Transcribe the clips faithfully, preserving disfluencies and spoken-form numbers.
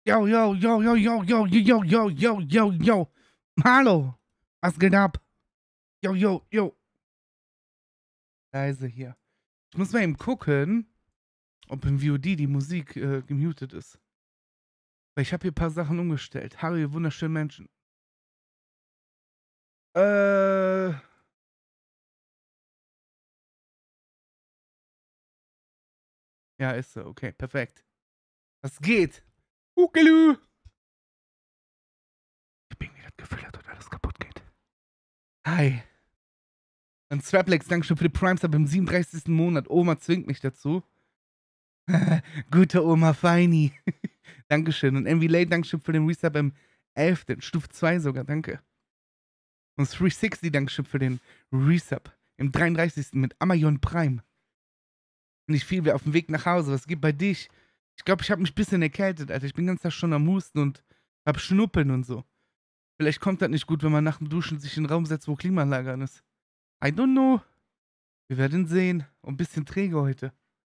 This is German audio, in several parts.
Yo, yo, yo, yo, yo, yo, yo, yo, yo, yo, yo. Hallo. Was geht ab? Yo, yo, yo. Leise hier. Ich muss mal eben gucken, ob im V O D die Musik äh, gemutet ist. Weil ich habe hier ein paar Sachen umgestellt. Hallo, ihr wunderschönen Menschen. Äh. Ja, ist so. Okay, perfekt. Was geht? Hukelü. Ich bin wieder das Gefühl, dass alles kaputt geht. Hi. Und Straplex, Dankeschön für die Prime-Sub im siebenunddreißigsten Monat. Oma zwingt mich dazu. Gute Oma Feini. Dankeschön. Und M V Late, Dankeschön für den Resub im elften Stufe zwei sogar, danke. Und dreihundertsechzig, Dankeschön für den Resub im dreiunddreißigsten mit Amayon Prime. Nicht viel, wir auf dem Weg nach Hause. Was geht bei dich? Ich glaube, ich habe mich ein bisschen erkältet, Alter. Ich bin ganz Tag schon am Husten und hab Schnuppeln und so. Vielleicht kommt das nicht gut, wenn man nach dem Duschen sich in den Raum setzt, wo Klimaanlage an ist. I don't know. Wir werden sehen. Und ein bisschen träge heute.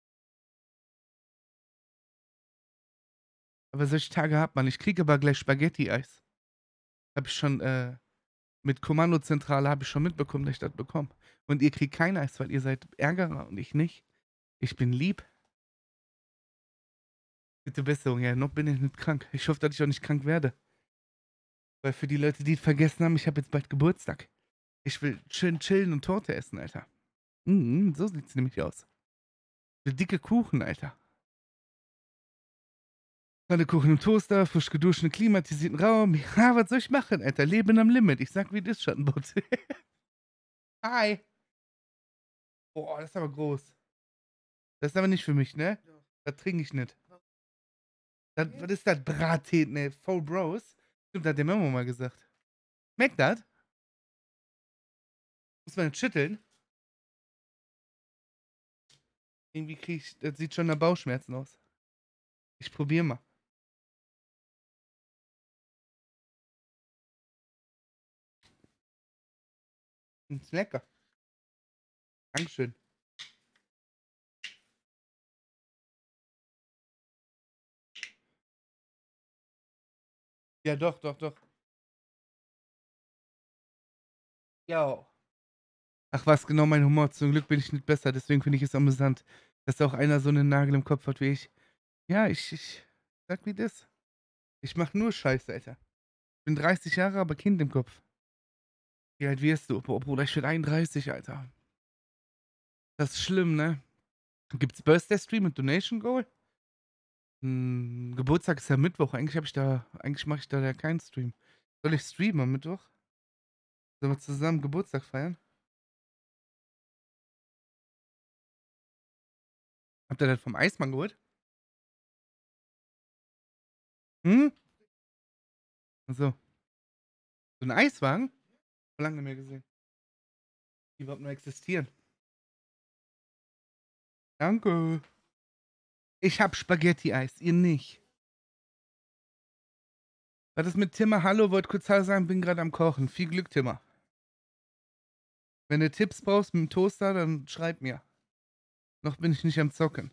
Aber solche Tage hat man. Ich kriege aber gleich Spaghetti-Eis. Hab ich schon, äh, mit Kommandozentrale habe ich schon mitbekommen, dass ich das bekomme. Und ihr kriegt kein Eis, weil ihr seid Ärgerer und ich nicht. Ich bin lieb. Bitte Besserung, ja, noch bin ich nicht krank. Ich hoffe, dass ich auch nicht krank werde. Weil für die Leute, die es vergessen haben, ich habe jetzt bald Geburtstag. Ich will schön chillen und Torte essen, Alter. Mhm, so sieht's nämlich aus. Der dicke Kuchen, Alter. Pfannkuchen im Toaster, frisch geduschen, klimatisierten Raum. Ja, was soll ich machen, Alter? Leben am Limit. Ich sag, wie das ist, Schattenboot. Hi. Boah, das ist aber groß. Das ist aber nicht für mich, ne? Das trinke ich nicht. Das, was ist das? Braten, ne? Four Bros? Stimmt, hat der Memo mal gesagt. Schmeckt das? Muss man nicht schütteln? Irgendwie krieg ich, das sieht schon nach Bauchschmerzen aus. Ich probier mal. Ist lecker. Dankeschön. Ja, doch, doch, doch. Ja. Ach was, genau mein Humor. Zum Glück bin ich nicht besser, deswegen finde ich es amüsant, dass auch einer so einen Nagel im Kopf hat wie ich. Ja, ich, ich sag wie das. Ich mach nur Scheiße, Alter. Ich bin dreißig Jahre, aber Kind im Kopf. Wie alt wirst du? Boah, Bruder, ich bin einunddreißig, Alter. Das ist schlimm, ne? Gibt's Birthday Stream mit Donation Goal? Hm, Geburtstag ist ja Mittwoch. Eigentlich habe ich da, eigentlich mache ich da ja keinen Stream. Soll ich streamen am Mittwoch? Sollen wir zusammen Geburtstag feiern? Habt ihr das vom Eismann geholt? Hm? Also, so ein Eiswagen? Lange nicht mehr gesehen. Die überhaupt nur existieren. Danke. Ich hab Spaghetti-Eis, ihr nicht. Was ist mit Timmer? Hallo, wollte kurz Hallo sagen, bin gerade am Kochen. Viel Glück, Timmer. Wenn du Tipps brauchst mit dem Toaster, dann schreib mir. Noch bin ich nicht am Zocken.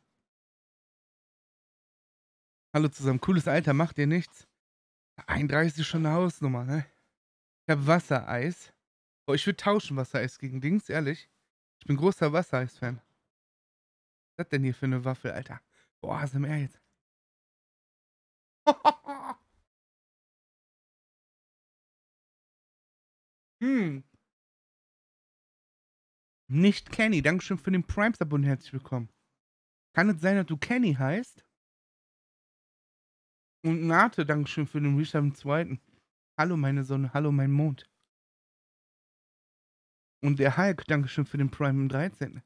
Hallo zusammen. Cooles Alter, macht ihr nichts? einunddreißig ist schon eine Hausnummer, ne? Ich hab Wassereis. Boah, ich würde tauschen Wassereis gegen Dings, ehrlich. Ich bin großer Wassereis-Fan. Was ist das denn hier für eine Waffel, Alter? Boah, A S M R jetzt. hm. Nicht Kenny. Dankeschön für den Prime-Sub und herzlich willkommen. Kann es sein, dass du Kenny heißt? Und Nate, Dankeschön für den Resub im zweiten. Hallo meine Sonne, hallo mein Mond. Und der Hulk, Dankeschön für den Prime im dreizehnten.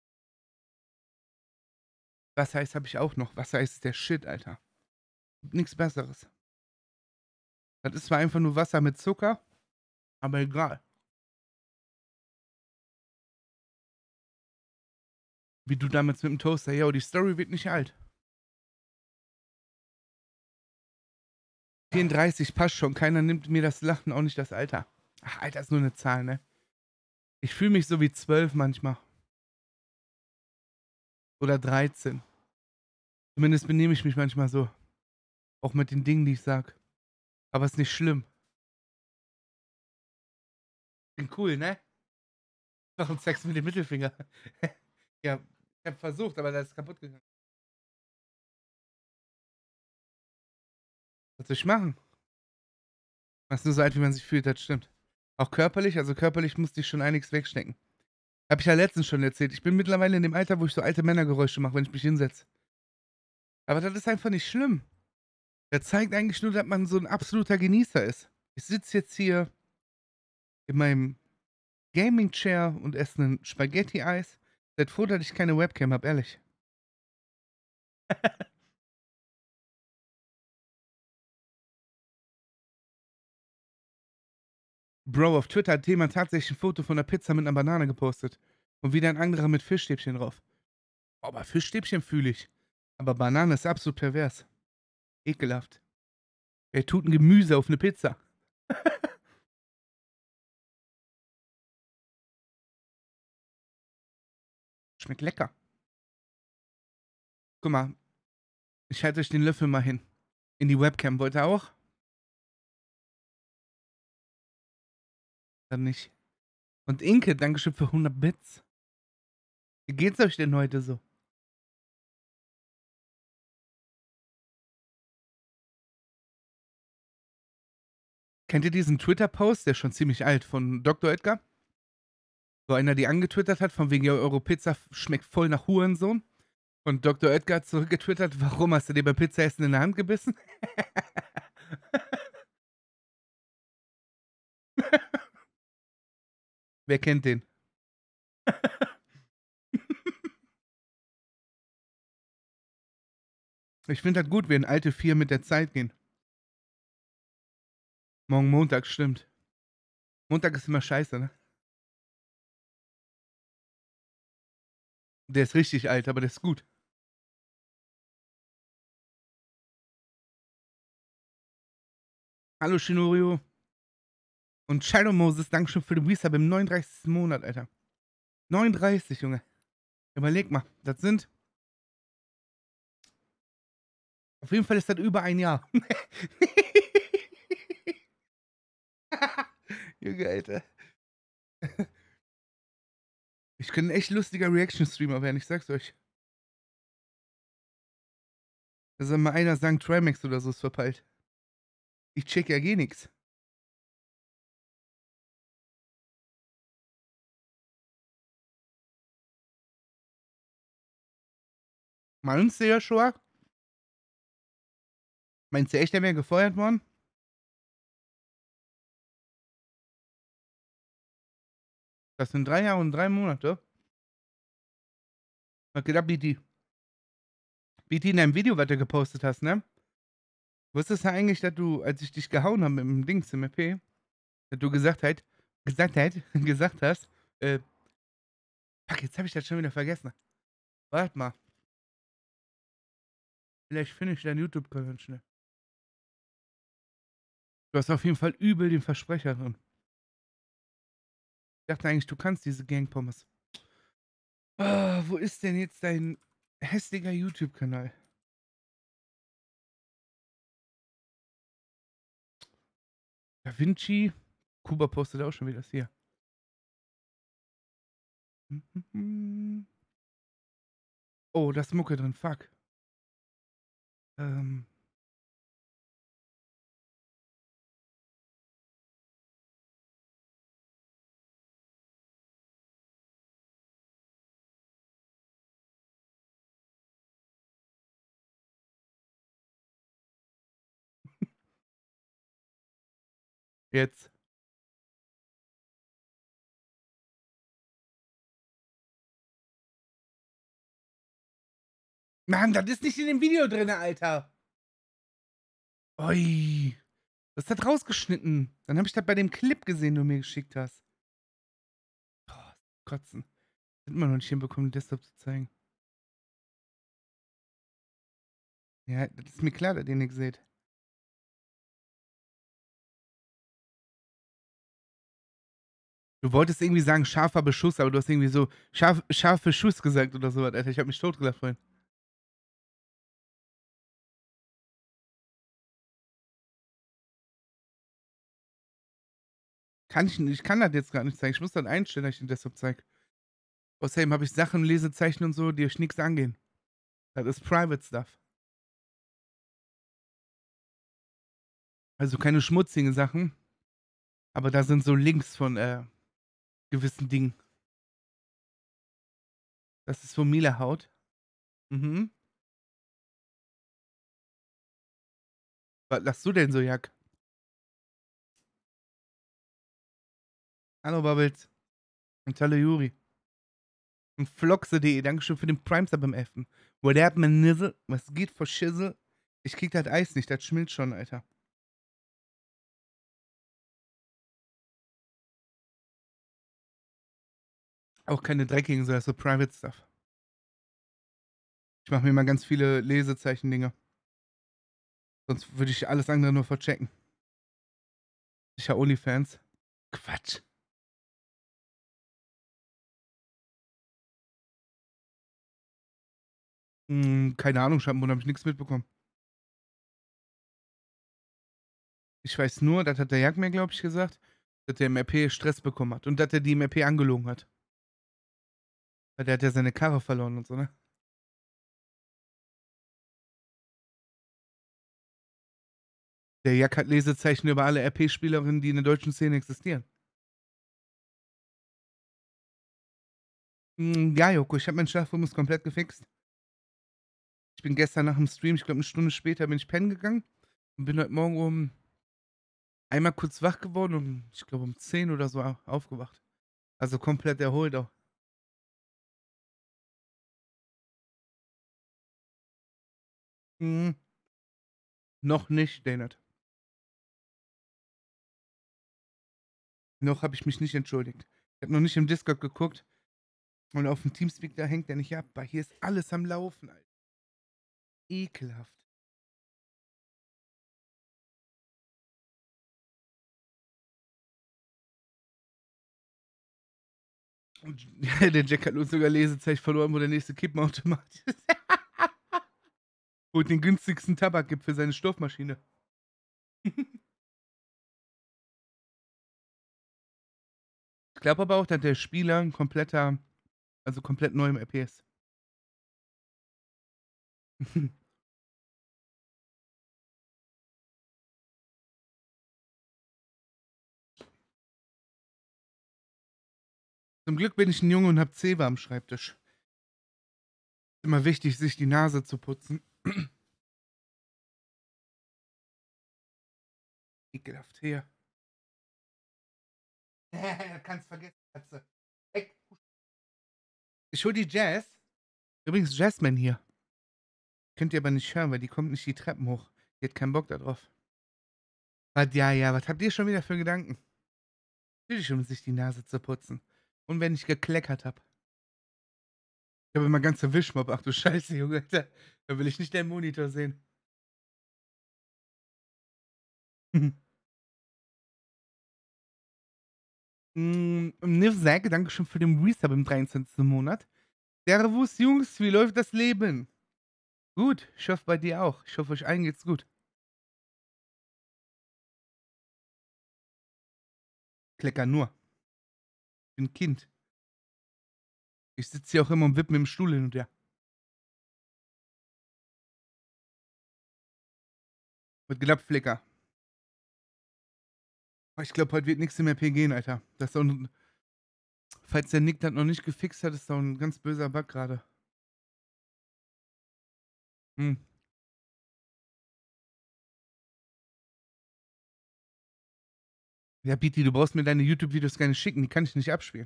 Wassereis habe ich auch noch. Wassereis ist der Shit, Alter. Nichts Besseres. Das ist zwar einfach nur Wasser mit Zucker, aber egal. Wie du damals mit dem Toaster. Yo, die Story wird nicht alt. vierunddreißig passt schon. Keiner nimmt mir das Lachen, auch nicht das Alter. Ach, Alter ist nur eine Zahl, ne? Ich fühle mich so wie zwölf manchmal. Oder dreizehn. Zumindest benehme ich mich manchmal so. Auch mit den Dingen, die ich sage. Aber ist nicht schlimm. Bin cool, ne? Warum zeigst du mir den Mittelfinger? Ja, ich habe versucht, aber das ist kaputt gegangen. Was soll ich machen? Man ist nur so alt, wie man sich fühlt, das stimmt. Auch körperlich, also körperlich musste ich schon einiges wegstecken. Hab ich ja letztens schon erzählt. Ich bin mittlerweile in dem Alter, wo ich so alte Männergeräusche mache, wenn ich mich hinsetze. Aber das ist einfach nicht schlimm. Das zeigt eigentlich nur, dass man so ein absoluter Genießer ist. Ich sitze jetzt hier in meinem Gaming-Chair und esse einen Spaghetti-Eis. Seid froh, dass ich keine Webcam habe, ehrlich. Bro, auf Twitter hat jemand tatsächlich ein Foto von einer Pizza mit einer Banane gepostet. Und wieder ein anderer mit Fischstäbchen drauf. Oh, aber Fischstäbchen fühle ich. Aber Banane ist absolut pervers. Ekelhaft. Er tut ein Gemüse auf eine Pizza. Schmeckt lecker. Guck mal, ich halte euch den Löffel mal hin. In die Webcam. Wollt ihr auch? Dann nicht. Und Inke, Dankeschön für hundert Bits. Wie geht's euch denn heute so? Kennt ihr diesen Twitter-Post, der ist schon ziemlich alt, von Doktor Edgar? Wo einer die angetwittert hat, von wegen, ja, eure Pizza schmeckt voll nach Hurensohn. Und Doktor Edgar hat zurückgetwittert, warum hast du dir beim Pizzaessen in der Hand gebissen? Wer kennt den? Ich finde das gut, wenn alte vier mit der Zeit gehen. Morgen Montag, stimmt. Montag ist immer scheiße, ne? Der ist richtig alt, aber der ist gut. Hallo Shinorio. Und Shadow Moses, Dankeschön für den Resub im neununddreißigsten Monat, Alter. neununddreißig, Junge. Überleg mal, das sind. Auf jeden Fall ist das über ein Jahr. Junge, Alter. Ich könnte ein echt lustiger Reaction-Streamer werden, ich sag's euch. Da soll mal einer sagen, Trimax oder so ist verpeilt. Ich check ja gar nix. Meinst du, Joshua? Meinst du echt, der wäre gefeuert worden? Das sind drei Jahre und drei Monate. Was geht ab, B T? B T in deinem Video, was du gepostet hast, ne? Wusstest du eigentlich, dass du, als ich dich gehauen habe mit dem Dings im E P, dass du gesagt hast, gesagt hast, gesagt hast, äh, fuck, jetzt habe ich das schon wieder vergessen. Warte mal. Vielleicht finde ich deinen YouTube-Kanal schnell. Du hast auf jeden Fall übel den Versprecher drin. Ich dachte eigentlich, du kannst diese Gang-Pommes. Ah, wo ist denn jetzt dein hässlicher YouTube-Kanal? Da Vinci. Kuba postet auch schon wieder das hier. Oh, da ist Mucke drin, fuck. Ähm. Jetzt. Mann, das ist nicht in dem Video drin, Alter. Oi. Das hat rausgeschnitten. Dann habe ich das bei dem Clip gesehen, den du mir geschickt hast. Boah, kotzen. Ich hab immer noch nicht hinbekommen, den Desktop zu zeigen. Ja, das ist mir klar, dass ihr nichts seht. Du wolltest irgendwie sagen, scharfer Beschuss, aber du hast irgendwie so scharf, scharfe Schuss gesagt oder so, Alter. Ich hab mich totgelacht vorhin. Kann ich nicht ich kann das jetzt grad nicht zeigen. Ich muss das einstellen, dass ich den deshalb zeige. Außerdem habe ich Sachen, Lesezeichen und so, die euch nix angehen. Das ist Private Stuff. Also, keine schmutzigen Sachen, aber da sind so Links von, äh, gewissen Dingen. Das ist von Mila Haut. Mhm. Was lachst du denn so, Jack? Hallo Bubbles und hallo Juri. Und Floxe punkt de, Dankeschön für den Prime-Sub im elften What up, my Nizzle? Was geht for Schissel? Ich krieg das Eis nicht, das schmilzt schon, Alter. Auch keine dreckigen, sondern so Private Stuff. Ich mache mir immer ganz viele Lesezeichen-Dinger. Sonst würde ich alles andere nur verchecken. Sicher OnlyFans. Quatsch. Hm, keine Ahnung, Schampo, habe ich nix mitbekommen. Ich weiß nur, das hat der Jack mir, glaube ich, gesagt, dass der im R P Stress bekommen hat und dass er die im R P angelogen hat. Weil der hat ja seine Karre verloren und so, ne? Der Jack hat Lesezeichen über alle R P-Spielerinnen, die in der deutschen Szene existieren. Hm, ja, Joko, ich habe meinen Schlafrhythmus komplett gefixt. Ich bin gestern nach dem Stream, ich glaube, eine Stunde später bin ich pennen gegangen und bin heute Morgen um einmal kurz wach geworden und ich glaube um zehn oder so au aufgewacht. Also komplett erholt auch. Mhm. Noch nicht, Dänert. Noch habe ich mich nicht entschuldigt. Ich habe noch nicht im Discord geguckt und auf dem Teamspeak, da hängt der nicht ab. Weil hier ist alles am Laufen, Alter. Ekelhaft. Und der Jack hat uns sogar Lesezeichen verloren, wo der nächste Kippenautomat ist. Und den günstigsten Tabak gibt für seine Stoffmaschine. Ich glaube aber auch, dass der Spieler ein kompletter, also komplett neu im R P ist. Zum Glück bin ich ein Junge und hab Zewa am Schreibtisch. Immer wichtig, sich die Nase zu putzen. Ekelhaft hier. Kannst vergessen, Katze. Weg. Ich hol die Jazz. Übrigens, Jasmine hier. Könnt ihr aber nicht hören, weil die kommt nicht die Treppen hoch. Die hat keinen Bock da drauf. Was, ja, ja, was habt ihr schon wieder für Gedanken? Natürlich, um sich die Nase zu putzen. Und wenn ich gekleckert hab. Ich habe immer ganze Wischmopp. Ach du Scheiße, Junge. Alter. Da will ich nicht deinen Monitor sehen. mm, Nivzak, danke schön für den Resub im dreiundzwanzigsten Monat. Servus, Jungs, wie läuft das Leben? Gut, ich hoffe bei dir auch. Ich hoffe, euch allen geht's gut. Klecker nur. Ich bin ein Kind. Ich sitze hier auch immer und wippe mit dem Stuhl hin und her. Wird gelappt, Flicker. Aber ich glaube, heute wird nichts im R P gehen, Alter. Das ist doch ein, falls der Nick das noch nicht gefixt hat, ist doch ein ganz böser Bug gerade. Hm. Ja, Biti, du brauchst mir deine YouTube-Videos gar nicht schicken. Die kann ich nicht abspielen.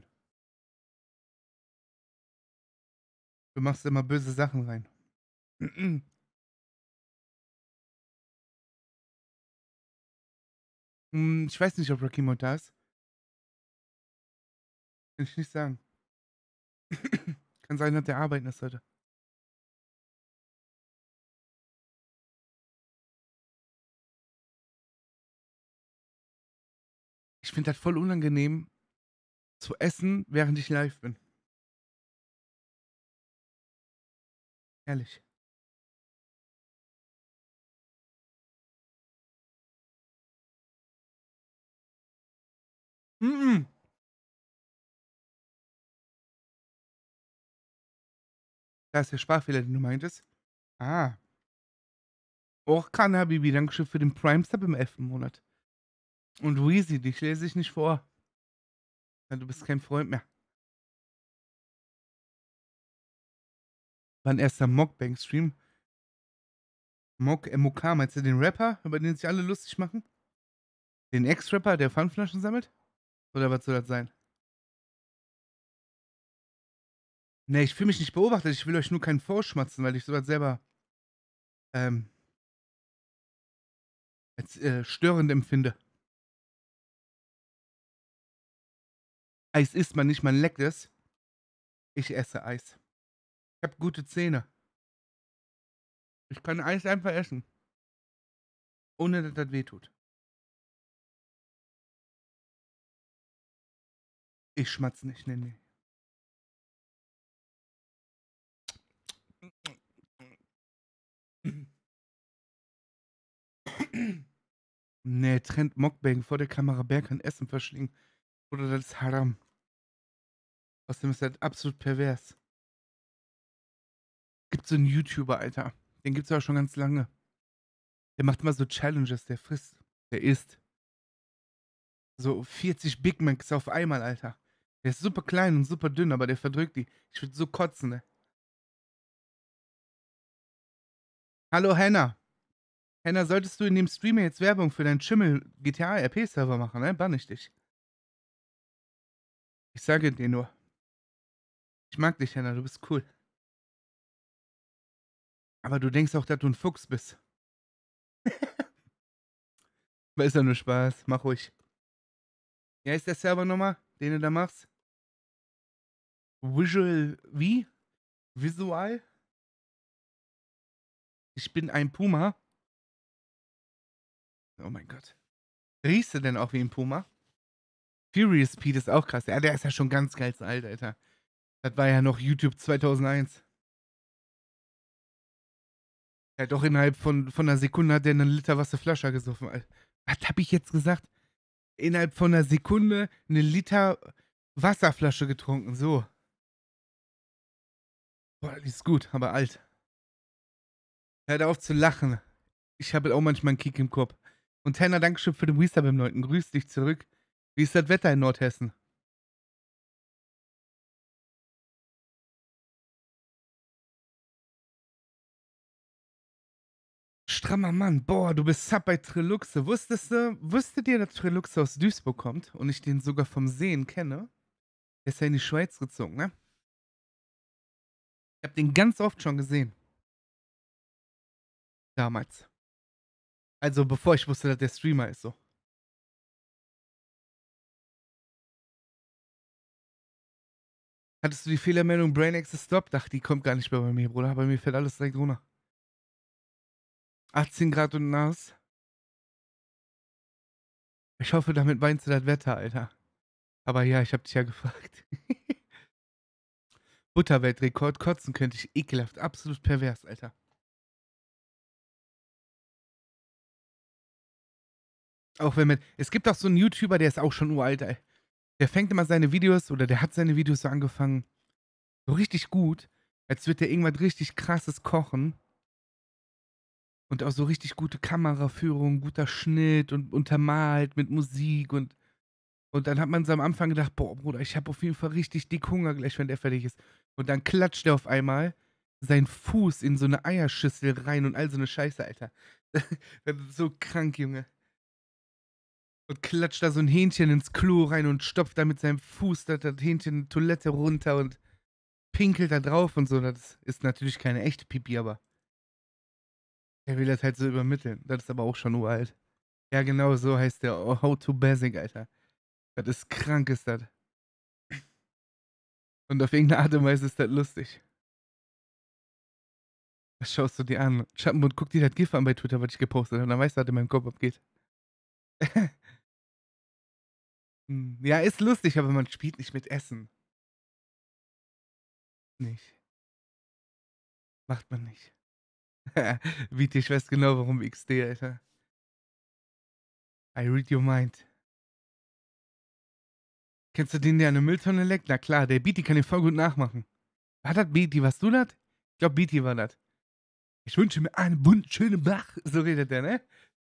Du machst immer böse Sachen rein. Hm, ich weiß nicht, ob Rakim heute da ist. Kann ich nicht sagen. Kann sein, dass der arbeiten ist heute. Ich finde das voll unangenehm zu essen, während ich live bin. Ehrlich. Mhm. Da ist der Sprachfehler, den du meintest. Ah. Orkan Habibi, Dankeschön für den Prime-Sub im elften Monat. Und Weezy, dich lese ich nicht vor. Ja, du bist kein Freund mehr. Wann erster Mockbang-Stream? Mock, M O K, meinst du den Rapper, über den sich alle lustig machen? Den Ex-Rapper, der Pfandflaschen sammelt? Oder was soll das sein? Ne, ich fühle mich nicht beobachtet, ich will euch nur keinen vorschmatzen, weil ich sowas selber, ähm, als, äh, störend empfinde. Eis isst man nicht, man leckt es. Ich esse Eis. Ich habe gute Zähne. Ich kann Eis einfach essen. Ohne dass das wehtut. Ich schmatze nicht, ne, ne. Ne, Trend Mukbang vor der Kamera Berghahn Essen verschlingen. Bruder, das ist Haram. Außerdem ist das absolut pervers. Gibt so 'n YouTuber, Alter. Den gibt's ja auch schon ganz lange. Der macht immer so Challenges, der frisst der isst so vierzig Big Macs auf einmal, Alter. Der ist super klein und super dünn, aber der verdrückt die. Ich würde so kotzen, ne? Hallo Henna. Henna, solltest du in dem Stream jetzt Werbung für deinen Schimmel G T A R P Server machen, ne, banne ich dich. Ich sage dir nur. Ich mag dich, Henna, du bist cool. Aber du denkst auch, dass du 'n Fuchs bist. Aber ist ja nur Spaß, mach ruhig. Wie heißt der Server noch mal, den du da machst? Visual wie? Visual? Ich bin ein Puma? Oh mein Gott. Riechst du denn auch wie 'n Puma? Furious Pete ist auch krass. Ja, der ist ja schon ganz ganz alt, Alter. Das war ja noch YouTube zweitausendeins. Der hat doch innerhalb von von 'ner Sekunde hat der 'nen Liter Wasserflasche gesoffen, Al was habe ich jetzt gesagt? Innerhalb von 'ner Sekunde 'ne Liter Wasserflasche getrunken, so. Boah, die ist gut, aber alt. Hört auf zu lachen. Ich habe auch manchmal 'n Kick im Kopf. Und Tenner, Dankeschön für den Resub im neunten Grüß dich zurück. Wie ist das Wetter in Nordhessen? Strammer Mann, boah, du bist Sub bei Triluxe. Wusstest du wusstet ihr, dass Triluxe aus Duisburg kommt und ich den sogar vom Sehen kenne? Der ist ja in die Schweiz gezogen, ne? Ich habe den ganz oft schon gesehen. Damals. Also, bevor ich wusste, dass der Streamer ist so. Hattest du die Fehlermeldung Brainiac ist Stop? Ach, die kommt gar nicht mehr bei mir, Bruder. Bei mir fällt alles direkt runter. achtzehn Grad und nass. Ich hoffe, damit meinst du das Wetter, Alter. Aber ja, ich habe dich ja gefragt. Butterweltrekord, kotzen könnte ich ekelhaft, absolut pervers, Alter. Auch wenn man es gibt auch so 'n YouTuber, der ist auch schon uralt, ey. Der fängt immer seine Videos oder der hat seine Videos so angefangen so richtig gut, als würde der irgendwas richtig Krasses kochen. Und auch so richtig gute Kameraführung, guter Schnitt und untermalt mit Musik und und dann hat man so am Anfang gedacht: „Boah, Bruder, ich habe auf jeden Fall richtig dick Hunger gleich, wenn der fertig ist.“ Und dann klatscht der auf einmal seinen Fuß in so 'ne Eierschüssel rein und all so 'ne Scheiße, Alter. Das ist so krank, Junge. Und klatscht da so 'n Hähnchen ins Klo rein und stopft da mit seinem Fuß da das Hähnchen Toilette runter und pinkelt da drauf und so. Das ist natürlich keine echte Pipi, aber er will das halt so übermitteln. Das ist aber auch schon uralt. Ja, genau so heißt der. Oh, How to Basic, Alter. Das ist krank ist das. Und auf irgend 'ne Art und Weise ist das lustig. Was schaust du dir an? Schattenbund, guck dir das GIF an bei Twitter, was ich gepostet habe, dann weißt du, was in meinem Kopf abgeht. Hm, ja, ist lustig, aber man spielt nicht mit Essen. Nicht. Macht man nicht. Viti, ich weiß genau, warum X D, Alter. I read your mind. Kennst du den, der eine Mülltonne leckt? Na klar, der Beatty kann den voll gut nachmachen. War das Beatty? Warst du das? Ich glaube, Beatty war das. Ich wünsche mir einen bunten, schönen Bach. So redet der, ne?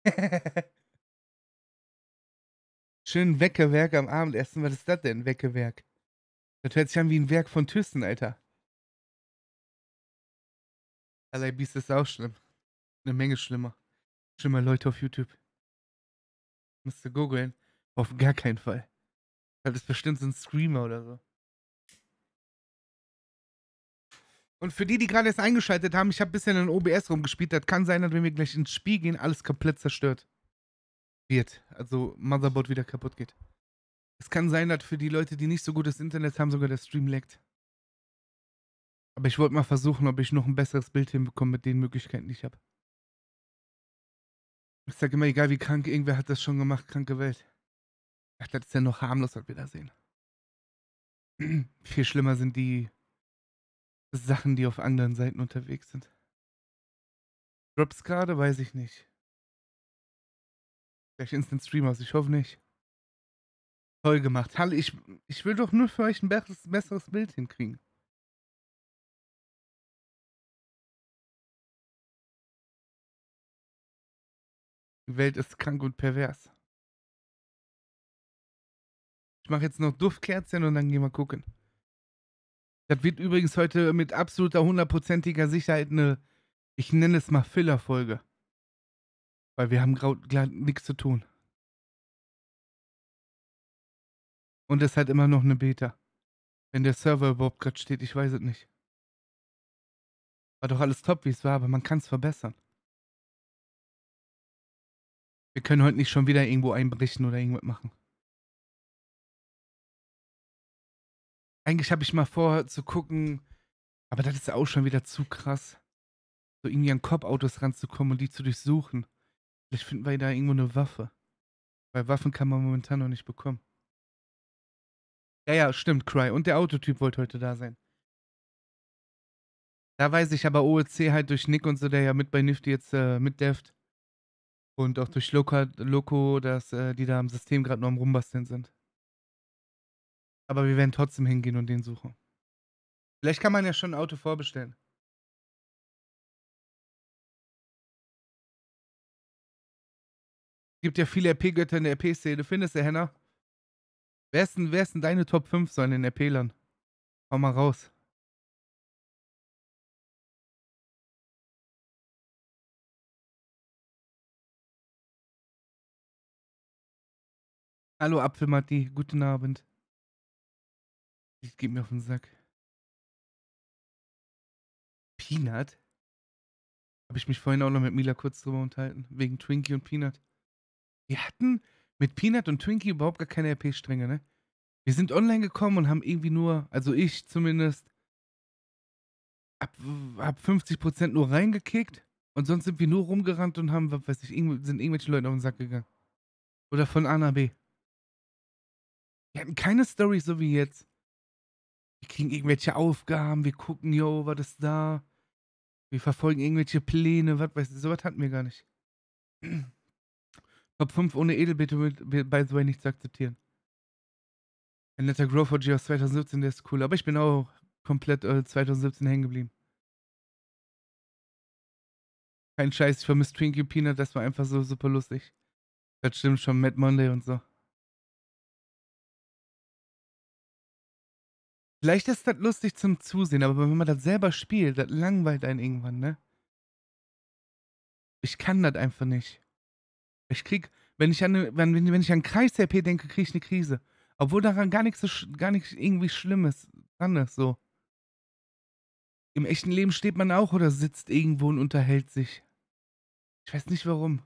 Schön Weckewerk am Abendessen. Was ist das denn, Weckewerk? Das hört sich an wie ein Werk von Thyssen, Alter. Allerlei Biest ist auch schlimm. Eine Menge schlimmer. Schlimmer Leute auf YouTube. Musst du googeln. Auf gar keinen Fall. Das ist bestimmt so ein Screamer oder so. Und für die, die gerade erst eingeschaltet haben, ich habe ein bisschen in O B S rumgespielt. Das kann sein, dass wenn wir gleich ins Spiel gehen, alles komplett zerstört wird. Also Motherboard wieder kaputt geht. Es kann sein, dass für die Leute, die nicht so gutes Internet haben, sogar der Stream laggt. Aber ich wollte mal versuchen, ob ich noch ein besseres Bild hinbekomme mit den Möglichkeiten, die ich habe. Ich sage immer, egal wie krank, irgendwer hat das schon gemacht, kranke Welt. Ach, das ist ja noch harmlos, was wir da sehen. Viel schlimmer sind die Sachen, die auf anderen Seiten unterwegs sind. Drops gerade, weiß ich nicht. Gleich Instant Stream aus, ich hoffe nicht. Toll gemacht. Hallo, ich, ich will doch nur für euch ein besseres, besseres Bild hinkriegen. Die Welt ist krank und pervers. Ich mache jetzt noch Duftkerzchen und dann gehen wir gucken. Das wird übrigens heute mit absoluter hundertprozentiger Sicherheit eine, ich nenne es mal Filler-Folge. Weil wir haben gerade nichts zu tun. Und es hat immer noch eine Beta. Wenn der Server überhaupt gerade steht, ich weiß es nicht. War doch alles top, wie es war, aber man kann es verbessern. Wir können heute nicht schon wieder irgendwo einbrechen oder irgendwas machen. Eigentlich habe ich mal vor zu gucken, aber das ist auch schon wieder zu krass. So irgendwie an Cop-Autos ranzukommen und die zu durchsuchen. Vielleicht finden wir da irgendwo eine Waffe. Weil Waffen kann man momentan noch nicht bekommen. Ja, ja, stimmt, Cry. Und der Autotyp wollte heute da sein. Da weiß ich aber O E C halt durch Nick und so, der ja mit bei Nifty jetzt äh, mitdevt. Und auch durch Loco, Loco dass äh, die da am System gerade noch am Rumbasteln sind. Aber wir werden trotzdem hingehen und den suchen. Vielleicht kann man ja schon ein Auto vorbestellen. Gibt ja viele R P-Götter in der R P-Szene. Findest du, Henna? Wer ist denn, wer ist denn deine Top fünf so in den R P-Lern? Hau mal raus. Hallo Apfelmatti, guten Abend. Ich geb mir auf den Sack. Peanut? Habe ich mich vorhin auch noch mit Mila kurz drüber unterhalten. Wegen Twinkie und Peanut. Wir hatten mit Peanut und Twinkie überhaupt gar keine R P-Stränge, ne? Wir sind online gekommen und haben irgendwie nur, also ich zumindest, ab, ab fünfzig Prozent nur reingekickt. Und sonst sind wir nur rumgerannt und haben, was weiß ich, irgendw sind irgendwelche Leute auf den Sack gegangen. Oder von A nach B. Wir hatten keine Story so wie jetzt. Wir kriegen irgendwelche Aufgaben, wir gucken, yo, was ist da? Wir verfolgen irgendwelche Pläne, was weiß ich, sowas hatten wir gar nicht. Top fünf ohne Edelbitte wird by the way nicht zu akzeptieren. Ein netter Growth O G aus zwanzig siebzehn, der ist cool. Aber ich bin auch komplett äh, zwanzig siebzehn hängen geblieben. Kein Scheiß, ich vermisse Twinkie Peanut, das war einfach so super lustig. Das stimmt schon, Mad Monday und so. Vielleicht ist das lustig zum Zusehen, aber wenn man das selber spielt, das langweilt einen irgendwann, ne? Ich kann das einfach nicht. Ich krieg, wenn ich an, ne- wenn, wenn ich an Kreis-R P denke, krieg ich eine Krise. Obwohl daran gar nichts so, sch- gar nichts irgendwie Schlimmes dran ist, so. Im echten Leben steht man auch oder sitzt irgendwo und unterhält sich. Ich weiß nicht warum.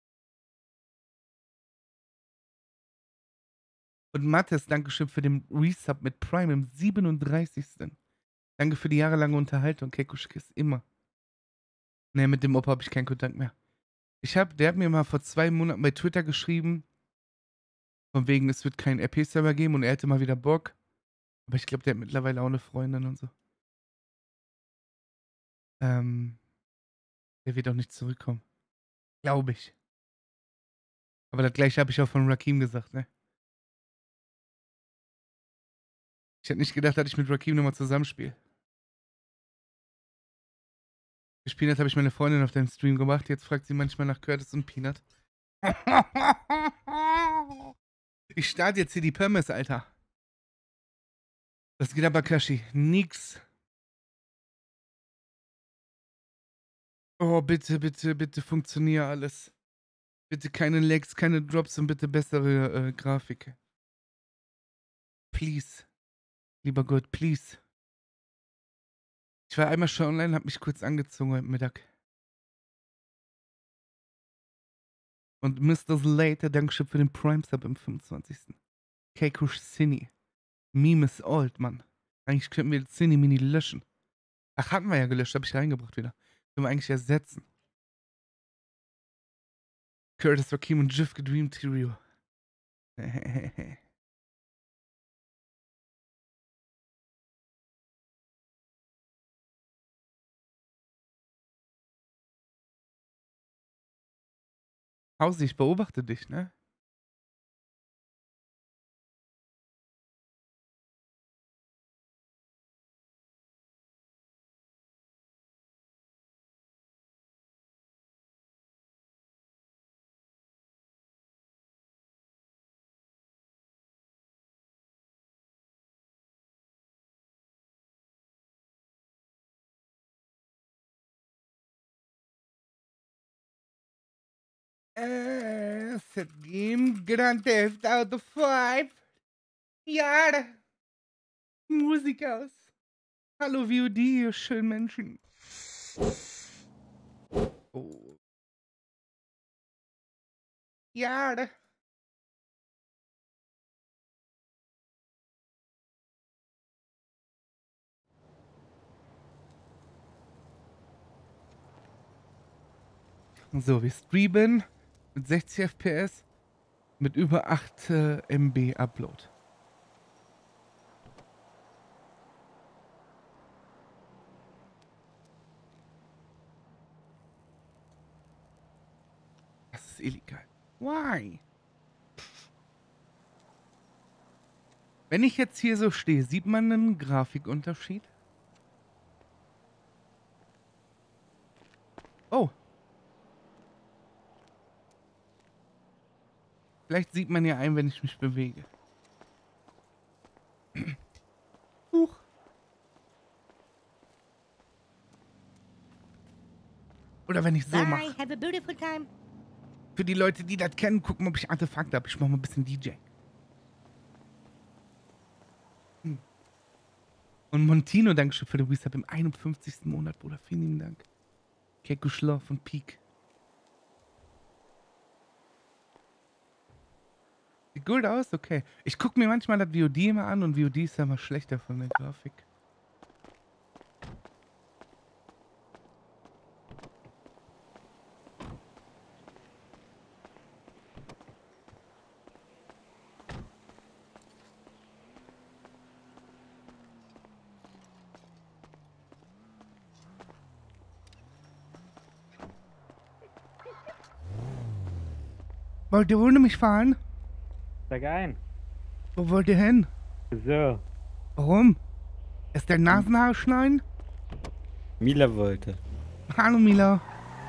Und Mathis, Dankeschön für den Resub mit Prime im siebenunddreißigsten. Danke für die jahrelange Unterhaltung, Kekuschkis, immer. Ne, mit dem Opa habe ich keinen Kontakt mehr. Ich hab, der hat mir mal vor zwei Monaten bei Twitter geschrieben, von wegen, es wird keinen R P-Server geben und er hätte mal wieder Bock. Aber ich glaube, der hat mittlerweile auch eine Freundin und so. Ähm, der wird auch nicht zurückkommen. Glaube ich. Aber das gleiche habe ich auch von Rakim gesagt, ne? Ich hätte nicht gedacht, dass ich mit Rakim nochmal zusammenspiele. Gespielt habe ich meine Freundin auf deinem Stream gemacht. Jetzt fragt sie manchmal nach Curtis und Peanut. Ich starte jetzt hier die Pommes, Alter. Das geht aber, Kashi. Nix. Oh, bitte, bitte, bitte funktioniere alles. Bitte keine Lags, keine Drops und bitte bessere äh, Grafik. Please. Lieber Gott, please. Ich war einmal schon online, hab mich kurz angezogen heute Mittag. Und Mister Slater, Dankeschön für den Prime-Sub im fünfundzwanzigsten Keikush Cine. Meme is old, Mann. Eigentlich könnten wir Cine Mini löschen. Ach, hatten wir ja gelöscht, hab ich reingebracht wieder. Können wir eigentlich ersetzen. Curtis, Rakim und Jiff gedreamt Trio. Hausi, ich beobachte dich, ne? Äh, Set Game Grand Theft Auto fünf. Ja, Musik aus. Hallo V O D, ihr schönen Menschen. Oh. Ja, da. So, wir streamen mit sechzig F P S mit über acht äh, M B Upload. Das ist illegal. Why? Wenn ich jetzt hier so stehe, sieht man einen Grafikunterschied? Oh. Vielleicht sieht man ja ein, wenn ich mich bewege. Huch. Oder wenn ich so mache. Have a beautiful time. Für die Leute, die das kennen, gucken, ob ich Artefakte habe. Ich mache mal ein bisschen D J. Hm. Und Montino, Dankeschön für den Resub im einundfünfzigsten Monat, Bruder. Vielen lieben Dank. Kekuschloff und Peak. Sieht gut aus? Okay. Ich gucke mir manchmal das V O D immer an und V O D ist ja mal schlechter von der Grafik. Wollt ihr ohne mich fahren? Steig ein. Wo wollt ihr hin? So. Warum? Ist der Nasenhaar schneiden? Mila wollte. Hallo Mila.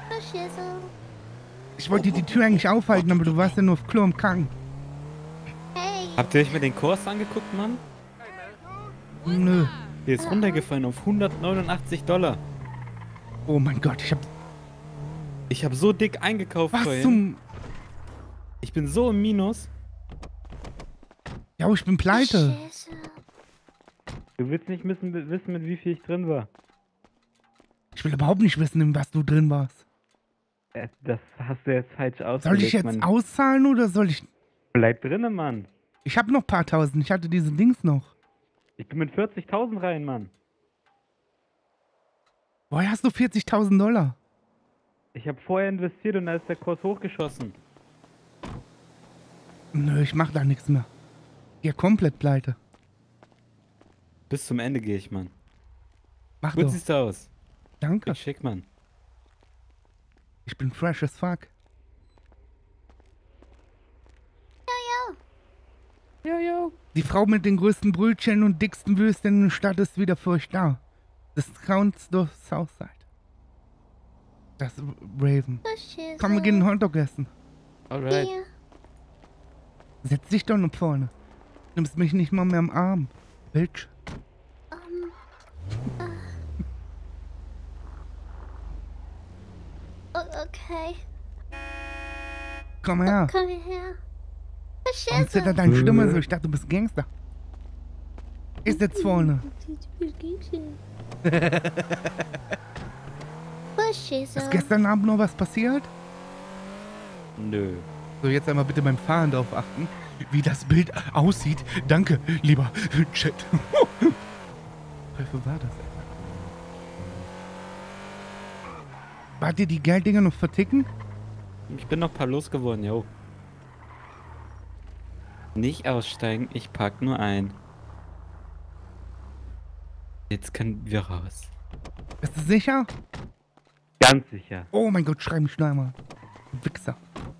Ich wollte dir die Tür eigentlich aufhalten, aber du warst ja nur auf Klo im Kranken. Hey. Habt ihr euch mir den Kurs angeguckt, Mann? Nö. Der ist runtergefallen auf hundertneunundachtzig Dollar. Oh mein Gott, ich hab... Ich hab so dick eingekauft Was vorhin. zum... Ich bin so im Minus. Ja, ich bin pleite. Scheiße. Du willst nicht wissen, wissen, mit wie viel ich drin war. Ich will überhaupt nicht wissen, in was du drin warst. Äh, Das hast du jetzt falsch ausgelegt, Soll ich jetzt Mann. auszahlen oder soll ich... Bleib drinnen, Mann. Ich hab noch ein paar tausend. Ich hatte diese Dings noch. Ich bin mit vierzigtausend rein, Mann. Woher hast du vierzigtausend Dollar? Ich habe vorher investiert und da ist der Kurs hochgeschossen. Nö, ich mach da nichts mehr. Ja, komplett pleite. Bis zum Ende gehe ich, Mann. Mach Gut doch. siehst du aus. Danke. Ich schick, Mann. Ich bin fresh as fuck. Jo, jo. Die Frau mit den größten Brötchen und dicksten Würstchen in der Stadt ist wieder für euch da. Discounts durch Southside. Das ist Raven. For shizzle. Komm, wir gehen einen Hotdog essen. Alright. Yeah. Setz dich doch nach vorne. Nimmst mich nicht mal mehr am Arm. Bitch. Um. Uh. Oh, okay. Komm her. Komm her. For Warum zittert shizzle. deine Stimme so? Ich dachte, du bist Gangster. Ich sitz vorne. For Ist shizzle. gestern Abend noch was passiert? Nö. So, jetzt einmal bitte beim Fahren darauf achten, wie das Bild aussieht. Danke, lieber Chat. Wofür war das? Wart ihr die Gelddinger noch verticken? Ich bin noch ein paar losgeworden, jo. Nicht aussteigen, ich pack nur ein. Jetzt können wir raus. Bist du sicher? Ganz sicher. Oh mein Gott, schrei mich schnell mal. Wichser.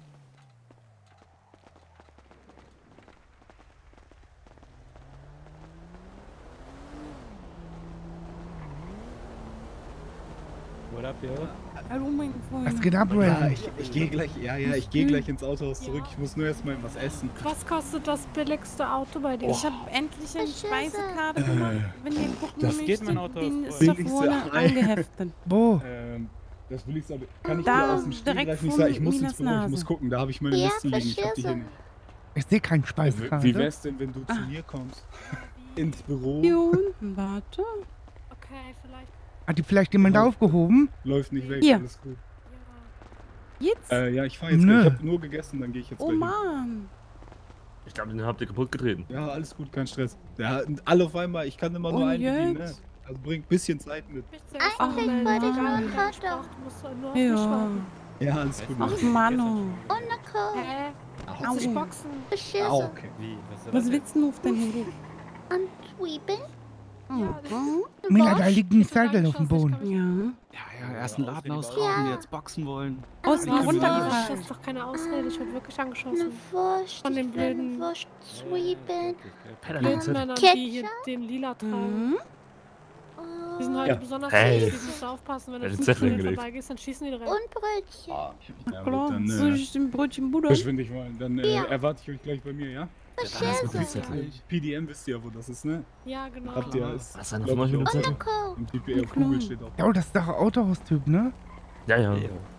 What up, yo? Hallo, mein Freund. Was geht ab, Ja, Raven? ich, ich gehe gleich, ja, ja, ich gehe gleich ins Autohaus zurück. Ich muss nur erstmal was essen. Was kostet das billigste Auto bei dir? Ich habe endlich eine Scheiße. Speisekarte gemacht. Wenn ihr gucken das möchtet, geht, mein Auto ist den voll. ist da Billigste vorne Ei. angeheftet. Wo? Ähm, das will ich sagen. Kann ich Da, dir aus dem direkt Stegreif nicht vor sagen? Ich muss Minas ins Büro, ich Nase. muss gucken. Da habe ich meine Ja, Liste liegen. Ich habe die hier verstehe. nicht. Ich sehe keinen Wie, Speisekarte. wie wär's denn, wenn du Ah. zu mir kommst? Ins Büro? Hier unten, warte. Okay, vielleicht. Hat die vielleicht jemand Ja. aufgehoben? Läuft nicht weg, Hier. alles gut. Jetzt? Äh, ja, ich fahre jetzt Nö. gleich. Ich habe nur gegessen, dann gehe ich jetzt Oh gleich hin. Mann. Ich glaube, den habt ihr kaputt getreten. Ja, alles gut, kein Stress. Ja, und alle auf einmal, ich kann immer nur Und einen bedienen, ne? jetzt? Also bring ein bisschen Zeit mit. Eigentlich wollte ich nur einen Hotdog. Ja. Ja, alles gut. Ach, Mano. Und eine Coke. Hä? Au. Kannst du boxen? For Ah, shizzle. okay. Wie? Was soll Was das willst du denn auf dein Handy? Und Zwiebeln. Mhm. Mila, da Wurst. liegt ein Zettel auf dem Boden. Ja. Ja, ja, erst einen Laden Ja. ausrauben, jetzt boxen wollen. Aus Eine dem Wurst. Runtergefallen. Das ist doch keine Ausrede, ich wurde wirklich Eine angeschossen. Wurst. Von den ich will eine blöden- Wurst. Zwiebeln. Blöden Männer, die hier Ketchup? den Lila tragen. Mhm. Die sind Oh. heute Ja. besonders Hey. wichtig, musst du aufpassen, wenn Ja, du den zu Zettel schnell hingelegt. vorbeigehst, dann schießen die direkt. Und Brötchen. Ah, ja, Klar, gut, dann soll äh, ich den Brötchen Buddha? verschwinde ich mal. Dann äh, Ja. erwarte ich euch gleich bei mir, ja? For Das ist shizzle. gut, Zettel. P D M wisst ihr ja, wo das ist, ne? Ja, genau. Habt ihr ist, Was ist einer glaub von euch ich, mit dem auf- Und Zettel? eine Coke. Im T P auf Klar. Google steht auch. Oh, das ist doch Autohaus-Typ, ne? Ja, ja.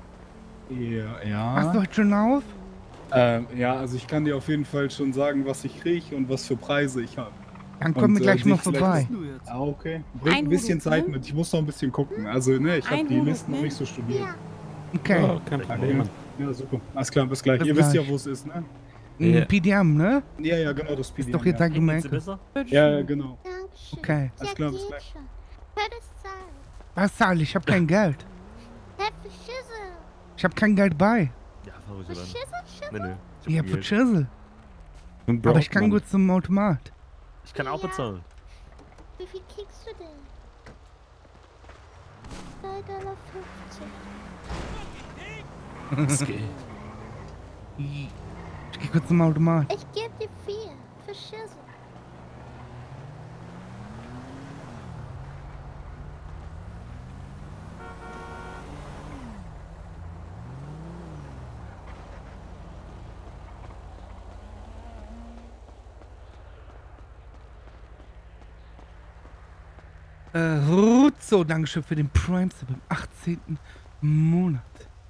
Ja, Hast du ja. heute schon auf? Ähm, ja, also ich kann dir auf jeden Fall schon sagen, was ich kriege und was für Preise ich habe. Dann kommen wir Und, äh, gleich mal sich vielleicht- vorbei. Ah, okay. Bringt Ein ein bisschen Hudel, Zeit ne? mit. Ich muss noch ein bisschen gucken. Also, ne, ich habe Ein die Hudel, Listen noch ne? nicht so studiert. Ja. Okay. Ja, kein Okay. Problem. Ja, super. Alles klar, bis gleich. Bis Ihr wisst ja, gleich. wo es ist, ne? Ein Ja. P D M, ne? Ja, ja, genau, das P D Ist M. doch jetzt ja. ein Geht's Gemerke. besser? Ja, ja, genau. Dankeschön. Okay. Alles klar, bis gleich. schon. Fettes Zahl. Was zahl? Ich hab kein Geld. Hey, for shizzle. Ich hab kein Geld bei. Ja, fahr ruhig For ran. shizzle, shizzle. Nee, nee. Ich hab hab für Geld. Chisel. Ein Aber ich kann Brockmann. gut zum Automat. Ich kann auch Ja. bezahlen. Wie viel kriegst du denn? zwei Dollar fünfzig. Das geht. Ich geh kurz zum Automat. Ich geb dir vier. Für shizzle. Äh, Ruzzo, Dankeschön für den Prime Sub im achtzehnten Monat.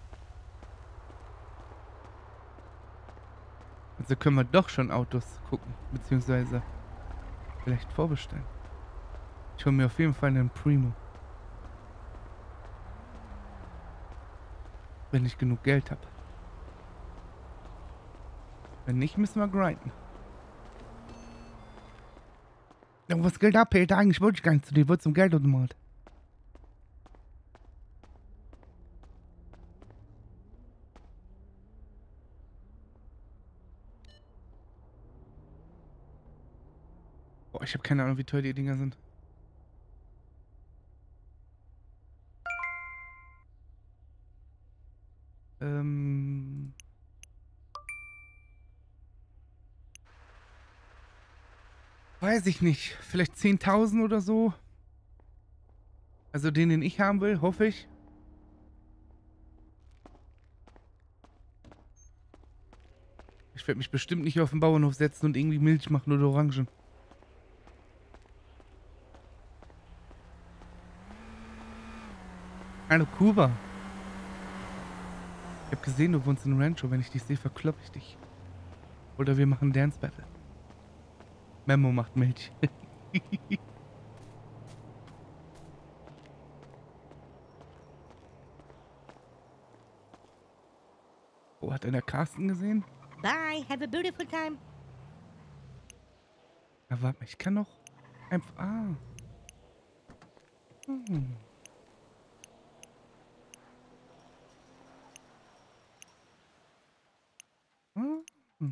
Also können wir doch schon Autos gucken, beziehungsweise vielleicht vorbestellen. Ich hole mir auf jeden Fall einen Primo. Wenn ich genug Geld habe. Wenn nicht, müssen wir grinden. Ja, was Geld ab, Peter? Eigentlich wollte ich gar nicht zu dir, ich wollte zum Geldautomat. Boah, ich habe keine Ahnung, wie teuer die Dinger sind. Ähm... weiß ich nicht. Vielleicht zehntausend oder so. Also den, den ich haben will, hoffe ich. Ich werde mich bestimmt nicht auf den Bauernhof setzen und irgendwie Milch machen oder Orangen. Hallo Kuba. Ich habe gesehen, du wohnst in Rancho. Wenn ich dich sehe, verklopp ich dich. Oder wir machen Dance Battle. Memo macht Milch. Oh, hat einer Carsten gesehen? Bye, have a beautiful time. Ja, warte mal, ich kann noch einfach... Ah. Hm. Hm.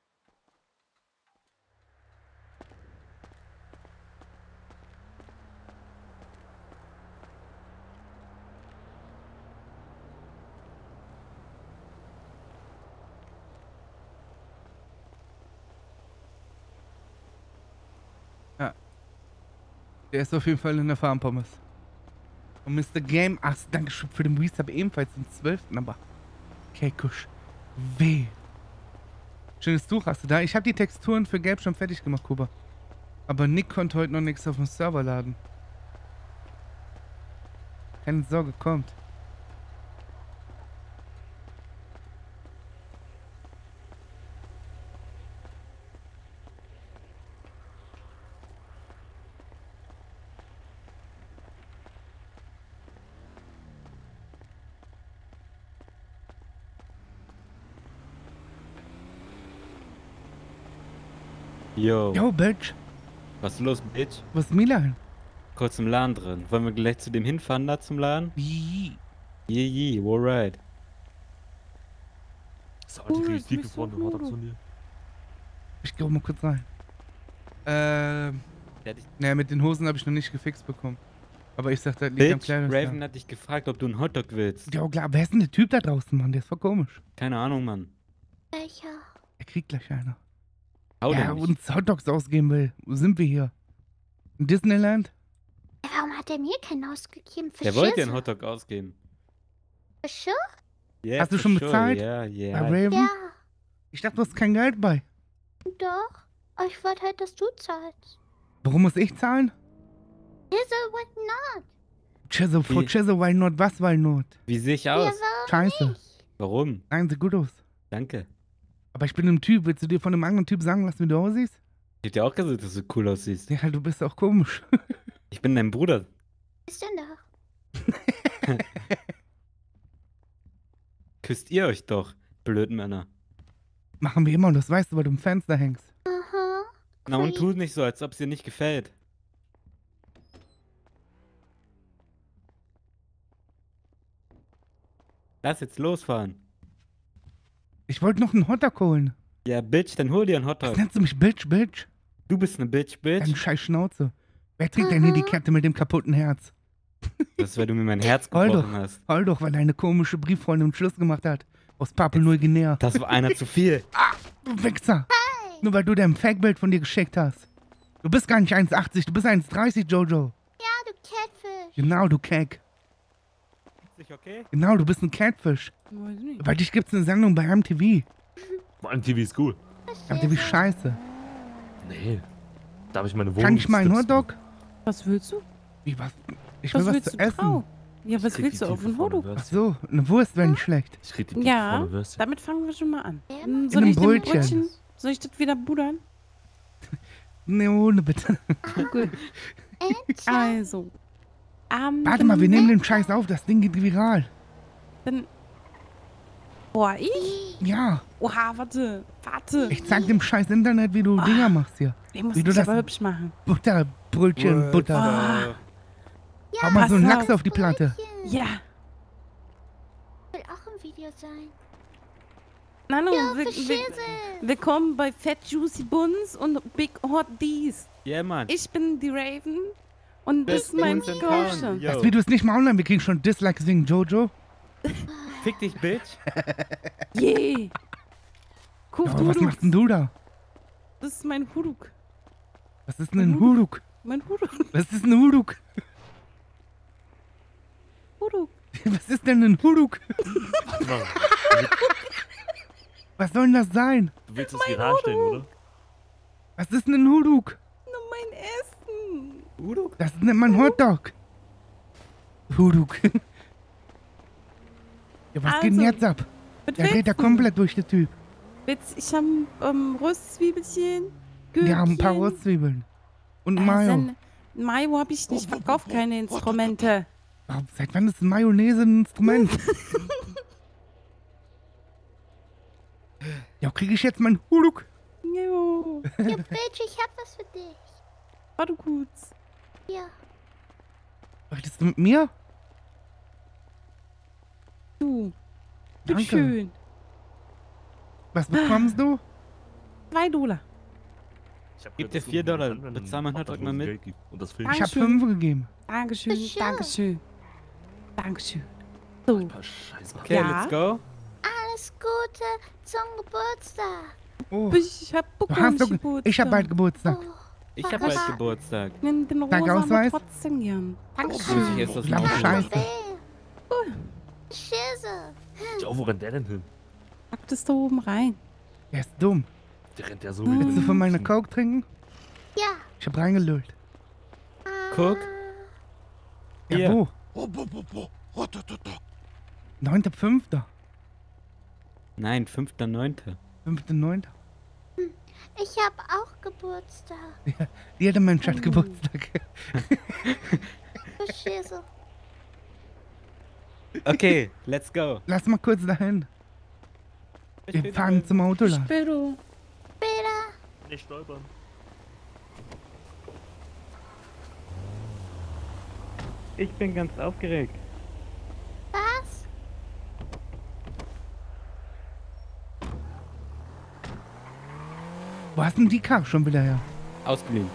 Ja. Der ist auf jeden Fall in der Farmpommes. Und Mister Game, ach, danke schön für den Resub ebenfalls zum zwölften aber. Kekusch. Weh. Schönes Tuch hast du da. Ich habe die Texturen für Gelb schon fertig gemacht, Kuba. Aber Nick konnte heute noch nichts auf dem Server laden. Keine Sorge, kommt. Yo. Yo, Bitch. Was ist los, Bitch? Was ist Milan? Kurz im Laden drin. Wollen wir gleich zu dem hinfahren, da zum Laden? Wie? Yeah, yeah, alright. So, die krieg ich die gefunden, so hat er zu mir. Ich geh auch mal kurz rein. Ähm. Fertig. Naja, mit den Hosen habe ich noch nicht gefixt bekommen. Aber ich sagte halt, liegt am Bitch, Kleidungsstück. Raven hat dich gefragt, ob du einen Hotdog willst. Ja, klar. Wer ist denn der Typ da draußen, Mann? Der ist voll komisch. Keine Ahnung, Mann. Welcher? Er kriegt gleich einer. Hau Ja, doch nicht. uns Hotdogs ausgeben will. Wo sind wir hier? In Disneyland? Ja, warum hat er mir keinen ausgegeben? Für Der wollte dir Schisse? einen Hotdog ausgeben. Für Sure? Yeah, Hast du for schon sure. bezahlt? Ja, Bei ja. Raven? Ja, Ich dachte, du hast kein Geld bei. doch. Aber ich wollte halt, dass du zahlst. Warum muss ich zahlen? Wieso, what not? Chisel, for Wie? Chisel, why not? Was, why not? Wie sehe ich Ja, aus? warum Scheiße. nicht? Warum? Nein, sieht gut aus. Danke. Aber ich bin ein Typ. Willst du dir von einem anderen Typ sagen lassen, wie du aussiehst? Ich hab dir auch gesagt, dass du cool aussiehst. Ja, du bist auch komisch. Ich bin dein Bruder. Was ist denn da? Küsst ihr euch doch, blöden Männer. Machen wir immer und das weißt du, weil du im Fenster hängst. Aha. Na und Creep. tu nicht so, als ob es dir nicht gefällt. Lass jetzt losfahren. Ich wollte noch einen Hotdog holen. Ja, Bitch, dann hol dir einen Was Hotdog. nennst du mich Bitch, Bitch? Du bist eine Bitch, Deine Bitch. scheiß Schnauze. Wer trägt denn hier die Kette mit dem kaputten Herz? Das ist, weil du mir mein Herz Heul gebrochen doch. hast. Heul doch, weil deine komische Brieffreundin Schluss gemacht hat. Aus Papua-Neuguinea. Das war einer zu viel. Du Wichser. Nur weil du dein Fake-Bild von dir geschickt hast. Du bist gar nicht eins achtzig, du bist eins dreißig, Jojo. Ja, du Catfish. Genau, du Keck. Ist nicht okay? Genau, du bist ein Catfish. Weiß nicht. Bei dich gibt's eine Sendung bei M T V. Mein T V ist cool. M T V scheiße. Nee. Da habe ich meine Wohnung. Kann ich mal einen gestützt. Hotdog? Was willst du? Wie, was? Ich will Was was willst zu du essen. Trau? Ja, was krieg willst die du auf tiefe den vorne Hotdog? Ach Würstchen. so, eine Wurst wäre nicht schlecht. Ich krieg die tiefe Ja, vorne Würstchen. damit fangen wir schon mal an. Ja, Hm, Mann. Soll einem ich dem Brötchen. Brötchen, soll ich das wieder budern? Ne, ohne bitte. Gut. Ätzend. Also. Ähm, Warte mal, wir nehmen den Scheiß auf, das Ding geht viral. Dann. Boah, ich? Ja, Oha, warte. Warte. ich zeig dem scheiß Internet, wie du Ah. Dinger machst hier. Ich muss wie du dich das- aber hübsch machen. Butter, Brötchen, Butter. Ah. Hau mal so einen pass Lachs auf. auf die Platte. Brötchen. Ja. Will auch im Video sein. Nano, Ja, wir, für wir, Schisse. willkommen bei Fat Juicy Buns und Big Hot D's. Ja, yeah, Mann. Ich bin die Raven und das ist Best mein Buns in Gorsche. town, yo. Das Video ist nicht mal online, wir kriegen schon Dislikes wegen Jojo. Fick dich, Bitch. Yeah. Kuf Ja, aber was du, machst denn du da? das ist mein Huduk. Was ist denn ein Huruk? Mein Huruk. Was ist ein Huruk? Huruk. Was ist denn ein Huruk? Warte mal. Was soll denn das sein? Du willst das hier nachstellen, oder? Was ist denn ein Huruk? Nur mein Essen. Uduk? Das nennt man Hotdog. Huruk. Ja, was geht denn Also, jetzt ab? Was Der dreht da willst du? komplett durch den Typ. Willst- Ich habe ähm, Röstzwiebelchen, Wir haben ein paar Gürkchen. Rostzwiebeln. Und Äh, Mayo. Sen- Mayo habe ich nicht, verkauf keine Instrumente. Oh, seit wann ist Mayonnaise ein Instrument? Ja, kriege ich jetzt meinen Huruk? Jo, Ja, Bitch, ich hab was für dich. war du gut. Ja. Möchtest du mit mir? Du, Danke. bitteschön. Was bekommst du? Zwei Dollar. Ich hab Gib gehört, dir dass du vier Dollar. einen anderen Bezahl mein Hotdog mal Obdachlosen mit. Geld gibt. Und das Film. Ich habe Dankeschön. fünf gegeben. Dankeschön, Schön. Dankeschön. Dankeschön. So, Ein paar Scheiße. Okay, Ja. let's go. Alles Gute zum Geburtstag. Oh, ich hab du bekommen hast doch, Geburtstag. ich habe bald Geburtstag. Oh, Ich hab Papa. bald Geburtstag. Nimm den Dein rosa, aber Ausweis? trotzdem gern. Muss Dankeschön. ich erst aus dem Lamm Auto Scheiße. Weh. Schisse. Ja, wo rennt der denn hin? Pack das da oben rein. Der ist dumm. Der rennt ja so Hm. wie Willst du von meiner Coke trinken? Ja. Ich habe reingelullt. Guck. Ja, Hier. wo? Neunter, fünfter. Nein, fünfter neunter Fünfter, neunter. Ich hab auch Geburtstag. Jeder Mensch Oh. hat Geburtstag. Du Schisse. Okay, let's go. Lass mal kurz dahin. Bis Wir später. fahren zum Autoladen. Später. Später. Nicht stolpern. Ich bin ganz aufgeregt. Was? Wo hast denn die Karre schon wieder her? Ausgeliehen.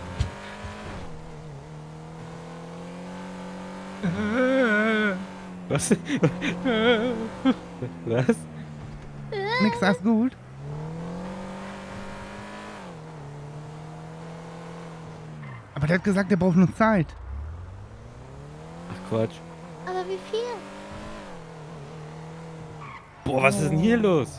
Was? Was? Nix, alles gut. Aber der hat gesagt, er braucht noch Zeit. Ach Quatsch. Aber wie viel? Boah, was ist denn hier los?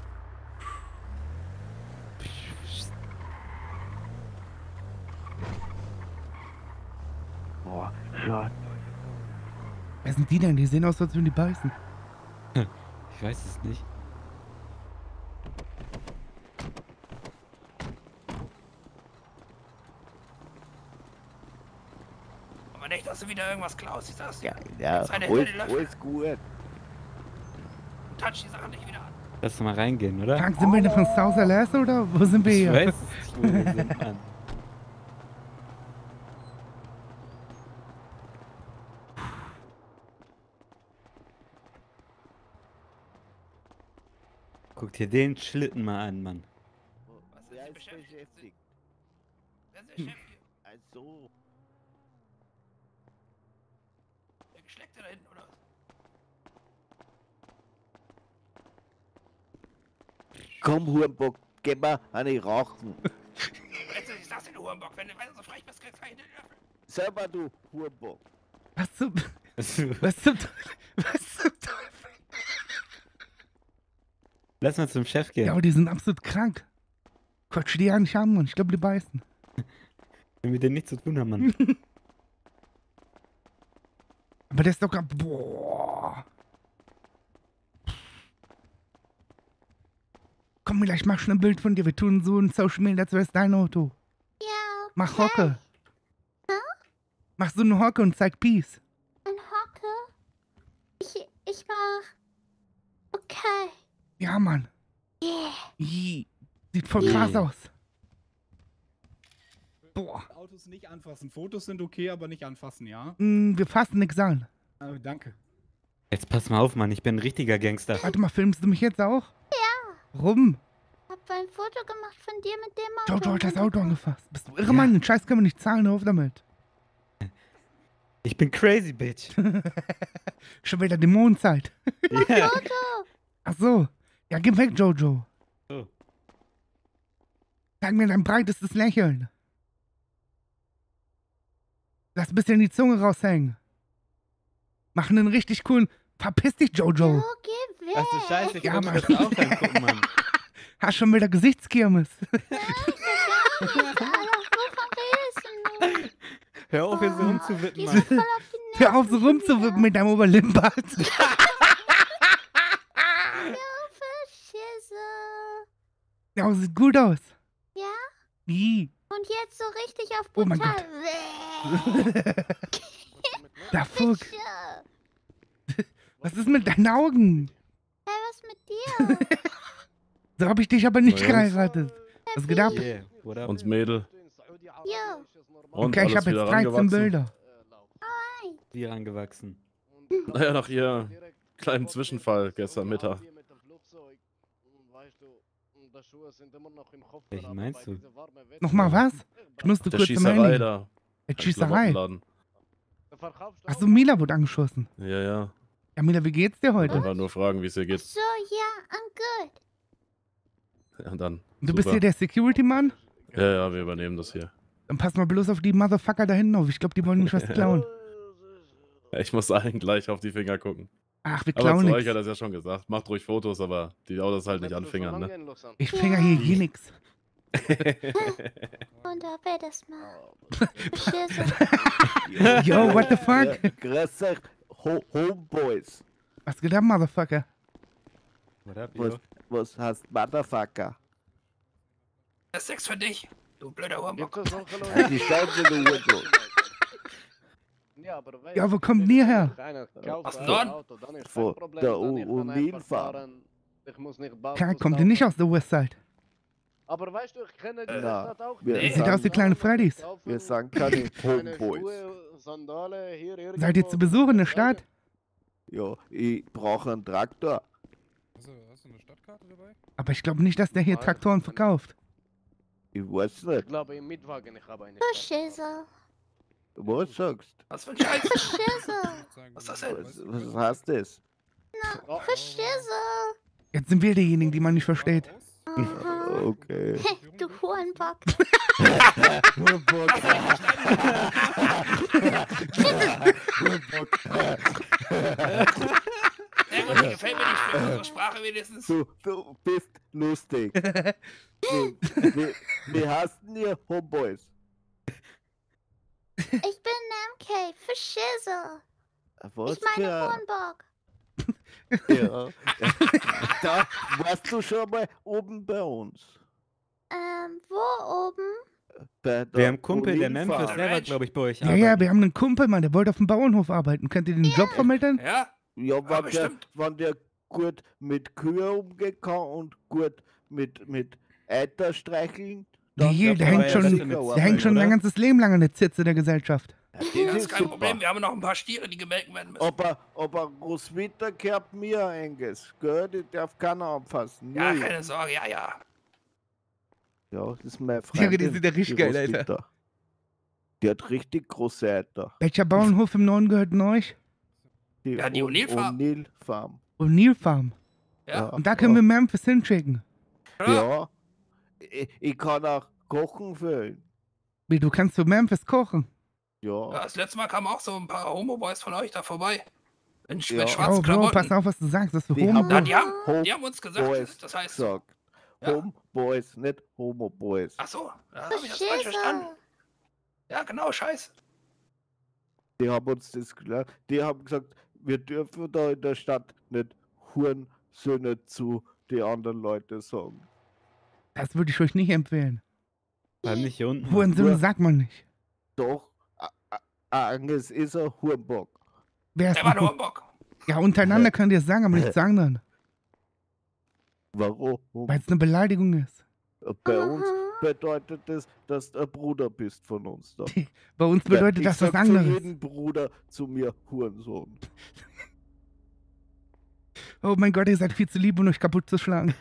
Boah, Gott. Wer sind die denn? Die sehen aus, als würden die beißen. Ich weiß es nicht. Aber nicht, dass du wieder irgendwas klaust, ich sag's dir. Ja, Seine alles, Hände löffel. alles gut. Touch die Sachen nicht wieder an. Lass mal reingehen, oder? Frank, sind wir denn von South Alaska oder wo sind wir Ich hier? weiß es nicht, wo wir sind, Mann. Guck dir den Schlitten mal an, Mann. Was Wer ist ist beschäftigt? beschäftigt? Wer ist der Chef hier? Also, Der Geschleckte da hinten, oder? komm, Hurenbock, geh mal eine rauchen. Jetzt, ich sag's dir, du Hurenbock, wenn du weiter so frech bist, kriegst du einen Löffel. Selber, du Hurenbock. Was zum, Was? was zum Teufel? Was zum Teufel? Lass mal zum Chef gehen. Ja, aber die sind absolut krank. Quatsch die ja nicht an, Mann. Ich glaube, die beißen. Wenn wir denn nichts zu tun haben, Mann. Aber der ist doch grad. Boah. Komm, gleich mach schon ein Bild von dir. Wir tun so ein Social Media, als wäre es dein Auto. Ja. Mach Hocke. Mach so eine Hocke und zeig Peace. Ein Hocke? Ich, ich mach. Okay. Ja, Mann. Yeah. Ih, sieht voll krass aus. Boah. Autos nicht anfassen. Fotos sind okay, aber nicht anfassen, ja? Mm, wir fassen nix an. Äh, danke. Jetzt pass mal auf, Mann. Ich bin ein richtiger Gangster. Warte mal, filmst du mich jetzt auch? Ja. Rum. Hab ein Foto gemacht von dir mit dem Auto. Jojo hat das und Auto dann- angefasst. Bist du irre, Ja. Mann? Den Scheiß können wir nicht zahlen, hör auf damit. Ich bin crazy, Bitch. Schon wieder Dämonenzeit. Ja. Foto. Ach so. Ja, geh weg, Jojo. So. Zeig mir dein breitestes Lächeln. Lass ein bisschen die Zunge raushängen. Mach einen richtig coolen... Verpiss dich, Jojo. Oh, geh weg. Ach du Scheiße, ich Ja, will mir Mann. das auch angucken, Mann. Hast schon wieder Gesichtskirmes. Alter, wovon redest du nur? Hör auf, hier so Oh, rumzuwippen, die Mann. sind voll auf die Nerven. Hör auf, so rumzuwippen mit deinem Oberlimmbart. Ja, Verschisse. Ja, sieht gut aus. Ja? Wie? Und jetzt so richtig auf Oh mein brutal. Da fuck. Fische. Was ist mit deinen Augen? Hey, was mit dir? So hab ich dich aber nicht Na, Jungs. geheiratet. Was geht ab? Yeah, what up? Uns Mädel. Ja. Und Okay, ich alles habe wieder jetzt dreizehn rangewachsen. Bilder. Wie rangewachsen. Naja, nach ihr kleinen Zwischenfall gestern Mittag. Welchen meinst du? Nochmal was? Ich musste Der kurz im Schießerei Handy. da. Der im Schießerei. Klamottenladen. Achso, Mila wurde angeschossen. Ja, ja. Ja, Mila, wie geht's dir Ich heute? wollte nur fragen, wie es ihr geht. So, ja, I'm good. Ja, dann. Du bist super. hier der Security-Mann? Ja, ja, wir übernehmen das hier. Dann pass mal bloß auf die Motherfucker da hinten auf. Ich glaube, die wollen nicht was klauen. Ja, ich muss allen gleich auf die Finger gucken. Ach, wir Aber klauen zu euch nichts. hat er es ja schon gesagt. Macht ruhig Fotos, aber die Autos halt nicht anfingern, ne? Ich finger hier je nix. Und ob er das macht. Verschisse. Yo, what the fuck? Grüß euch, Ho Homeboys. Was geht ab, Motherfucker? What up, Was, yo? was heißt Motherfucker? Das ist Sex für dich, du blöder Hurenbock. Halt die Schnauze, du Hurensohn. Ja, wo kommt ihr her? Aus dem Norden? Von der Unilfarm. Klar, kommt ihr nicht aus der Westside. Aber weißt du, ich kenne die Na, Stadt auch wir Nee. nicht. Sieht aus wie kleine Freddys. Wir sind keine Homeboys. Seid ihr zu Besuch in der Stadt? Ja, ich brauche einen Traktor. Hast du, hast du eine Stadtkarte dabei? Aber ich glaube nicht, dass der hier Traktoren verkauft. Ich weiß Ich nicht. glaube, im Mietwagen, ich habe eine. Verschisse. Was sagst Was für ein Scheiß. Verschisse. Was ist das denn? Was, was heißt das? Verschisse. Jetzt sind wir diejenigen, die man nicht versteht. Aha. Okay. Du Hurenbock. Sehr gut, die gefällt mir nicht für unsere Sprache wenigstens. Du, du bist lustig. Du, wie, wie heißt denn ihr Homeboys? Ich bin M K. Verschisse. Was Ich meine für... Hurenbock. Ja. Da warst du schon mal oben bei uns. Ähm, wo oben? Bei der Wir haben einen Kumpel, der Unilfarm. Memphis, der war, glaube ich, bei euch Ja, ja, wir haben einen Kumpel, Mann, der wollte auf dem Bauernhof arbeiten. Könnt ihr den Job vermitteln? Ja? Ja, Ja, wenn der, bestimmt. wenn der gut mit Kühe umgehen kann und gut mit, mit Eiter streicheln, Der hier, der hängt schon, der hängt schon ein ganzes Leben lang an der Zitze der Gesellschaft. Das Das ist ist kein super. Problem, wir haben noch ein paar Stiere, die gemelkt werden müssen. Aber, aber Roswitha gehört mir, Angus. Gell? Die darf keiner anfassen. Ja, Nie. keine Sorge, ja, ja. Ja, das ist meine Ja, Freundin. die sieht ja richtig die geil, Alter. Roswitha. Die hat richtig große Eiter. Welcher Bauernhof im Norden gehört denn euch? Die, Ja, die Un- O'Neill-Farm. O'Neill-Farm. O'Neill Farm. Ja. Und da können wir Memphis hinschicken. Ja. Ja. Ich, ich kann auch kochen für ihn. Wie, du kannst für Memphis kochen? Ja. Ja, das letzte Mal kamen auch so ein paar Homo-Boys von euch da vorbei. In, Ja. mit schwarzen Oh, Bro, Klamotten. pass auf, was du sagst. Das ist Die Homo. haben- Na, die haben, Home die haben uns gesagt, Boys das heißt. gesagt. Ja. Homeboys, nicht Homo-Boys. Ach so, da habe ich das falsch verstanden. Verschisse. Ja, genau, scheiß. Die haben uns das gelernt. Die haben gesagt, wir dürfen da in der Stadt nicht Hurensöhne zu die anderen Leute sagen. Das würde ich euch nicht empfehlen. War nicht hier unten. Hurensöhne sagt man nicht. Doch, A- A- Angus ist ein Hurenbock. Wer ist Der war ein nur Hu- im Bock. Ja, untereinander könnt ihr es sagen, aber nichts sagen dann. Warum? Weil es eine Beleidigung ist. Bei uns Aha. bedeutet das, dass du ein Bruder bist von uns. Da. Bei uns bedeutet ich das was sag anderes. zu jedem Bruder zu mir Hurensohn. Oh mein Gott, ihr seid viel zu lieb, um euch kaputt zu schlagen.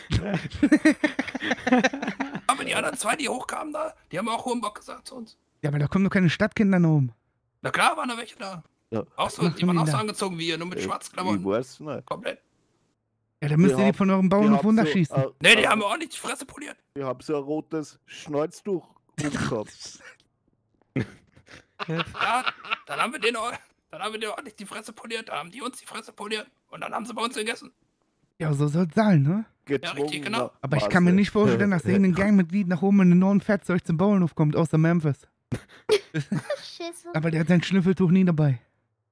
Aber die anderen zwei, die hochkamen da, die haben auch Hurenbock gesagt zu uns. Ja, aber da kommen doch keine Stadtkinder nach oben. Na klar, waren da welche da. Ja. Auch so, Was die waren machen auch die so da? angezogen wie ihr, nur mit Ich, schwarzen ich Klamotten. weiß nicht. Komplett. Ja, dann müsst Die ihr die haben- von eurem Die Bauernhof haben runterschießen. So, Nee, die äh, haben wir auch nicht die Fresse poliert. Die haben so ein rotes Schnäuztuch umgehabt. Ja, dann haben wir den, or- dann haben wir den ordentlich die Fresse poliert, dann haben die uns die Fresse poliert und dann haben sie bei uns gegessen. Ja, so soll's sein, ne? Ja, richtig, genau. Aber ich kann mir nicht vorstellen, dass irgendein Gangmitglied nach oben in den neuen Fettzeug zum Bauernhof kommt, außer Memphis. Scheiße. Aber der hat sein Schnüffeltuch nie dabei.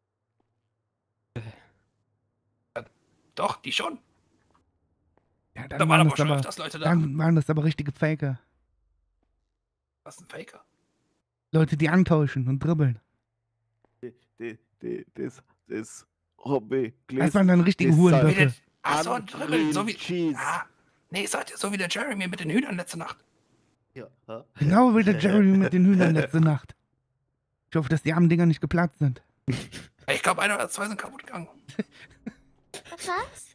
Doch, die schon. Ja, Da dann waren waren aber das schon aber, öfters Leute da. dann waren das aber richtige Faker. Was ist ein Faker? Leute, die antauschen und dribbeln. Die, die, die, das, das Hobby. Das waren dann richtige Hurenböcke. Ach so, ein Dribbeln, so wie... Cheese. Ah, nee, seid ihr so wie der Jeremy mit den Hühnern letzte Nacht. Ja, hä? Genau wie der Jeremy mit den Hühnern letzte Nacht. Ich hoffe, dass die armen Dinger nicht geplatzt sind. Ich glaube, einer oder zwei sind kaputt gegangen. Was?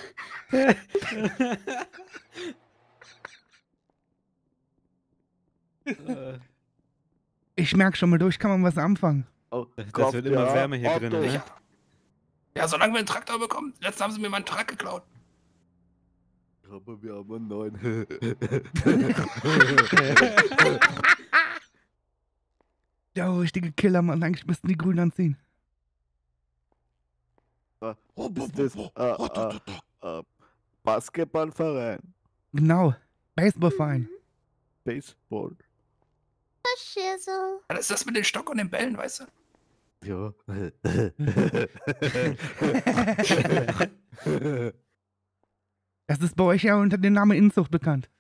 Ich merke schon, mit euch kann man was anfangen. Oh, Das Gott, wird immer ja, wärmer hier Otto. drin, ne? Ja. Ja, solange wir einen Traktor bekommen. Letztens haben sie mir meinen Truck geklaut. Aber wir haben einen neuen. Ja, richtige Killer, Mann. Eigentlich müssten die Grün anziehen. Ist das äh, äh, äh, Basketballverein? Genau. Baseballverein. Baseball. Scheiße. Das ist das mit den Stock und den Bällen, weißt du? Ja. Das ist bei euch ja unter dem Namen Inzucht bekannt.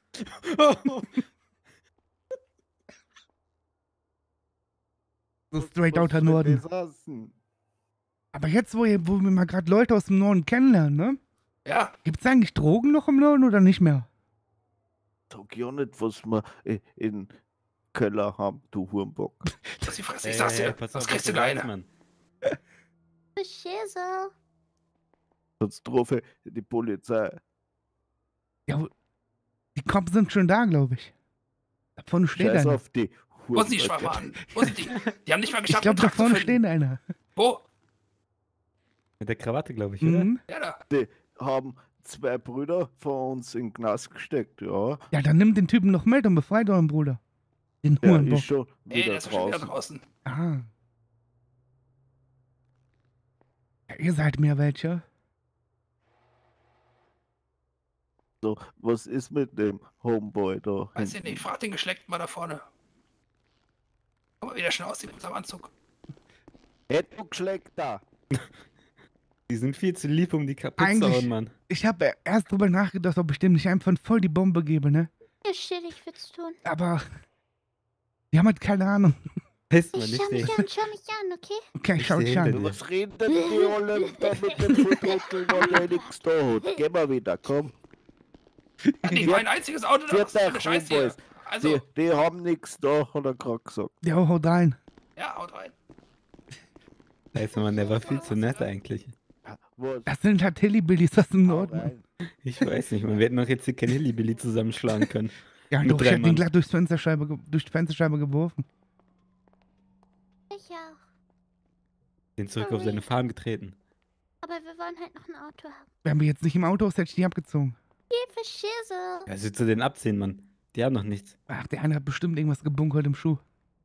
So straight outer Norden. Aber jetzt, wo, ihr, wo wir mal gerade Leute aus dem Norden kennenlernen, ne? Ja. Gibt's eigentlich Drogen noch im Norden oder nicht mehr? Sag ja nicht, was wir i- in Keller haben, du Hurenbock. Das ist die Fresse, ich Ey, sag's ey, dir. pass Das auf, kriegst was du du gleich weißt, eine. Mann. Scheiße. Sonst rufe die Polizei. Ja, wo- die Cops sind schon da, glaube ich. Da vorne steht Scheiß einer. auf die Wo sind die Hurenböcke. Schwachmaten? Wo sind die? Die haben nicht mal Ich geschafft, glaube, da einen Truck zu vorne finden. steht einer. Wo? Mit der Krawatte, glaube ich, oder? Mhm. Ja, da. Die haben zwei Brüder von uns in den Knast gesteckt, ja. Ja, dann nimm den Typen noch mit und befreit euren Bruder. Den Der Hurenbock. ist schon Ey, wieder der ist schon wieder draußen. draußen. Ah. Ja, ihr seid mir welche. So, was ist mit dem Homeboy da? Weiß ich nicht, frag den Geschleckten mal da vorne. Guck mal, wie der schon aussieht mit seinem Anzug. Hätt du geschleckt da? Die sind viel zu lieb, um die kaputt zu Eigentlich- hauen, Mann. Ich habe erst drüber nachgedacht, ob ich dem nicht einfach voll die Bombe gebe, ne? Ja, shit, ich will's tun. Aber die haben halt keine Ahnung. Heißt man Ich nicht, schau mich ey. an, schau mich an, okay? Okay, Ich schau seh dich hinter an. dir. Was reden denn die alle da mit dem Vertrottel, weil der nichts da hat? Geh mal wieder, komm. Hat nicht mein einziges Auto da. Was ist Vierter für eine Scheiße hier? Homeboys. Also, Die, die haben nichts da, hat er gerade gesagt. Ja, haut rein. ja, haut rein. Scheiße, Mann, der war viel zu nett eigentlich. Was? Das sind halt Hillybillys aus dem Hau Norden. rein. Ich weiß nicht, man. Wir hätten doch jetzt hier kein Hillybilly zusammenschlagen können. Ja, Mit doch, ich drei hab den Mann. glatt durchs Fensterscheibe, ge- durch die Fensterscheibe geworfen. Ich auch. Den zurück auf seine Farm getreten. Aber wir wollen halt noch ein Auto haben. Wären wir jetzt nicht im Autohaus, hätte ich die abgezogen. Hilfe, Scheiße. Ja, willst du den abziehen, Mann? Die haben noch nichts. Ach, der eine hat bestimmt irgendwas gebunkert im Schuh.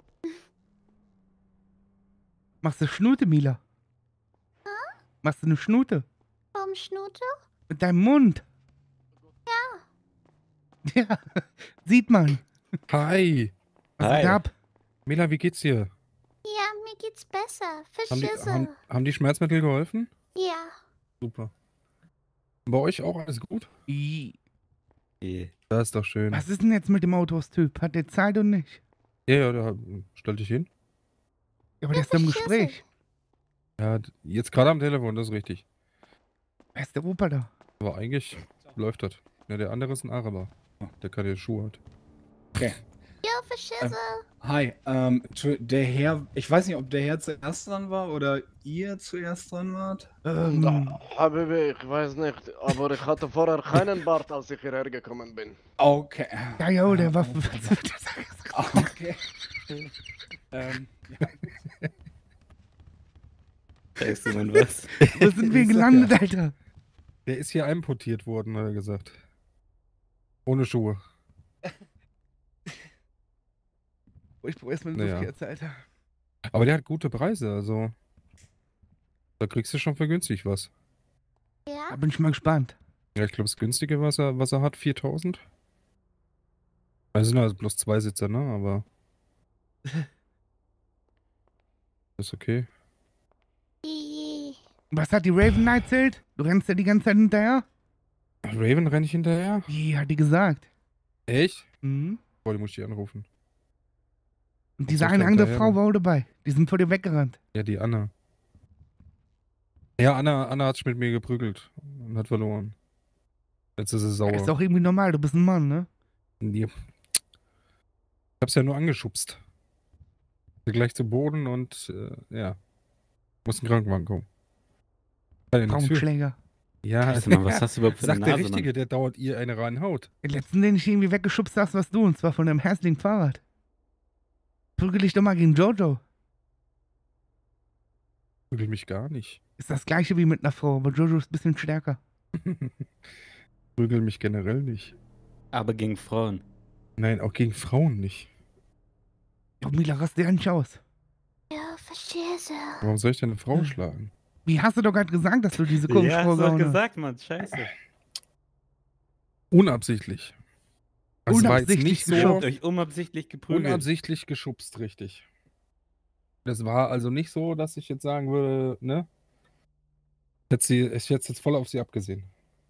Machst du Schnute, Mila? Machst du eine Schnute? Warum Schnute? Mit deinem Mund? Ja. Ja, sieht man. Hi. Was Hi. geht ab? Mila, wie geht's dir? Ja, mir geht's besser. Haben die, Verschisse. haben, haben die Schmerzmittel geholfen? Ja. Super. Bei euch auch alles gut? I- Eh. Das ist doch schön. Was ist denn jetzt mit dem Autohaus-Typ? Hat der Zeit und nicht? Ja, ja, da stell dich hin. Ja, aber der ist doch im Verschisse. Gespräch. Ja, d- jetzt gerade am Telefon, das ist richtig. Wer ist der Opa da? Aber eigentlich läuft das. Ja, der andere ist ein Araber. Der keine Schuhe hat. Okay. Jo, Verschisse. Hi, ähm, Entschu- der Herr, ich weiß nicht, ob der Herr zuerst dran war oder ihr zuerst dran wart. Ähm, Habibi, ich weiß nicht, aber ich hatte vorher keinen Bart, als ich hierher gekommen bin. Okay. ja, ja, der war... Okay. ähm, Weißt du, Mann, was? Wo sind wir Ich sag gelandet, ja. Alter? Der ist hier importiert worden, hat er gesagt. Ohne Schuhe. Oh, ich brauch erstmal eine Naja. Duftkerze, Alter. Aber der hat gute Preise, also. Da kriegst du schon für günstig was. Ja? Da bin ich mal gespannt. Ja, ich glaube, das günstige, was er, was er hat, viertausend. Das sind also bloß zwei Sitzer, ne? Aber. Ist okay. Die- Was hat die Raven erzählt? Du rennst ja die ganze Zeit hinterher? Raven renne ich hinterher? Wie hat die gesagt? Echt? Mhm. Boah, die muss ich die anrufen. Und diese soll ich eine da andere hinterher Frau war auch dabei. Die sind vor dir weggerannt. Ja, die Anna. Ja, Anna, Anna hat sich mit mir geprügelt und hat verloren. Jetzt ist sie sauer. Ist auch irgendwie normal, du bist ein Mann, ne? Ja. Ich hab's ja nur angeschubst. Gleich zu Boden und äh, ja. Muss ein Krankenwagen kommen. Kann ja nichts für. Frauenschläger. Ja, Scheiße, Mann, was hast du überhaupt für eine sagt der Nase, Richtige, Mann? der dauert ihr eine reinhaut. Den letzten, den ich irgendwie weggeschubst hast, warst du, und zwar von einem hässlichen Fahrrad. Prügel dich doch mal gegen Jojo. Prügel mich gar nicht. Ist das gleiche wie mit einer Frau, aber Jojo ist ein bisschen stärker. Prügel mich generell nicht. Aber gegen Frauen. Nein, auch gegen Frauen nicht. Jo, Mila, rast dir nicht aus. Ja, verstehe sie. Warum soll ich denn eine Frau schlagen? Wie hast du doch gerade gesagt, dass du diese komische Ja, Frau hast du doch gehauen hast? gesagt, Mann. Scheiße. Unabsichtlich. Also es war jetzt Unabsichtlich nicht so geschubst. Euch unabsichtlich geprügelt. unabsichtlich geschubst, richtig. Das war also nicht so, dass ich jetzt sagen würde, ne? Ich hätte, sie, ich hätte jetzt voll auf sie abgesehen.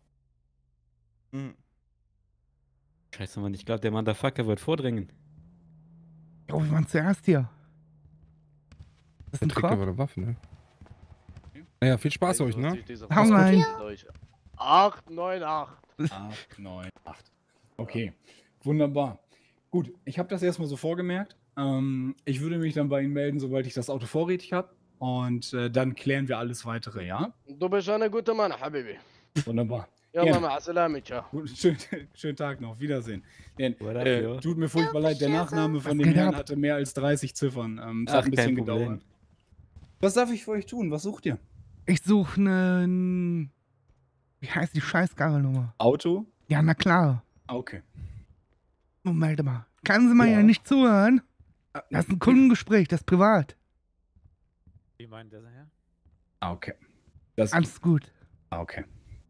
Hm. Scheiße, Mann. Ich glaube, der Motherfucker wird vordringen. Jo, wir waren zuerst hier. Das ist Der ein trägt aber Korb. eine Waffe, ne? Naja, viel Spaß euch, ne? Hau rein. acht, neun, acht. acht, neun, acht. Okay, wunderbar. Gut, ich habe das erstmal so vorgemerkt. Ähm, ich würde mich dann bei Ihnen melden, sobald ich das Auto vorrätig habe. Und äh, dann klären wir alles weitere, ja? Du bist ein guter Mann, Habibi. Wunderbar. Ja, Gerne. Mama, Salami, ciao. Gut, schön, schönen Tag noch. Wiedersehen. Denn, What up, äh, yo? tut mir furchtbar leid, der Nachname von Was dem geht Herrn ab? hatte mehr als dreißig Ziffern. Ähm, es Ach, hat ein bisschen kein Problem. gedauert. Was darf ich für euch tun? Was sucht ihr? Ich suche einen. Wie heißt die Scheißkarre-Nummer? Auto? Ja, na klar. Okay. Moment mal. Kann sie mal Ja. ja nicht zuhören? Das ist ein Kundengespräch, das ist privat. Wie meint der Herr? Ah, okay. Das, Alles gut. ah, okay.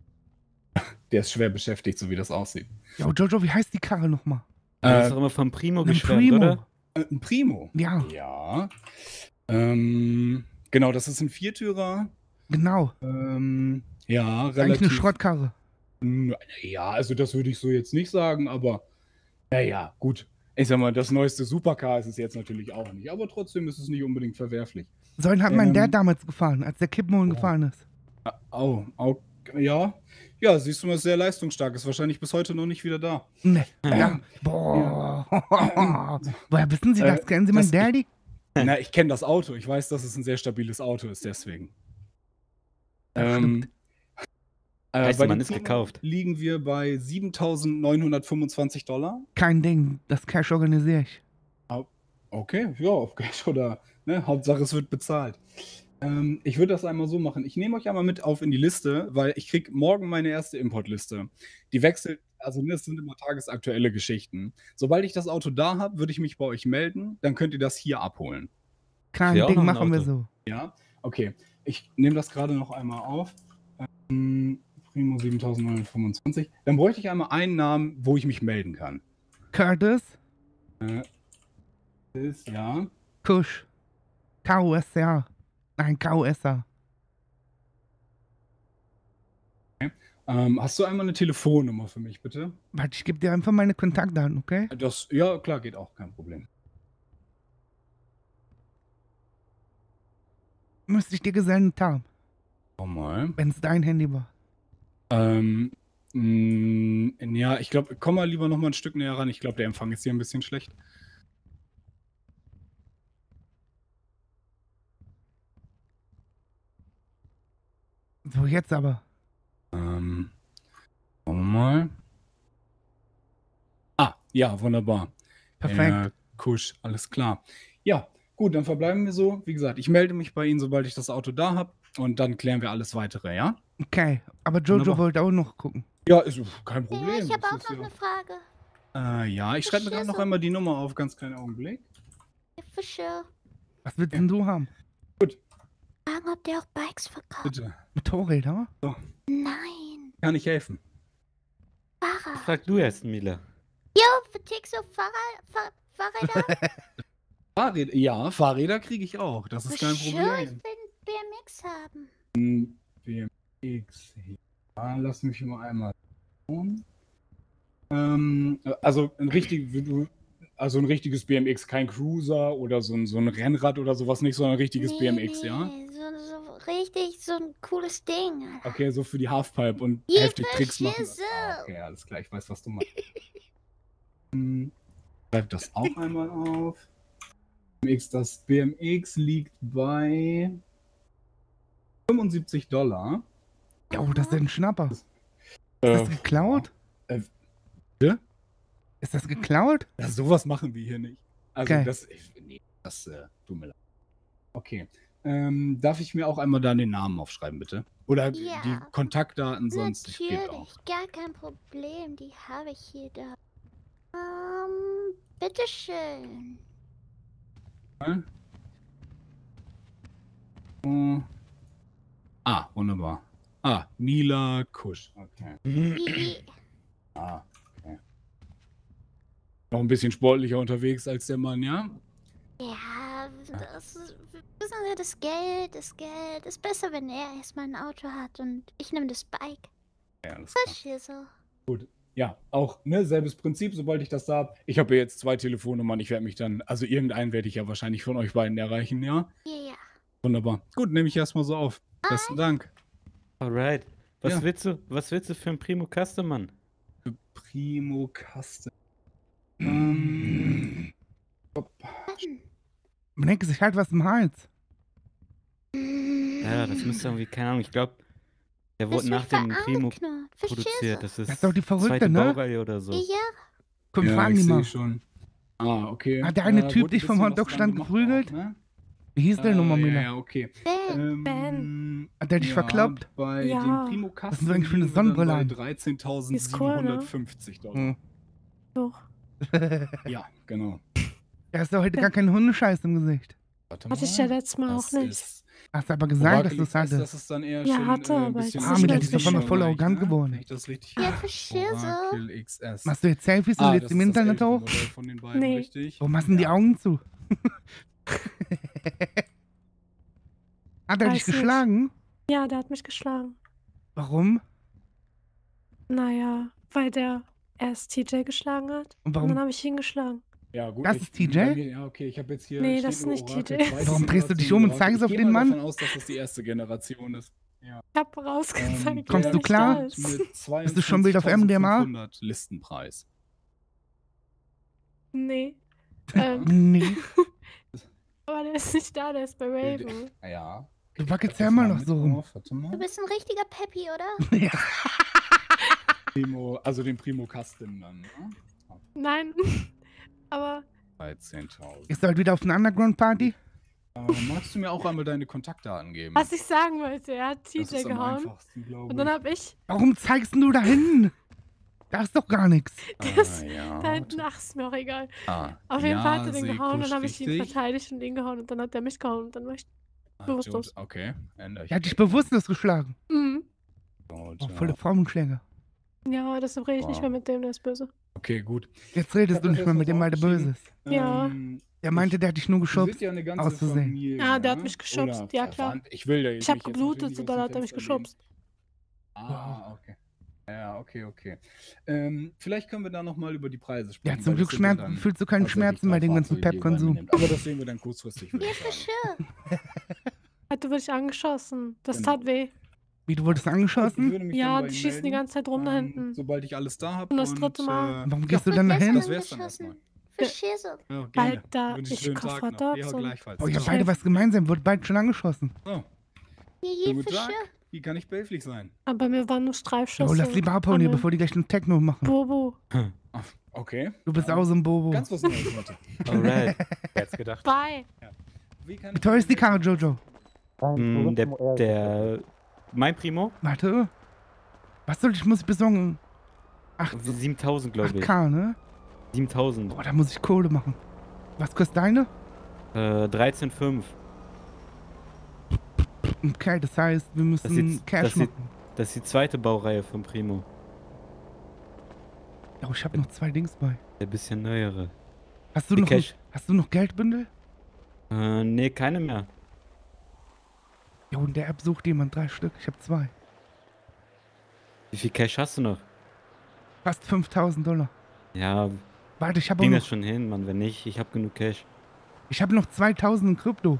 Der ist schwer beschäftigt, so wie das aussieht. Jo, Jojo, wie heißt die Karre nochmal? Du hast Äh, doch immer vom Primo Ein geschwärmt, Primo. oder? äh, ein Primo? Ja, Ja. Ähm, genau, das ist ein Viertürer. genau. Ähm, ja, Eigentlich eine relativ. Schrottkarre. Na, ja, also das würde ich so jetzt nicht sagen, aber naja, gut. Ich sag mal, das neueste Supercar ist es jetzt natürlich auch nicht, aber trotzdem ist es nicht unbedingt verwerflich. So einen hat mein Ähm, Dad damals gefahren, als der Kippenholen oh. gefahren ist. Ah, Au, au, ja. Ja, siehst du mal, ist sehr leistungsstark. Ist wahrscheinlich bis heute noch nicht wieder da. Ne, ja. Boah. Woher wissen Sie das? Äh, Kennen Sie meinen das- Daddy? Na, ich kenne das Auto. Ich weiß, dass es ein sehr stabiles Auto ist, deswegen. Das stimmt. äh, Heißt, bei man dem ist Primo gekauft. liegen wir bei siebentausendneunhundertfünfundzwanzig Dollar. Kein Ding, das Cash organisiere ich. Okay, ja, auf Cash oder, ne, Hauptsache es wird bezahlt. Ähm, ich würde das einmal so machen. Ich nehme euch einmal mit auf in die Liste, weil ich kriege morgen meine erste Importliste. Die wechselt, also ne, das sind immer tagesaktuelle Geschichten. Sobald ich das Auto da habe, würde ich mich bei euch melden, dann könnt ihr das hier abholen. Kein Ja, auch Ding, noch ein machen wir Auto. so. Ja, okay. Ich nehme das gerade noch einmal auf. Ähm, Primo siebentausendneunhundertfünfundzwanzig. Dann bräuchte ich einmal einen Namen, wo ich mich melden kann. Curtis, Äh, ist, ja. Kusch, K U S A. Nein, K U S A. Ähm, hast du einmal eine Telefonnummer für mich, bitte? Warte, ich gebe dir einfach meine Kontaktdaten, okay? Das, ja, klar, geht auch, kein Problem. Müsste ich dir gesendet haben, Schau mal. wenn es dein Handy war. Ähm, mh, ja, ich glaube, komm mal lieber noch mal ein Stück näher ran. Ich glaube, der Empfang ist hier ein bisschen schlecht. So, jetzt aber. Ähm, schauen wir mal. Ah, ja, wunderbar. Perfekt. Ja, Kusch, alles klar. Ja, gut, dann verbleiben wir so. Wie gesagt, ich melde mich bei Ihnen, sobald ich das Auto da habe. Und dann klären wir alles weitere, ja? Okay, aber Jojo Wunderbar. wollte auch noch gucken. Ja, ist kein Problem. Ja, ich habe Das auch ist noch ja- eine Frage. Äh, ja, ich schreibe mir gerade noch Verstehst du? einmal die Nummer auf, ganz kleinen Augenblick. For sure. Was willst denn du haben? Fragen, ob der auch Bikes verkauft. Bitte. Motorräder? Nein. Kann ich helfen? Fahrrad. Frag du erst, Mila. Jo, vertickst du Fahrrad, Fahr Fahrräder? Fahrräder? Ja, Fahrräder kriege ich auch. Das ist kein Sure, ich Problem. will ein B M X haben. Hm, B M X. Ja, lass mich mal einmal schauen. Ähm, also ein richtig, also ein richtiges B M X, kein Cruiser oder so ein, so ein Rennrad oder sowas nicht, sondern ein richtiges Nee, B M X, nee, ja? So, so richtig, so ein cooles Ding. Okay, so für die Halfpipe und Die heftig Tricks machen. Verschisse. Ah, okay, alles klar, ich weiß, was du meinst. Hm, Schreib das auch einmal auf. B M X, das B M X liegt bei fünfundsiebzig Dollar. Ja, oh, das ist ein Schnapper. Ist Äh, das geklaut? Äh, bitte? Ist das geklaut? Ja, sowas machen wir hier nicht. Also Okay. das, ich, nee, das äh, tut mir leid. Okay. Ähm, darf ich mir auch einmal da den Namen aufschreiben, bitte? Oder die- Ja. die Kontaktdaten sonst geht auch. Natürlich, gar kein Problem. Die habe ich hier da. Ähm, bitteschön. Äh, ah, wunderbar. Ah, Mila Kusch. Okay. Wie? Ah, okay. Noch ein bisschen sportlicher unterwegs als der Mann, ja? Ja, das ist, wissen Sie, das Geld, das Geld ist besser, wenn er erstmal ein Auto hat und ich nehme das Bike. Ja, alles Verstehe so. Gut. Ja, auch, ne, selbes Prinzip, sobald ich das da habe. Ich habe ja jetzt zwei Telefonnummern, ich werde mich dann, also irgendeinen werde ich ja wahrscheinlich von euch beiden erreichen, ja? Ja, ja. Wunderbar. Gut, nehme ich erstmal so auf. Besten Dank. Alright. Was Ja. willst du, was willst du für ein Primo Custom, Mann? Primo Custom. Ähm. Lenke sich halt was im Hals. Ja, das müsste irgendwie, keine Ahnung, ich glaube, der wurde Das nach wird dem Primo angeknurrt. Verstehst du? produziert. Das ist, Das ist doch die Verrückte, zweite ne? Baureihe oder so. Ja. Komm, Ja, fragen ich die mal. seh schon. Ah, okay. Hat der eine Ja, Typ wurde dich ein vom bisschen was Hotdog-Stand dran gemacht geprügelt? auch, ne? Wie hieß der Äh, nochmal, ja, Mila? ja, okay. Ben. Ähm, Hat der dich ja, verkloppt? Bei Ja. dem Primo Was Custom ist denn eigentlich für eine liegen wir dann Sonnenbrille bei an? dreizehntausendsiebenhundertfünfzig Dollar. Hm. Doch. Ja, genau. Da ist doch heute gar kein Hundescheiß im Gesicht. Warte Hatte ich ja letztes Mal auch das nicht. ist- Hast du aber gesagt, dass du es Oracle Express, hattest. Das ist dann eher Ja, schon hatte, äh, ein aber bisschen jetzt Ah, ist Mila, schnell die ist auf einmal zwischen- voll leicht, arrogant ne? geworden. Wenn ich das richtig Ja, verstehe so. Oracle X S. Machst du jetzt Selfies und Ah, lädst das im ist das Internet ältere hoch? Modell von den beiden, Nee. richtig? Warum hast du denn die Ja. Augen zu? Hat er Weiß dich nicht. geschlagen? Ja, der hat mich geschlagen. Warum? Naja, weil der erst T J geschlagen hat. Und Und dann warum? habe ich ihn geschlagen. Ja, gut. Das ich- ist T J? bei mir- Ja, okay, ich habe jetzt hier. Nee, steht das ist nur nicht Oracle T J. zweite Warum drehst du dich Generation um und Oracle. zeigst Ich auf gehe den mal Mann? davon aus, dass das die erste Generation ist. Ja. Ich habe rausgezeigt, Ähm, wer Kommst du nicht klar? da ist. Mit Bist du schon wieder auf M D M A? zweiundzwanzigtausendfünfhundert Listenpreis. Nee. Ähm, Nee. aber der ist nicht da, der ist bei Raven. Ja. Du wackelst Das ja immer mal noch mit so rum. drauf, Warte Du mal. bist ein richtiger Peppy, oder? Ja. Primo, also den Primo Custom dann. Ne? Nein. Aber dreizehntausend. Ist du halt wieder auf einer Underground-Party? Äh, magst du mir auch einmal deine Kontaktdaten geben? was ich sagen wollte, er hat T Das J ist am gehauen. einfachsten, glaube Und dann ich. habe ich Warum zeigst denn du da hin? Da ist doch gar nichts. das Ah, ja. da hinten, ach, ist mir auch egal. Ah, Auf jeden Fall hat er den Jase gehauen, Kusch, dann habe ich ihn richtig? verteidigt und ihn gehauen und dann hat er mich gehauen und dann war ich. Ah, bewusstlos. Jod- Okay, ändere ich. Er hat dich bewusstlos geschlagen. Mhm. Jod- Oh, volle Frauenschläge. Ja, deshalb rede ich nicht Wow. mehr mit dem, der ist böse. Okay, gut. Jetzt redest Ich du hab nicht das mehr jetzt mit dem, weil der noch böse ist. Ja. Ähm, Der meinte, der hat dich nur wir geschubst. sind ja eine ganze auszusehen. Familie. Ja, der hat ne? mich geschubst, Oder ja, klar. verwandt. Ich will da jetzt Ich habe mich jetzt geblutet, natürlich so nicht dann aus hat er dem mich Fenster lehnen. geschubst. Ah, okay. Ja, okay, okay. Ähm, vielleicht können wir da nochmal über die Preise sprechen. Ja, zum weil Glück das sind ja Schmerz, dann fühlst du keine tatsächlich Schmerzen drei bei dem ganzen Fahrzeuge, die ihr Pep-Konsum. übernimmt. Aber das sehen wir dann kurzfristig, würde Ja, ich sagen. verstehe. Hat du wirklich angeschossen. Das Genau. tat weh. Wie, du wurdest Ich angeschossen? würde mich Ja, dann bei die Ihnen schießen die melden, ganze Zeit rum da ähm, hinten. Sobald ich alles da habe. Und das dritte Mal. Äh, Warum gehst du Wird dann dahin? Das wär's dann angeschossen. erstmal. Verstehe so. Ja, Weil gerne. da Wünsche ich schönen kauf Tag Hot noch. Dogs Ja, und- gleichfalls. Oh, ihr habt Ciao. beide was gemeinsam, wurde beide schon angeschossen. So, Ja, guten hier, Tag. verstehe. Wie kann ich behilflich sein? Aber bei mir waren nur Streifschüsse. Oh, lass lieber abhauen hier, An den bevor die gleich einen Techno machen. Bobo. Ah, okay. Du bist Ja, aus dem Bobo. Ganz was Neues heute. Alright. Wer hätte gedacht? Bye. Wie kann Wie ich teuer ist die Ihnen Karre, Jojo? Mm, der, der, mein Primo? Warte. Was soll ich, muss ich besorgen? Ach, siebentausend, glaube ich. acht K, ne? siebentausend. Boah, da muss ich Kohle machen. Was kostet deine? Äh, dreizehn Komma fünf. Okay, das heißt, wir Das müssen ist, Cash das, ist, machen. das ist die zweite Baureihe von Primo. Ja, ich habe noch zwei Dings bei. Der bisschen neuere. Hast du Die noch, Cash. hast du noch Geldbündel? Äh, nee, keine mehr. Ja, und der App sucht jemand drei Stück. Ich habe zwei. Wie viel Cash hast du noch? Fast fünftausend Dollar. Ja, Warte, ich habe auch ging noch, das schon hin, Mann. Wenn nicht, ich habe genug Cash. ich habe noch zweitausend in Krypto.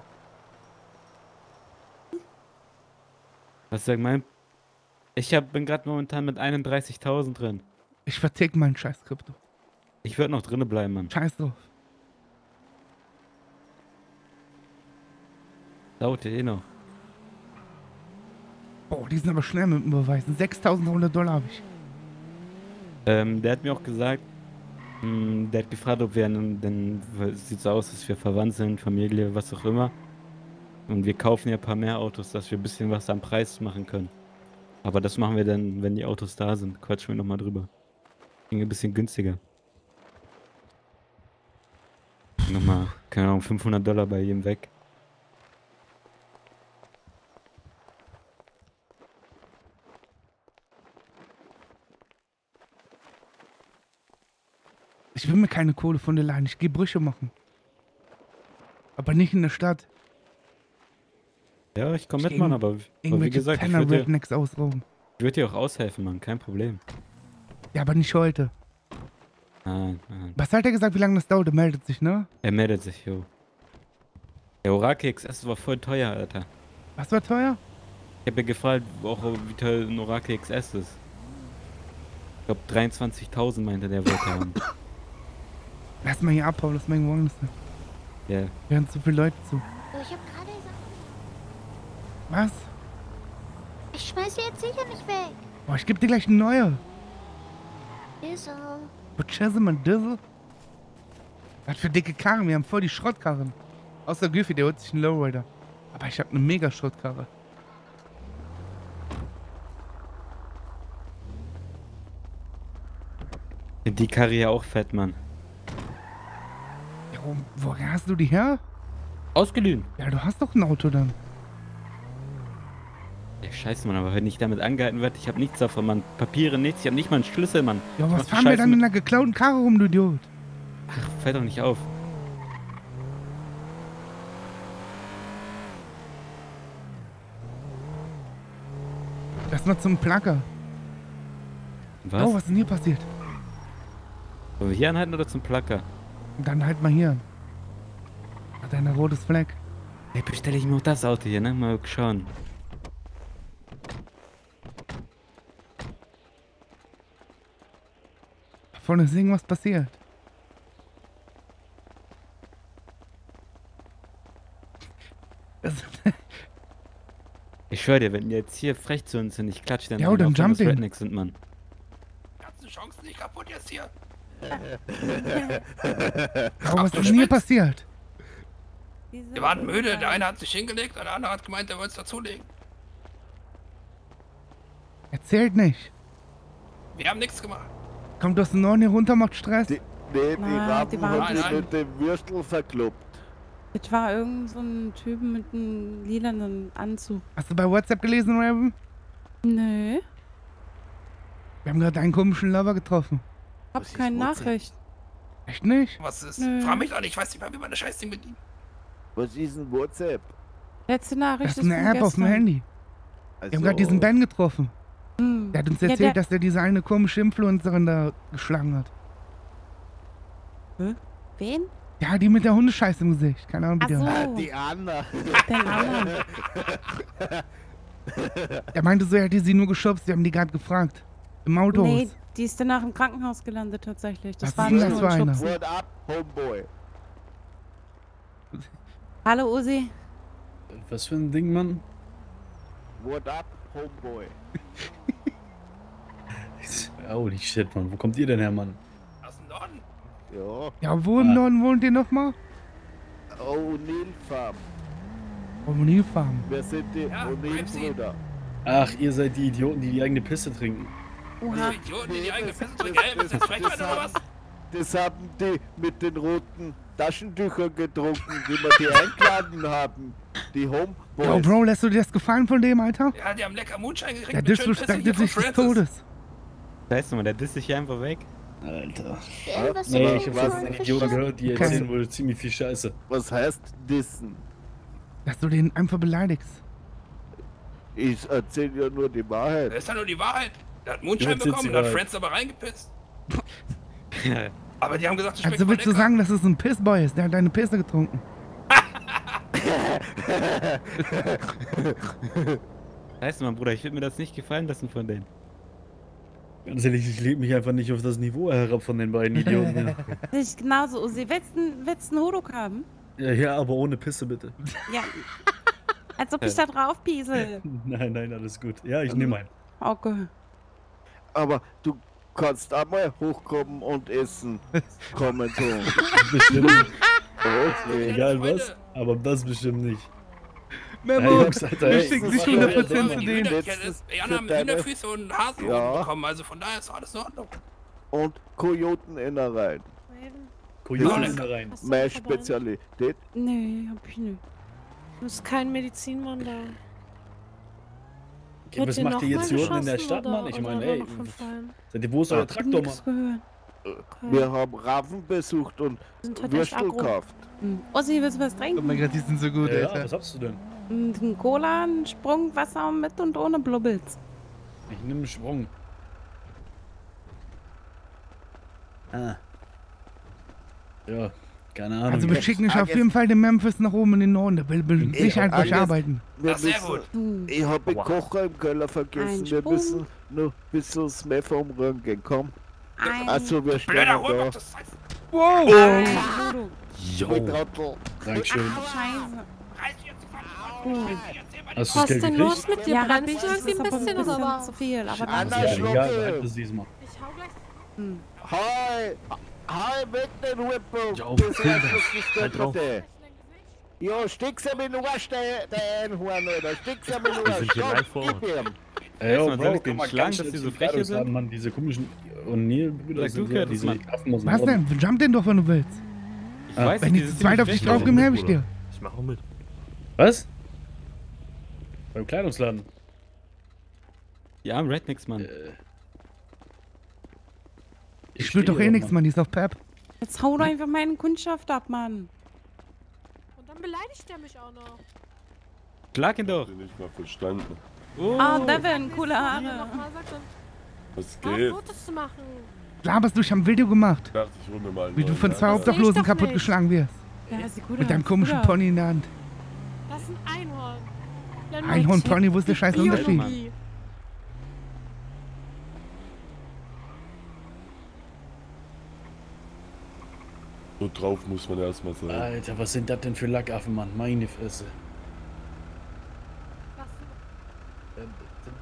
Was sagt mein... Ich hab, bin gerade momentan mit einunddreißigtausend drin. Ich vertick meinen scheiß Krypto. Ich würde noch drinnen bleiben, Mann. Scheiß drauf. Dauert ja eh noch. Boah, die sind aber schnell mit dem Überweisen. sechstausendhundert Dollar habe ich. Ähm, der hat mir auch gesagt, mh, der hat gefragt, ob wir, einen- denn sieht so aus, dass wir verwandt sind, Familie, was auch immer. Und wir kaufen ja ein paar mehr Autos, dass wir ein bisschen was am Preis machen können. Aber das machen wir dann, wenn die Autos da sind. Quatschen wir nochmal drüber. Ging ein bisschen günstiger. Nochmal, keine Ahnung, fünfhundert Dollar bei jedem weg. Ich will mir keine Kohle von der leihen. Ich gehe Brüche machen. Aber nicht in der Stadt. Ja, ich komm Ich mit, geh Mann, irgend- aber, aber wie Irgendwelche gesagt, ich Penner würde dir, Rednecks ausrauben. ich würd dir auch aushelfen, Mann, kein Problem. Ja, aber nicht heute. Nein, nein. Was hat er gesagt, wie lange das dauert? Er meldet sich, ne? Er meldet sich, jo. Der Orakel X S war voll teuer, Alter. Was war teuer? Ich hab ja gefragt, auch wie teuer ein Orakel X S ist. Ich glaube dreiundzwanzigtausend meinte der wollte haben. Lass mal hier abhauen, lass mal irgendwo anders hin. Ja. Wir hören zu viele Leute zu. So, ich hab gerade gesagt, Was? ich schmeiß sie jetzt sicher nicht weg. Boah, ich geb dir gleich eine neue. Ist so. Butchese man Dizzle? Was für dicke Karren, wir haben voll die Schrottkarren. Außer Goofy, der holt sich einen Lowrider. Aber ich hab eine mega Schrottkarre. Die Karre ja auch fett, Mann. Ja, wo- woher hast du die her? Ausgeliehen. Ja, du hast doch ein Auto dann. Ja, scheiße, Mann, aber wenn ich damit angehalten werde, ich hab nichts davon, Mann. Papiere, nichts, ich hab nicht mal einen Schlüssel, Mann. Ja, Ich was mach die fahren wir Scheiße dann mit- in einer geklauten Karre rum, du Idiot? Ach, fällt doch nicht auf. Lass mal zum Placker. Was? Oh, was ist denn hier passiert? Wollen wir hier anhalten oder zum Placker? Und dann halt mal hier. Hat einer rotes Fleck. Ey, bestelle ich mir auch das Auto hier, ne? Mal schauen. Da vorne ist irgendwas passiert. Das, Ich schwör dir, wenn die jetzt hier frech zu uns sind, ich klatsch dann Ja, einen dann auf, wenn jump das den. Rednecks sind, Mann. Ganzen Chancen nicht kaputt jetzt hier. oh, was ist denn hier passiert? Wir waren müde, der eine hat sich hingelegt, der andere hat gemeint, er wollte es dazulegen. Erzählt nicht. Wir haben nichts gemacht. Kommt aus dem Norden hier runter, macht Stress. Die, nee, die Nein, Raben die waren haben nicht- sich mit dem Würstel verkloppt. Das war irgend so ein Typ mit einem lilanen Anzug. Hast du bei WhatsApp gelesen, Raven? Nö, Wir haben gerade einen komischen Lover getroffen. hab Was ist keine WhatsApp? Nachricht. Echt nicht? Was ist? Nö. Frag mich doch nicht, ich weiß nicht mal, wie man das Scheißding bedient. Was ist denn WhatsApp? Letzte Das Nachricht ist eine von App auf dem gestern. Handy. Wir haben gerade diesen Ben getroffen. Hm. Der hat uns Ja, erzählt, der- dass der diese eine komische Influencerin da geschlagen hat. Wen? Ja, die mit der Hundescheiße im Gesicht. Keine Ahnung, wie Ach die so, heißt. Die Anna. den anderen. Er meinte so, er hätte sie nur geschubst. Wir haben die gerade gefragt. Im Autohaus. Nee, die ist danach im Krankenhaus gelandet tatsächlich. Das Was war ist denn nicht das nur ein für einer? Schubsen. What up, Homeboy? Hallo Usi. Was für ein Ding, Mann? What up, Homeboy? Holy shit, Mann. Wo kommt ihr denn her, Mann? Aus dem Norden. Ja. Ja, wo im Norden wohnt ihr nochmal? O'Neill Farm. O'Neill Farm. Wer sind die Ja, O'Neill-Brüder? Ach, ihr seid die Idioten, die die eigene Pisse trinken. Oha. Die Idioten, die die eigene Pisse trinken. Ey, willst du jetzt frech werden oder was? das haben die mit den roten Taschentüchern getrunken, die wir die eingeladen haben. Die Homeboys. Yo, Bro, lässt du dir das gefallen von dem, Alter? Ja, die haben lecker Moonshine gekriegt. Der mit schönen disrespektet Pisse sich hier des von Francis. Todes. Weißt du mal, der disst sich hier einfach weg. Alter. Ja, was Nee, soll ich ich habe sagen? von den Idioten gehört, die Okay. erzählen wohl ziemlich viel Scheiße. Was heißt dissen? Dass du den einfach beleidigst. Ich erzähle ja nur die Wahrheit. Das ist ja nur die Wahrheit. Der hat Moonshine Jetzt sitzt bekommen, sie da hat bereit. Francis aber reingepisst. Aber die haben gesagt, es schmeckt Also willst du voll lecker. sagen, dass es ein Pissboy ist? Der hat deine Pisse getrunken. Weißt du mal, Bruder, ich würde mir das nicht gefallen lassen von denen. Ganz ehrlich, ich lege mich einfach nicht auf das Niveau herab von den beiden Idioten. Ja, Sehe ich genauso. Sie willst einen, willst einen Hodok haben? ja, ja, aber ohne Pisse bitte. Ja. Als ob ich da drauf piesel. Nein, nein, alles gut. Ja, ich nehme einen. Okay. Aber du kannst auch mal hochkommen und essen. Kommen so. Bestimmt nicht. Okay. Egal was, aber das bestimmt nicht. Memo, Ey, Jungs, Alter, du ey. schickst Das dich ist hundert doch- Prozent zu Die denen. Hühner- Letztes Die für anderen haben deine- Hühnerfüße und Hasen Ja. bekommen, also von daher ist alles in Ordnung. Und Kojoteninnereien. Kojoten da rein. Hast du Meine einen Verband? Spezialität. Nee, hab ich nicht. Du bist kein Medizinmann da. Okay, Wird was dir macht noch ihr jetzt mal hier unten in der geschossen Stadt, oder- Mann? Ich oder meine, nur ey, noch von Fallen? seid ihr, wo ist euer Hab Traktor, Mann? Nix gehört. Wir haben Raven besucht und Sind halt echt Würstel aggro. gekauft. Hm. Ossi, willst du was Oh trinken? mein Gott, die sind so gut, Ja, ja, Alter. was hast du denn? Hm, Ein Cola, ein Sprung, Wasser mit und ohne Blubbels. Ich nehme einen Sprung. Ah. Ja, keine Ahnung. Also wir Ich- schicken dich auf Agnes- jeden Fall den Memphis nach oben in den Norden. Der will, will Ey, sicher einfach Agnes- arbeiten. Wir Ach, sehr müssen, gut. Hm. ich habe den Aua. Kocher im Keller vergessen. Ein Wir Sprung. müssen noch bis zum Mehr vom Röntgen kommen. Ein Also wir stehen Blöder da. Hol, das ist Wow! Hodok. Mit Trottel. Dankeschön. Scheiße. Reiß dich jetzt die Pfanne. Hast du das Was Geld denn los gekriegt? mit dir? Ja, hab Brennst ich. du Das irgendwie ist ein aber ein bisschen oder bisschen was? zu viel. Aber Anna danke. Ja, egal, Schlucke. behalt das diesmal. Ich hau gleich. Hm. Hi! Hi, weg den Hupen! Ja, Das film ist das. das Halt drauf. Doppelte. Ja, stick sie mir nur, der der Horn, oder? Stick sie mir nur, Wir sind hier live vor Stopp, Ort. gib ihm. Ey, Weißt yo, du, Bro, soll ich komm den mal schlagen, ganz dass schnell die so zum frech Gladys sind? haben, Mann, diese komischen O'Neill-Brüder Sag sind du, ja, Curtis, diese Mann. Affen aus dem Was Norden. denn? Jump den doch, wenn du willst. Ich Ah, weiß Wenn nicht, die die zu sind zweit auf ziemlich dich frech. drauf geben, helfe ich dir. Ich mach auch mit. Was? Beim Kleidungsladen. Die armen Rednecks, Mann. Äh, Ich spür doch stehe eh doch, nichts, Mann. Die ist auf Pep. Jetzt hau doch einfach meine Kundschaft ab, Mann. Und dann beleidigt er mich auch noch. Schlag ihn doch. Nicht mal verstanden. Oh. Ah, Devin, coole Wenn er Haare. nochmal sagt, dann Was hör geht? Fotos zu machen. Laberst du, ich hab ein Video gemacht. Ich dachte, ich hol mir mal einen Wie du neuen von zwei Lager. Seh ich Obdachlosen doch kaputtgeschlagen wirst. Ja, sieht gut Mit aus. deinem komischen Bruder. Pony in der Hand. Das ist ein Einhorn. Nenn Einhorn, mich Pony, wo ist der scheiß Unterschied? Biologie. So drauf muss man erstmal sein. Alter, was sind das denn für Lackaffen, Mann? Meine Fresse. Was? Ähm, sind-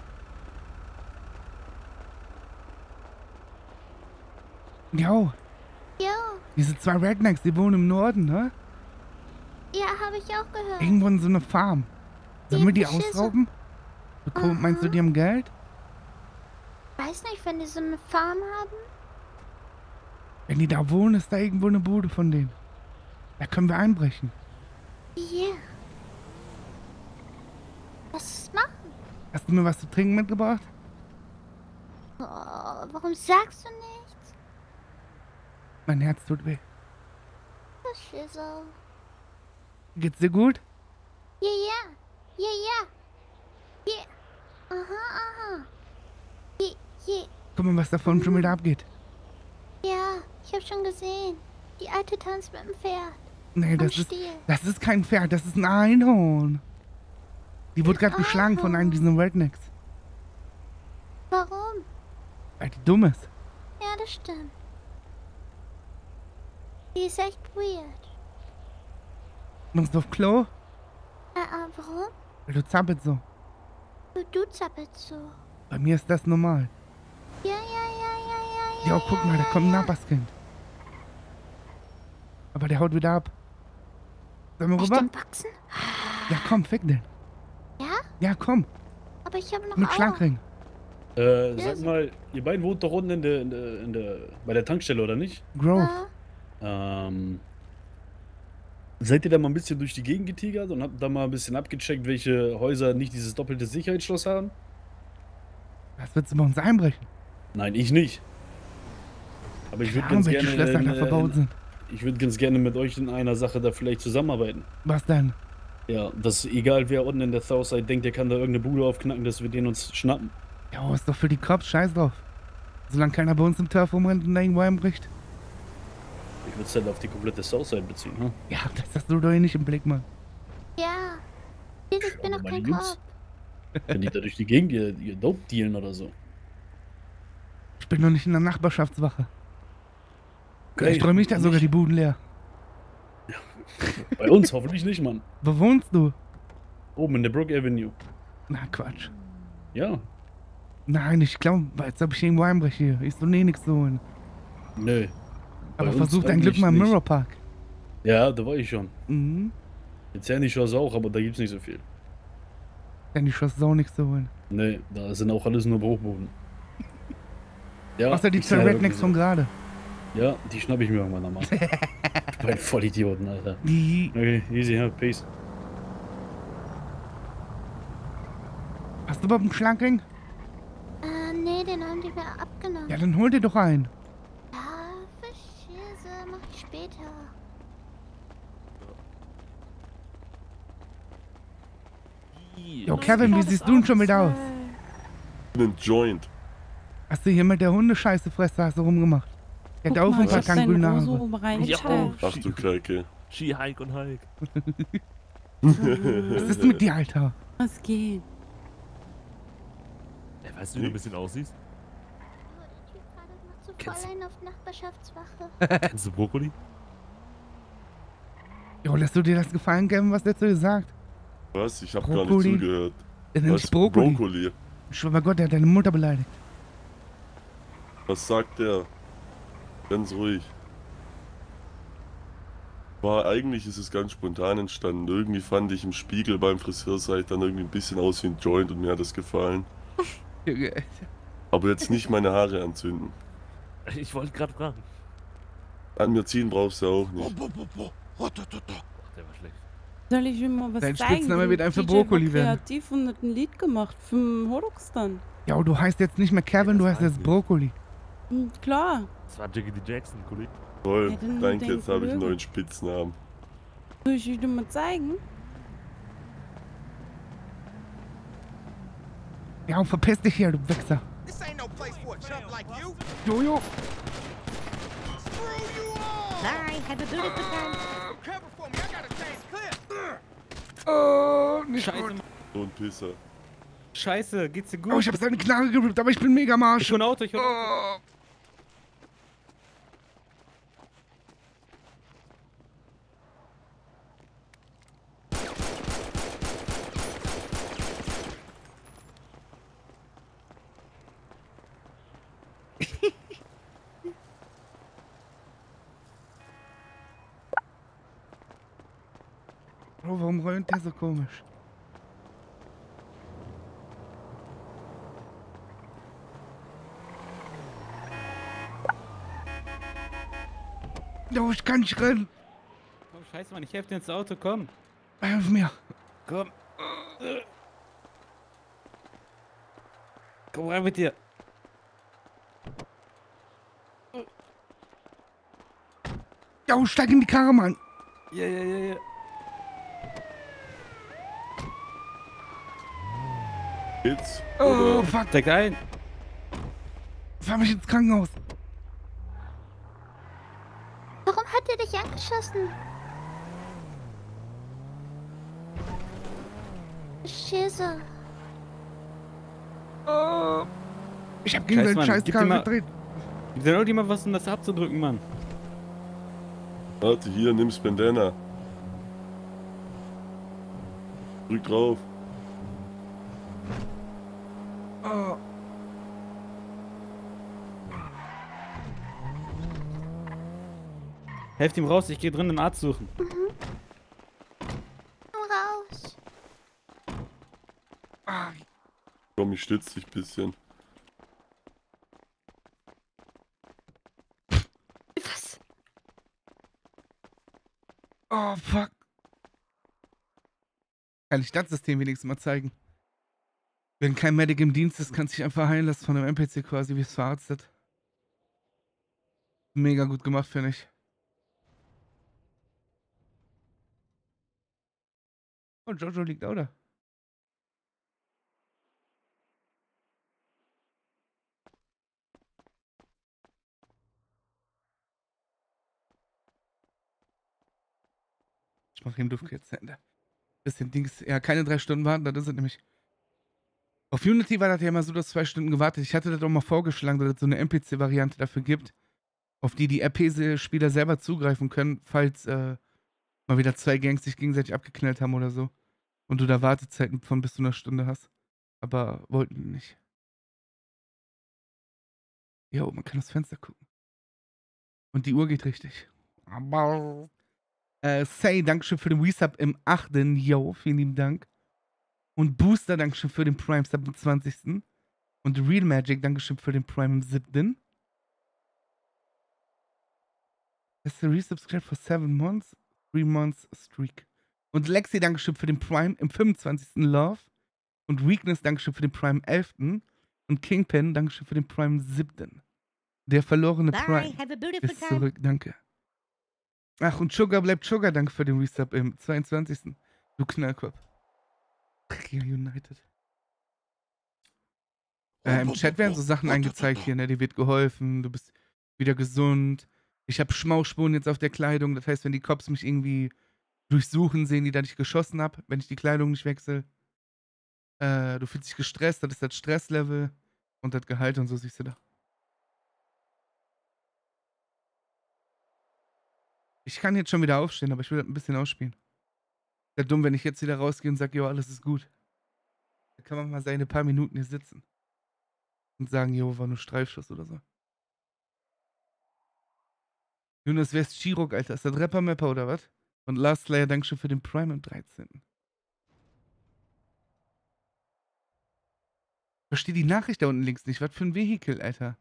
ja. Jo, Jo, diese zwei Rednecks, die wohnen im Norden, ne? ja, habe ich auch gehört. Irgendwo in so einer Farm. Sollen wir die Schisse. ausrauben? Du, meinst du, die haben Geld? Weiß nicht, wenn die so eine Farm haben. Wenn die da wohnen, ist da irgendwo eine Bude von denen. Da können wir einbrechen. Ja. Was machen? Hast du mir was zu trinken mitgebracht? Oh, warum sagst du nichts? Mein Herz tut weh. Das Schissel. Geht's dir gut? Ja, ja. Ja, ja. Ja. Aha, aha. Ja, ja. Guck mal, was da vorne schon wieder abgeht. Ja, ich hab schon gesehen. Die alte tanzt mit dem Pferd. Nee, Am das ist, Stiel. das ist kein Pferd, das ist ein Einhorn. Die wurde gerade Ein geschlagen von einem Einhorn. diesen Rednecks. Warum? Weil die dumm ist. Ja, das stimmt. Die ist echt weird. Musst du auf Klo? Äh, äh, warum? Weil du zappelst so. Du, du zappelst so. Bei mir ist das normal. Ja, ja, ja, ja, ja, ja. Jo, guck mal, da kommt ein Nachbarskind. Aber der haut wieder ab. Sollen wir Echt rüber? im Wachsen? Ja, komm, fick den. Ja? Ja, komm. Aber ich habe noch Mit Aua. Schlagring. Äh, sag mal, ihr beiden wohnt doch unten in der, in der, in der, bei der Tankstelle, oder nicht? Grove. Ähm, seid ihr da mal ein bisschen durch die Gegend getigert und habt da mal ein bisschen abgecheckt, welche Häuser nicht dieses doppelte Sicherheitsschloss haben? Was willst du bei uns einbrechen? Nein, ich nicht. Aber ich würde Keine Ahnung, ganz welche gerne. Schlösser in, da verbaut in, sind. Ich würde ganz gerne mit euch in einer Sache da vielleicht zusammenarbeiten. Was denn? Ja, dass egal wer unten in der Southside denkt, der kann da irgendeine Bude aufknacken, dass wir den uns schnappen. Ja, ist doch für die Cops, scheiß drauf. Solange keiner bei uns im Turf rumrennt und da irgendwo einbricht. Ich würde es halt auf die komplette Southside beziehen, hm? Ja, das hast du doch eh nicht im Blick, Mann. Ja. Ich bin doch meine kein Jungs. Cop. Wenn die da durch die Gegend ihr, ihr Dope dealen oder so. Ich bin noch nicht in der Nachbarschaftswache. Okay, Ich träume mich da sogar die Buden leer. Bei uns hoffentlich nicht, Mann. Wo wohnst du? Oben in der Brook Avenue. Na, Quatsch. Ja. Nein, ich glaube, als ob ich irgendwo einbreche hier. Ich so, nee, nix so holen. Nö. Aber Bei uns versuch dein Glück eigentlich mal im nicht. Mirror Park. Ja, da war ich schon. Mhm. Jetzt ja nicht auch, aber da gibt's nicht so viel. Denn die Schoss auch nichts zu holen. Nee, da sind auch alles nur Bruchbuden. Ja, Außer die ich zwei sag ja Rednecks wirklich von so. gerade. Ja, die schnapp ich mir irgendwann nochmal. Die beiden Vollidioten, Alter. Okay, easy, ja, peace. Hast du überhaupt einen Schlagring? Äh, nee, den haben die mir abgenommen. Ja, dann hol dir doch einen. Ja, Verschisse, mach ich später. Jo, Kevin, wie siehst du denn schon wieder aus? Einen Joint. Hast du hier mit der Hundescheiße Fresse hast du rumgemacht? Der hat auch ein paar grüne Haare. Ach du Kacke. Ski, Hike und Hike. Was ist mit dir, Alter? Was geht? Ja, weißt du, wie du ein bisschen aussiehst? So voll ein auf Nachbarschaftswache. Kennst du Brokkoli? Jo, lässt du dir das gefallen, Kevin, was der zu dir sagt? Was? Ich hab gar nicht Brokkoli? zugehört. Der nennt Was? sich Brokkoli. Brokkoli. Ich schwör bei Gott, der hat deine Mutter beleidigt. Was sagt der? Ganz ruhig. War eigentlich ist es ganz spontan entstanden. Irgendwie fand ich im Spiegel beim Friseur sah ich dann irgendwie ein bisschen aus wie ein Joint und mir hat das gefallen. Aber jetzt nicht meine Haare anzünden. Ich wollte gerade fragen. An mir ziehen brauchst du auch nicht. Der war schlecht. Soll ich ihm mal was Dein zeigen? Spitzname wird einfach D J war Brokkoli werden. kreativ und hat ein Lied gemacht für den Holoxton. Ja, du heißt jetzt nicht mehr Kevin, du heißt jetzt Brokkoli. Hm, klar. Das war Jiggity Jackson, Kollege. Toll, Ja, dann danke, denk jetzt habe ich einen Löwe. neuen Spitznamen. Soll ich dir mal zeigen? Ja, und verpiss dich hier, du Wichser. Jojo. Sorry, had to do this again. Oh, nicht Scheiße, gut. So ein Pisser. Scheiße, geht's dir gut? Oh, ich hab seine Knarre gerippt, aber ich bin mega Marsch. Ich hol ein Auto, ich hol ein Auto. Oh. Oh, warum rollt der so komisch? Jo, ich kann nicht rennen. Komm, scheiße, Mann, ich helfe dir ins Auto, komm. Hilf mir. Komm. Komm rein mit dir. Jo, steig in die Karre, Mann. Ja, ja, ja, ja. Jetzt? Oh, Oder? fuck. Steig ein. Fahr mich ins Krankenhaus. Warum hat er dich angeschossen? Scheiße. Oh. Ich hab gegen seinen Mann, scheiß gib dir Karre mal- gedreht. Gib dir doch mal was, um das abzudrücken, Mann. Warte, hier, nimm's Bandana. Drück drauf. Oh. Helft ihm raus, ich gehe drin den Arzt suchen. Mhm. Komm raus. Ah. Komm, ich stütze dich ein bisschen. Oh, fuck. Kann ich das System wenigstens mal zeigen? Wenn kein Medic im Dienst ist, kann sich einfach heilen lassen von einem N P C quasi, wie es verarztet. Mega gut gemacht, finde ich. Und Jojo liegt auch da. Ich mache ihm Duft jetzt zu Ende. Bisschen Dings. Ja, keine drei Stunden warten, das ist es nämlich. Auf Unity war das ja immer so, dass zwei Stunden gewartet. Ich hatte das auch mal vorgeschlagen, dass es so eine N P C-Variante dafür gibt, auf die die R P-Spieler selber zugreifen können, falls äh, mal wieder zwei Gangs sich gegenseitig abgeknallt haben oder so. Und du da Wartezeiten von bis zu einer Stunde hast. Aber wollten die nicht. Jo, man kann das Fenster gucken. Und die Uhr geht richtig. Aber. Äh, Say, Dankeschön für den Resub im achten Yo, vielen lieben Dank. Und Booster, Dankeschön für den Prime Sub im zwanzigsten Und Real Magic, Dankeschön für den Prime im siebten That's a resubscribe for seven months, three months streak. Und Lexi, Dankeschön für den Prime im fünfundzwanzigsten Love. Und Weakness, Dankeschön für den Prime im elften Und Kingpin, Dankeschön für den Prime im siebten Der verlorene Bye, Prime have a beautiful ist time. zurück, danke. Ach, und Sugar bleibt Sugar, danke für den Resub im zweiundzwanzigsten Du Knallkopf. Real United. Äh, Im Chat werden so Sachen angezeigt hier, ne? Dir wird geholfen, du bist wieder gesund. Ich habe Schmauchspuren jetzt auf der Kleidung, das heißt, wenn die Cops mich irgendwie durchsuchen, sehen die, dass ich geschossen habe, wenn ich die Kleidung nicht wechsle. Äh, du fühlst dich gestresst, das ist das Stresslevel und das Gehalt und so siehst du da. Ich kann jetzt schon wieder aufstehen, aber ich will das ein bisschen ausspielen. Wäre dumm, wenn ich jetzt wieder rausgehe und sage, jo, alles ist gut. Da kann man mal seine paar Minuten hier sitzen. Und sagen, jo, war nur Streifschuss oder so. Jonas West Chirok, Alter, ist das Rapper-Mapper oder was? Und Last Slayer, Dankeschön für den Prime im dreizehnten Verstehe die Nachricht da unten links nicht. Was für ein Vehikel, Alter.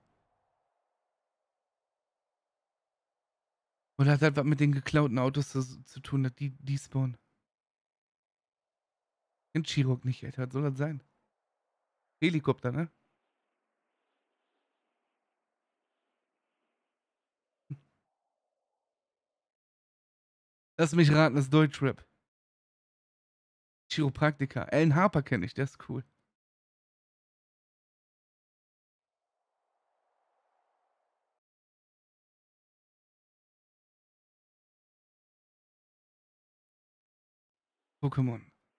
Oder hat das was mit den geklauten Autos zu, zu tun, dass die, die spawnen? In Chirok nicht, Alter. Was soll das sein? Helikopter, ne? Lass mich raten, das ist Deutschrap. Chiropraktiker. Alan Harper kenne ich, der ist cool. Pokémon.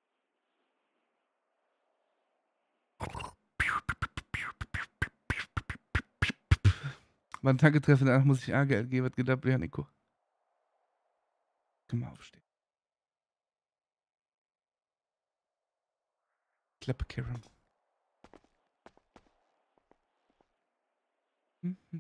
War ein Tanketreffen, danach muss ich A G L geben. Was gedacht, ja, Nico. Können wir aufstehen. Klappe, Karen. Mhm.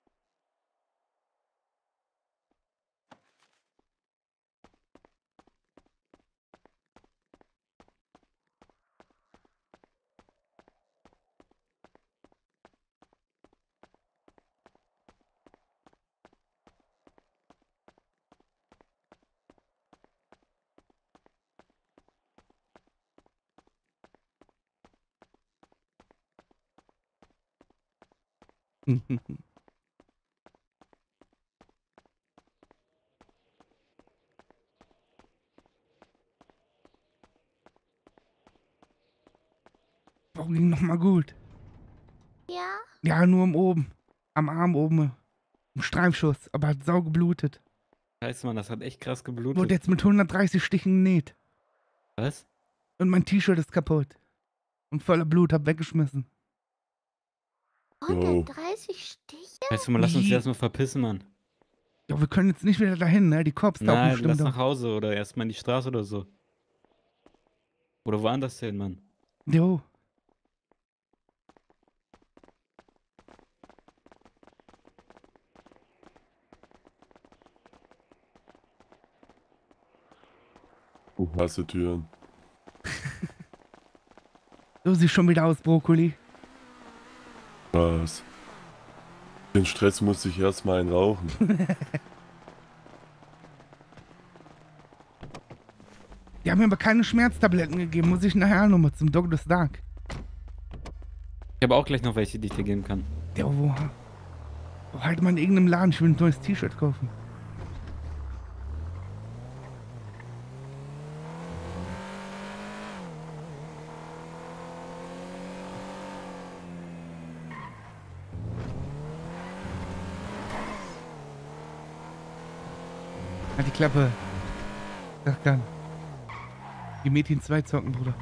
Warum ging noch mal gut? Ja? Ja, nur am oben. Am Arm oben. Ein Streifschuss, aber hat sau geblutet. Scheiße, Mann, das hat echt krass geblutet. Wurde jetzt mit hundertdreißig Stichen genäht. Was? Und mein T-Shirt ist kaputt. Und voller Blut, hab weggeschmissen. hundertdreißig Stiche? Weißt du mal, lass uns Wie? erstmal verpissen, Mann. Ja, wir können jetzt nicht wieder dahin, ne? Die Cops tauchen Nein, bestimmt lass auf. nach Hause oder erstmal in die Straße oder so. Oder woanders hin, Mann. Jo. Ich hasse Türen. Du siehst schon wieder aus, Brokkoli. Was? Den Stress muss ich erstmal einen rauchen. Die haben mir aber keine Schmerztabletten gegeben. Muss ich nachher nochmal zum Doktor Stark. Ich habe auch gleich noch welche, die ich dir geben kann. Ja, wo? Oh, halt mal in irgendeinem Laden. Ich will ein neues T-Shirt kaufen. Halt die Klappe. Sag dann. Die Mädchen zwei zocken, Bruder.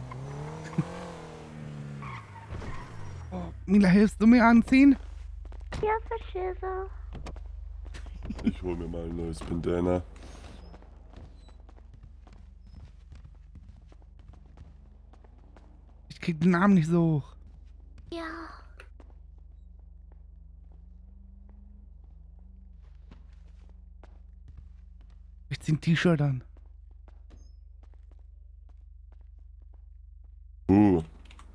Oh, Mila, hilfst du mir anziehen? Ja, Verschisser. Ich hol mir mal ein neues Bandana. Ich krieg den Namen nicht so hoch. Ja. Ich zieh ein T-Shirt an. Uh.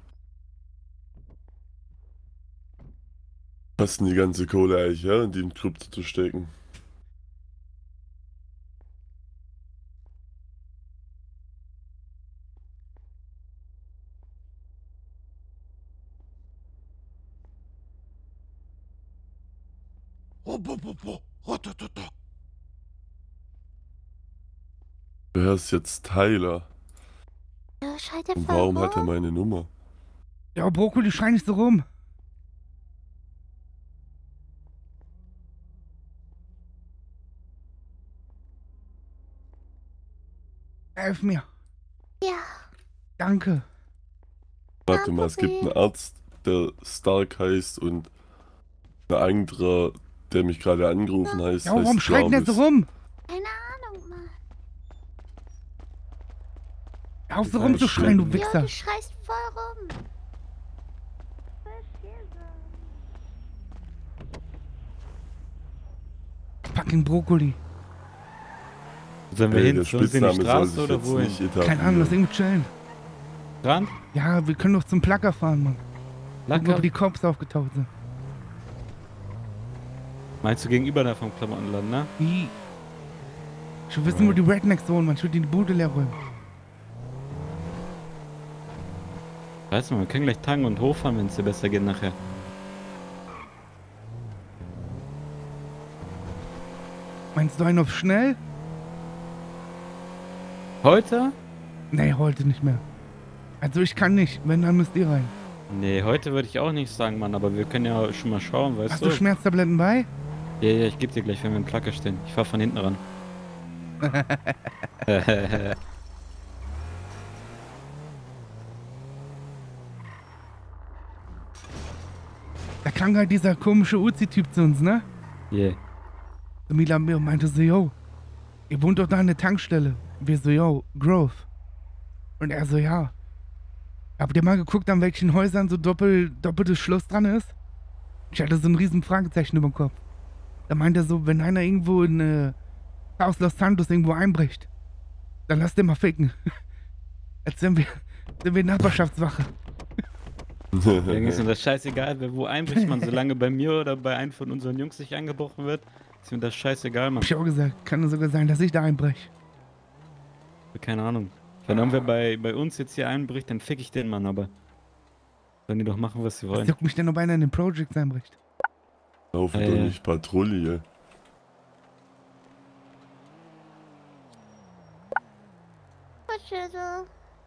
Hast denn die ganze Kohle eigentlich, ja, in den Krypto zu stecken? Wer ist jetzt Tyler? Ja, schreit der Und voll warum hat er rum? meine Nummer? Ja, Brokkoli, schrei nicht so rum. Helf mir. Ja. Danke. Warte mal, es gibt einen Arzt, der Stark heißt und ein anderer, der mich gerade angerufen heißt, Ja, warum heißt schreit denn der so Jarvis. rum? Keine Ahnung, Mann. Hör auf so rumzuschreien, du Wichser. Ja, du schreist voll rum. Fucking Brokkoli. Sollen wir Ey, hin? der Sollen wir in die Spitzname soll Straße sich oder jetzt wohin? nicht etablieren. Keine Ahnung, lass irgendwo chillen. Dran? Ja, wir können doch zum Placker fahren, Mann. Placker? Wo die Cops aufgetaucht sind. Meinst du gegenüber da vom Klamottenladen, ne? Wie? Ich will wissen, wo die Rednecks wohnen, man. Ich will die Bude leer räumen. Weißt du, wir können gleich tanken und hochfahren, wenn es dir besser geht nachher. Meinst du einen auf schnell? Heute? Nee, heute nicht mehr. Also ich kann nicht. Wenn, dann müsst ihr rein. Nee, heute würde ich auch nicht sagen, Mann, aber wir können ja schon mal schauen, weißt Hast du? du Schmerztabletten bei? Ja, ja, ich geb dir gleich, wenn wir im Placker stehen. Ich fahr von hinten ran. Da klang halt dieser komische Uzi-Typ zu uns, ne? Yeah. So Mila mir meinte so, yo, ihr wohnt doch da an der Tankstelle. Wir so, yo, Grove. Und er so, ja. Habt ihr mal geguckt, an welchen Häusern so doppel, doppeltes Schloss dran ist? Ich hatte so ein riesen Fragezeichen über dem Kopf. Da meint er so, wenn einer irgendwo in äh, Haus Los Santos irgendwo einbricht, dann lasst den mal ficken. Jetzt sind wir, sind wir Nachbarschaftswache. Irgendwie ist mir das scheißegal, wer wo einbricht, man. Solange bei mir oder bei einem von unseren Jungs nicht angebrochen wird, ist mir das scheißegal, Mann. Hab ich auch gesagt, kann sogar sein, dass ich da einbrech. Keine Ahnung. Wenn irgendwer bei, bei uns jetzt hier einbricht, dann fick ich den Mann, aber sollen die doch machen, was sie Was wollen. juckt mich denn, ob einer in den Projects einbricht? Laufen Ja, doch ja. nicht Patrouille. Verschisser.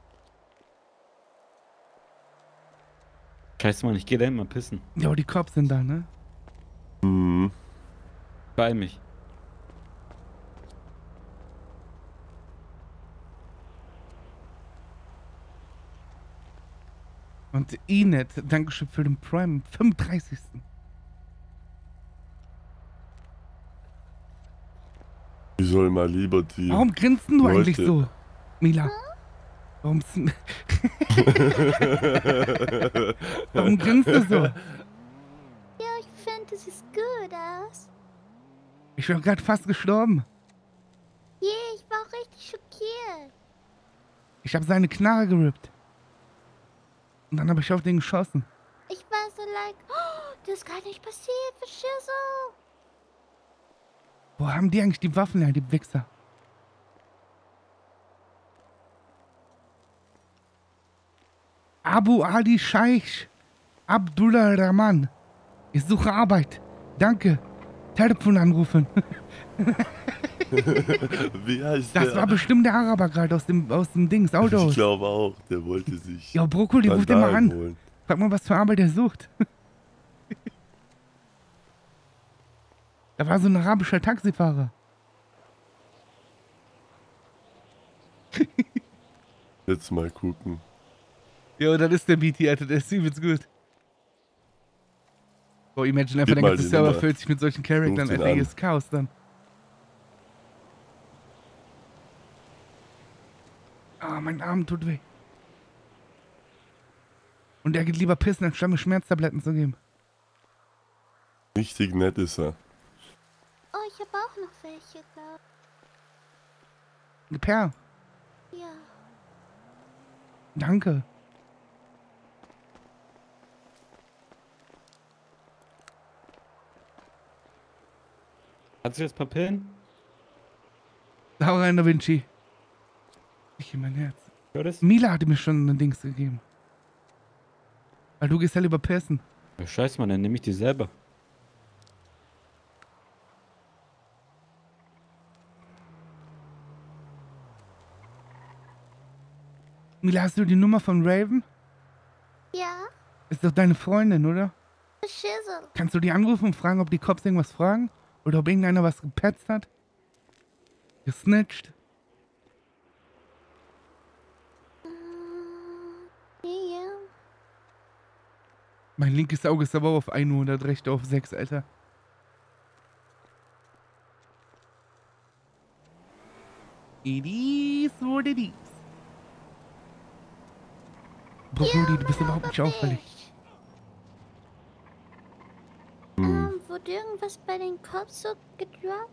Scheiße, Mann, ich geh da hin mal pissen. Ja, die Cops sind da, ne? Mhm. Beeil mich. Und Inet, Dankeschön für den Prime, fünfunddreißigsten Ich soll mal lieber die. Warum grinst denn du Leute- eigentlich so, Mila? Warum, Warum grinst du so? Ja, ich finde, es sieht gut aus. Ich bin gerade fast gestorben. Je, yeah, ich war auch richtig schockiert. Ich habe seine Knarre gerippt. Und dann habe ich auf den geschossen. Ich war so like, oh, das ist gar nicht passiert, Verschisser. Wo haben die eigentlich die Waffen her, die Wichser? Abu Ali Scheich Abdullah Rahman. Ich suche Arbeit. Danke. Telefon anrufen. Wie heißt Das der? war bestimmt der Araber gerade aus dem, aus dem Dings, Auto. Ich glaube auch, der wollte sich. Ja, Brokkoli, ruf den mal Sandalen an. holen. Frag mal, was für Arbeit er sucht. Da war so ein arabischer Taxifahrer. Jetzt mal gucken. Ja, und dann ist der B T, Alter, der ist übelst gut. Boah, imagine einfach, Gib der mal ganze die Server Nummer. füllt sich mit solchen Charaktern, Ruf ihn Alter, hier an. ist Chaos dann. Ah, mein Arm tut weh. Und er geht lieber pissen, anstatt mir Schmerztabletten zu geben. Richtig nett ist er. Oh, ich habe auch noch welche, glaub Per, ich. Ja. danke. Kannst du jetzt Papillen? Hau rein, Da Vinci. Ich in mein Herz. Hörst? Mila hatte mir schon ein Dings gegeben. Weil du gehst ja lieber pissen. Ja, scheiß mal, dann nehme ich die selber. Mila, hast du die Nummer von Raven? Ja, Ist doch deine Freundin, oder? Schissel. Kannst du die anrufen und fragen, ob die Cops irgendwas fragen? Oder ob irgendeiner was gepetzt hat? Gesnitcht? Ja. Mein linkes Auge ist aber auch auf ein Uhr und das rechte auf sechs, Alter. It is what it is. Brokkoli, du bist überhaupt nicht auffällig. Ähm, wurde irgendwas bei den Cops so gedroppt?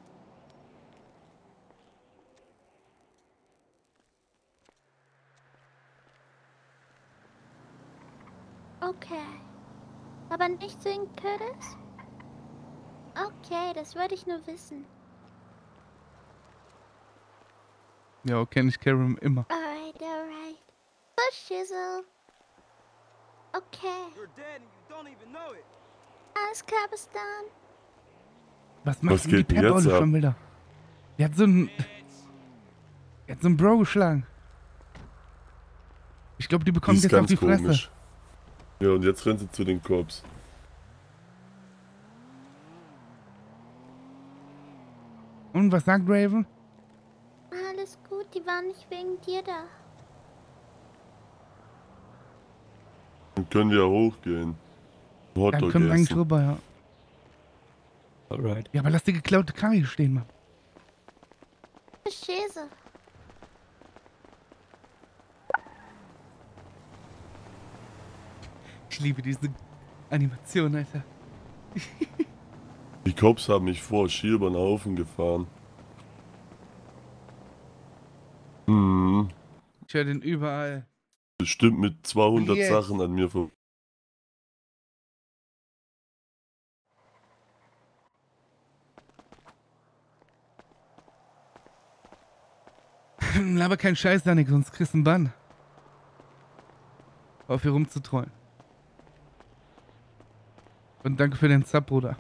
Okay. Aber nicht wegen Curtis? Okay, das wollte ich nur wissen. Ja, kenne ich Karen immer. Alright, alright. Oh, Schissel. Okay. Alles klar, bis dann. Was macht Was denn die geht denn jetzt Pepperle ab? schon wieder? Die hat so einen... Die hat so einen Bro geschlagen. Ich glaube, die Die bekommt ist jetzt auf ganz die Fresse. komisch. Ja, und jetzt rennt sie zu den Cops. Und was sagt Raven? Alles gut, die waren nicht wegen dir da. Dann können wir ja hochgehen. Hotdog Dann können wir eigentlich essen. rüber, ja. Alright. Ja, aber lass die geklaute Karre hier stehen, Mann. Schissel. Ich liebe diese Animation, Alter. Die Cops haben mich vor Ski über den Haufen gefahren. Hm. Ich höre den überall. Bestimmt mit zweihundert Yes. Sachen an mir vorbei. Laber keinen Scheiß, Danik, sonst kriegst du einen Bann. Hör auf hier rumzutrollen. Und danke für den Sub, Bruder.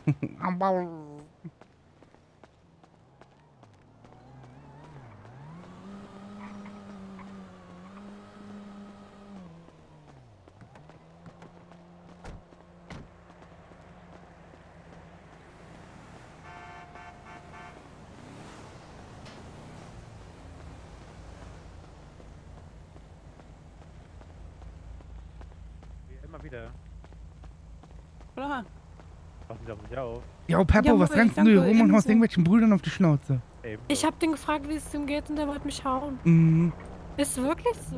Immer wieder. Klar. Passen Sie auf mich auf. Ja, Peppo, Ja, was Mutter, rennst ich du hier danke rum und haust ebenso. irgendwelchen Brüdern auf die Schnauze? Ebenso. Ich hab den gefragt, wie es ihm geht und der wollte mich hauen. Mhm. Ist wirklich so.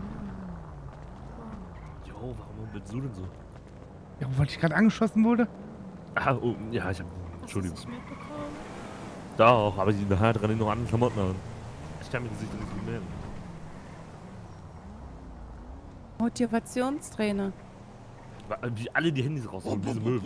Jo, warum bist du denn so? Ja, weil ich gerade angeschossen wurde? Ah, oh, ja, ich hab. Entschuldigung. Hast du es nicht mitbekommen? Doch, aber die Haare dran noch andere Klamotten an. Ich kann mir Gesicht nicht so melden. Motivationstrainer. Wie alle die Handys rausholen, diese Müll.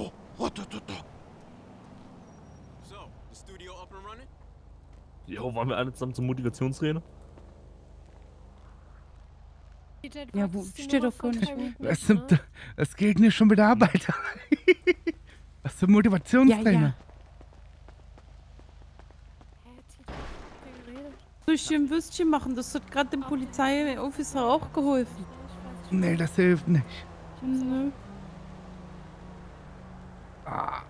Jo, wollen wir alle zusammen zum Motivationstrainer? Ja, wo steht doch gar nicht. wo. Das, sind, das gilt nicht schon mit der Arbeiter. Was für Motivationstrainer. Ja, ja. Soll ich dir ein Würstchen machen? Das hat gerade dem Polizeiofficer auch geholfen. Nee, das hilft nicht. Nö. Ah.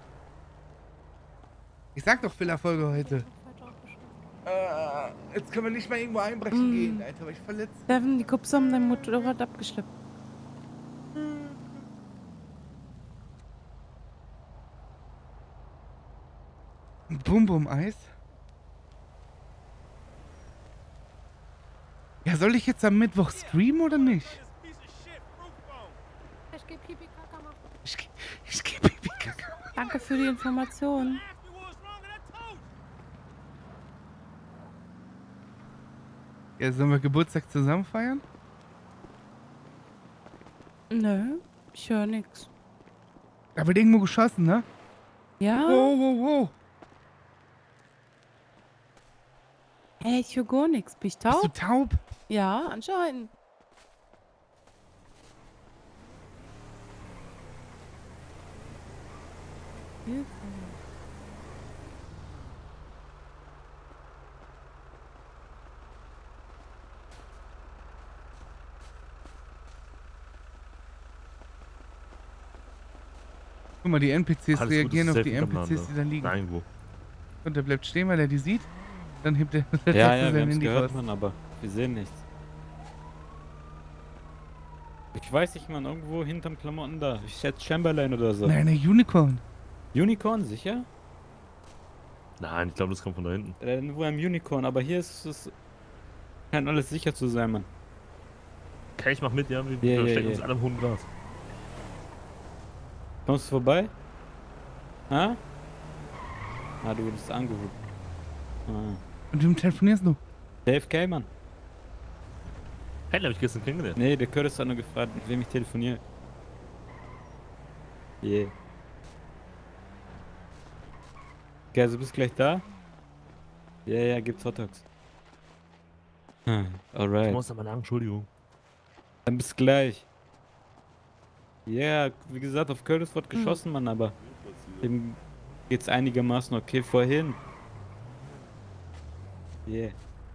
Ich sag doch viel Erfolge heute. Äh, jetzt können wir nicht mal irgendwo einbrechen Mm. gehen, Alter, weil ich verletzt. Devin, die Cops haben dein Motorrad abgeschleppt. Bum-Bum-Eis? Ja, soll ich jetzt am Mittwoch streamen oder nicht? Ich geh Pipi Kaka machen. Ich, geh- ich geh Pipi Kaka machen. Danke für die Information. Ja, sollen wir Geburtstag zusammen feiern? Nö, ich höre nix. Da wird irgendwo geschossen, ne? Ja? Wow, wow, wow. Hey, ich höre gar nichts. Bin ich taub? Bist du taub? Ja, anscheinend. Hilfe. Guck mal, die N P Cs Alles gut, reagieren das ist auf die safe N P Cs, die da miteinander. liegen. Nein, wo? Und der bleibt stehen, weil er die sieht. Dann hebt er Ja, ja, wir sein haben's Handy gehört, raus. Mann, aber wir sehen nichts. Ich weiß nicht, Mann, irgendwo hinterm Klamotten da. Ich schätze Chamberlain oder so. Nein, eine Unicorn. Unicorn, sicher? Nein, ich glaube, das kommt von da hinten. Äh, nur ein Unicorn, aber hier ist es. Scheint alles sicher zu sein, Mann. Okay, ich mach mit, ja. Wir, Ja, wir ja, stecken ja. uns alle im hohen Gras. Kommst du vorbei? Ha? Ah, du wurdest angerufen. Ah. Und wem telefonierst du? J F K, Mann. Hey, den hab ich gestern kennengelernt. Nee, der Curtis hat nur gefragt, mit wem ich telefoniere. Yeah. Okay, also bist gleich da? Ja, ja, gibt's Hotdogs. Hm, Ich alright. muss aber lang, Entschuldigung. Dann bis gleich. Ja, wie gesagt, auf Curtis wird geschossen, Mann, aber dem geht's einigermaßen okay vorhin. Yeah.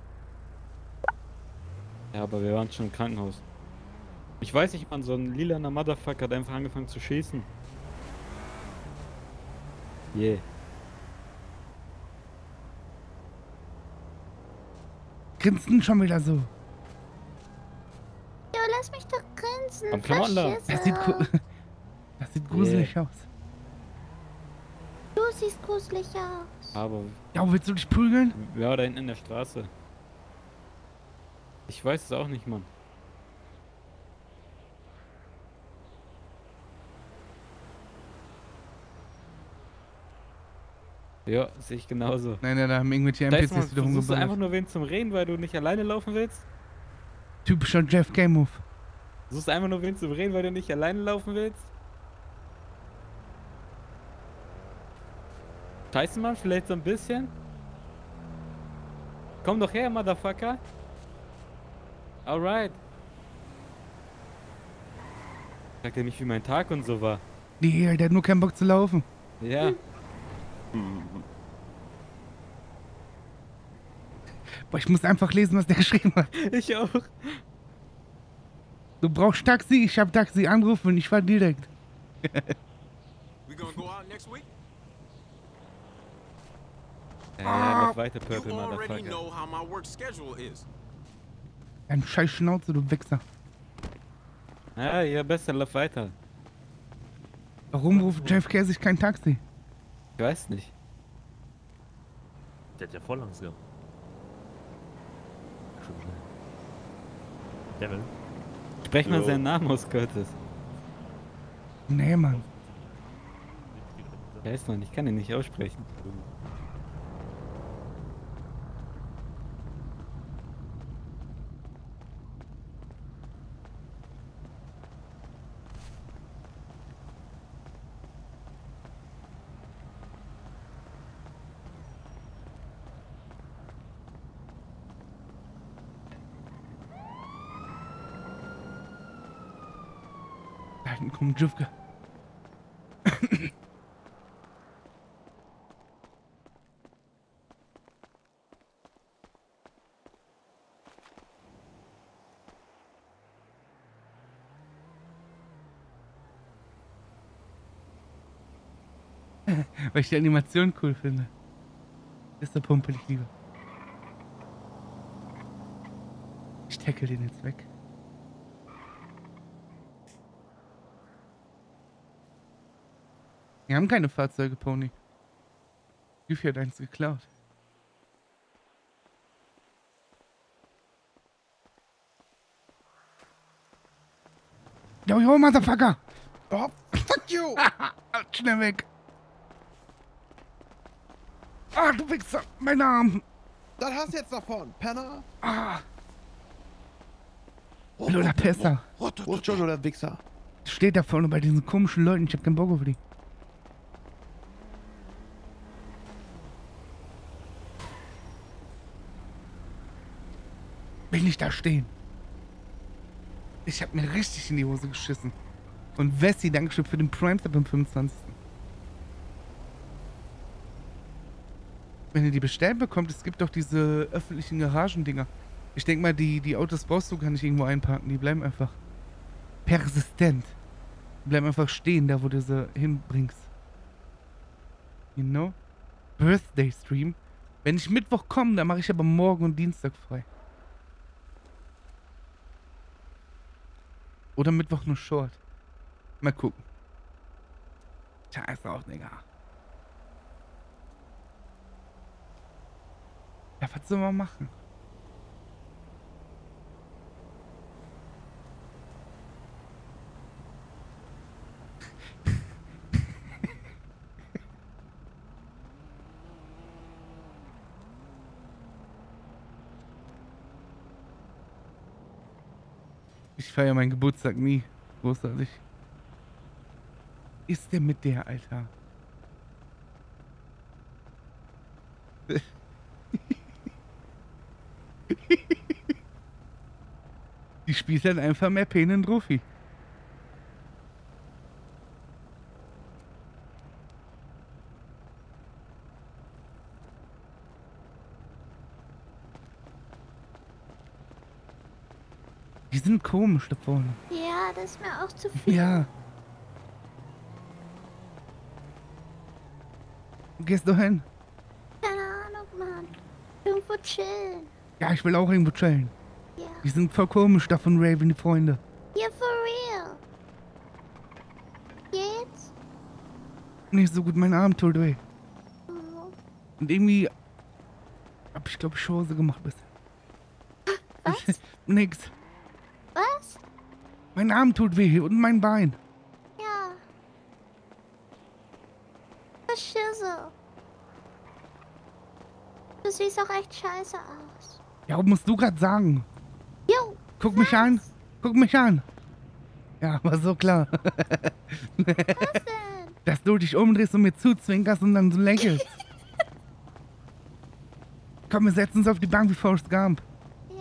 Ja, aber wir waren schon im Krankenhaus. Ich weiß nicht, man, so ein lilaner Motherfucker hat einfach angefangen zu schießen. Yeah. Grinsen schon wieder so. Jo, lass mich doch grinsen. Am Klamotten da. Verschisse. Das sieht, gru- das sieht gruselig aus. Du siehst gruselig aus. Aber. Ja, willst du dich prügeln? Ja, da hinten in der Straße. Ich weiß es auch nicht, Mann. Ja, sehe ich genauso. Nein, nein, da haben irgendwelche N Da P ist man, Cs wieder versuchst du einfach rumgeballert. nur wen zum Reden, weil du nicht alleine laufen willst? Typischer Jeff K Move. Suchst einfach nur wen zum Reden, weil du nicht alleine laufen willst? Scheiße, Mann, vielleicht so ein bisschen? Komm doch her, Motherfucker. Alright. Sagt er nicht, wie mein Tag und so war. Nee, der hat nur keinen Bock zu laufen. Ja. Boah, ich muss einfach lesen, was der geschrieben hat. Ich auch. Du brauchst Taxi, ich hab Taxi angerufen und ich fahr direkt. We gonna go out next week? Ja, ja, lauf weiter, Purple, You already Motherfucker. know how my work schedule is. Dein scheiß Schnauze, du Wichser. Ja, ja, besser, lauf weiter. Warum ruft Jeff K sich kein Taxi? Ich weiß nicht. Der hat ja voll Angst gehabt. Schon schnell. Devil. Sprech mal Jo. seinen Namen aus, Curtis. Nee, Mann. Ich weiß noch nicht, ich kann ihn nicht aussprechen. hinten kommt Jufke. Weil ich die Animation cool finde. Ist der Pumpe ich lieber. Ich tackle den jetzt weg. Wir haben keine Fahrzeuge, Pony. Yuffie hat eins geklaut. Yo, yo, Motherfucker! Oh, fuck you! Schnell weg! Ah, du Wichser! Mein Arm! Das hast du jetzt davon, Penner! Ah! Lola Pessa! Wo ist Jojo, der Wichser? Steht da vorne bei diesen komischen Leuten, ich hab keinen Bock auf die. Will nicht da stehen. Ich hab mir richtig in die Hose geschissen. Und Wessi, Dankeschön für den Prime-Step am fünfundzwanzigsten Wenn ihr die bestellt bekommt, es gibt doch diese öffentlichen Garagendinger. Ich denke mal, die, die Autos brauchst du gar nicht irgendwo einparken. Die bleiben einfach persistent. Die bleiben einfach stehen, da wo du sie hinbringst. You know? Birthday Stream. Wenn ich Mittwoch komme, dann mache ich aber morgen und Dienstag frei. Oder Mittwoch nur Short. Mal gucken. Scheiße auch, Digga. Ja, was soll man machen? Ich feiere meinen Geburtstag nie. Großartig. Ist der mit der, Alter? Die spielt dann einfach mehr Pen und Trophy. Die sind komisch da vorne. Ja, das ist mir auch zu viel. Ja. Wo gehst du hin? Keine Ahnung, Mann. Irgendwo chillen. Ja, ich will auch irgendwo chillen. Ja. Die sind voll komisch da von Raven, die Freunde. Ja, for real. Geht's? Nicht so gut, mein Arm tut weh. Oh. Und irgendwie hab ich, glaube ich, Hose gemacht bisher. Was? Nix. Was? Mein Arm tut weh und mein Bein. Ja. Was Schissel. Du siehst auch echt scheiße aus. Ja, musst du gerade sagen. Jo. Guck mich an. Guck mich an. Ja, war so klar. Was denn? Dass du dich umdrehst und mir zuzwinkerst und dann so lächelst. Komm, wir setzen uns auf die Bank wie Forrest Gump. Ja.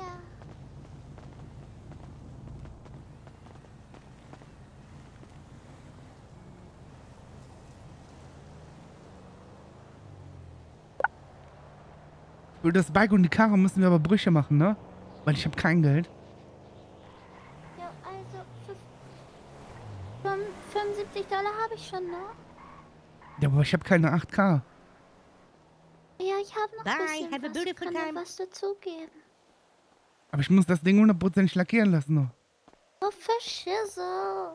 Für das Bike und die Karre müssen wir aber Brüche machen, ne? Weil ich habe kein Geld. Ja, also fünfundsiebzig Dollar habe ich schon, ne? Ja, aber ich habe keine acht K. Ja, ich habe noch ein bisschen have a was. beautiful Ich kann time. dir was dazugeben. Aber ich muss das Ding hundertprozentig lackieren lassen noch. Oh, für Schissel.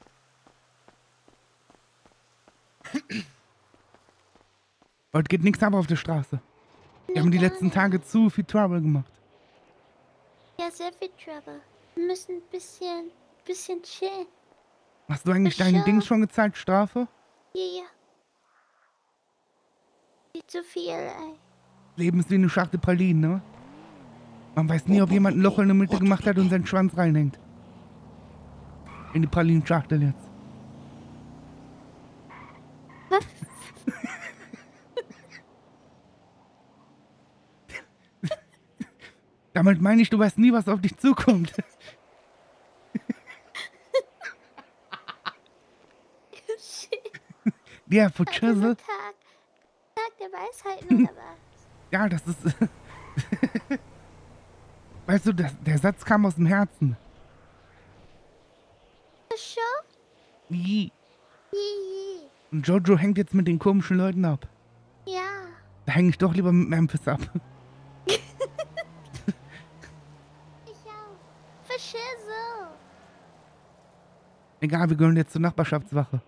Heute geht nichts ab auf der Straße. Wir haben die letzten Tage zu viel Trouble gemacht. Ja, sehr viel Trouble. Wir müssen ein bisschen, bisschen chillen. Hast du eigentlich Ach, deinen ja. Dings schon gezahlt, Strafe? Ja, ja. Nicht zu viel, ey. Leben ist wie eine Schachtel Pralinen, ne? Man weiß nie, ob jemand ein Loch in der Mitte gemacht hat und seinen Schwanz reinhängt. In die Pralinenschachtel jetzt. Damit meine ich, du weißt nie, was auf dich zukommt. Ja, für Chisel. Tag, Tag der Weisheiten oder was? Ja, das ist... Weißt du, das, der Satz kam aus dem Herzen. Schon? Ii. Ii. Und Jojo hängt jetzt mit den komischen Leuten ab. Ja. Da hänge ich doch lieber mit Memphis ab. Ich auch. Für Schissel. Egal, wir gehören jetzt zur Nachbarschaftswache.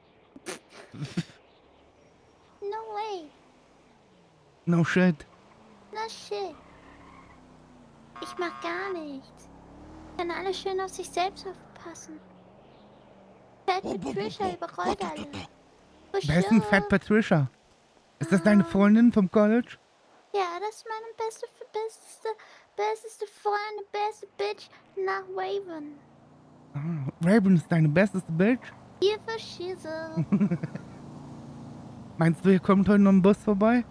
No way. No shit. No shit. Ich mach gar nichts. Können alle schön auf sich selbst aufpassen. Fat Patricia überrollt alle. For Wer ist denn sure. Fat Patricia? Ist das deine Freundin vom College? Ja, das ist meine beste, beste, besteste Freundin, beste Bitch nach Raven. Ah, Raven ist deine besteste Bitch? Hier für Schissel. Meinst du, hier kommt heute noch ein Bus vorbei?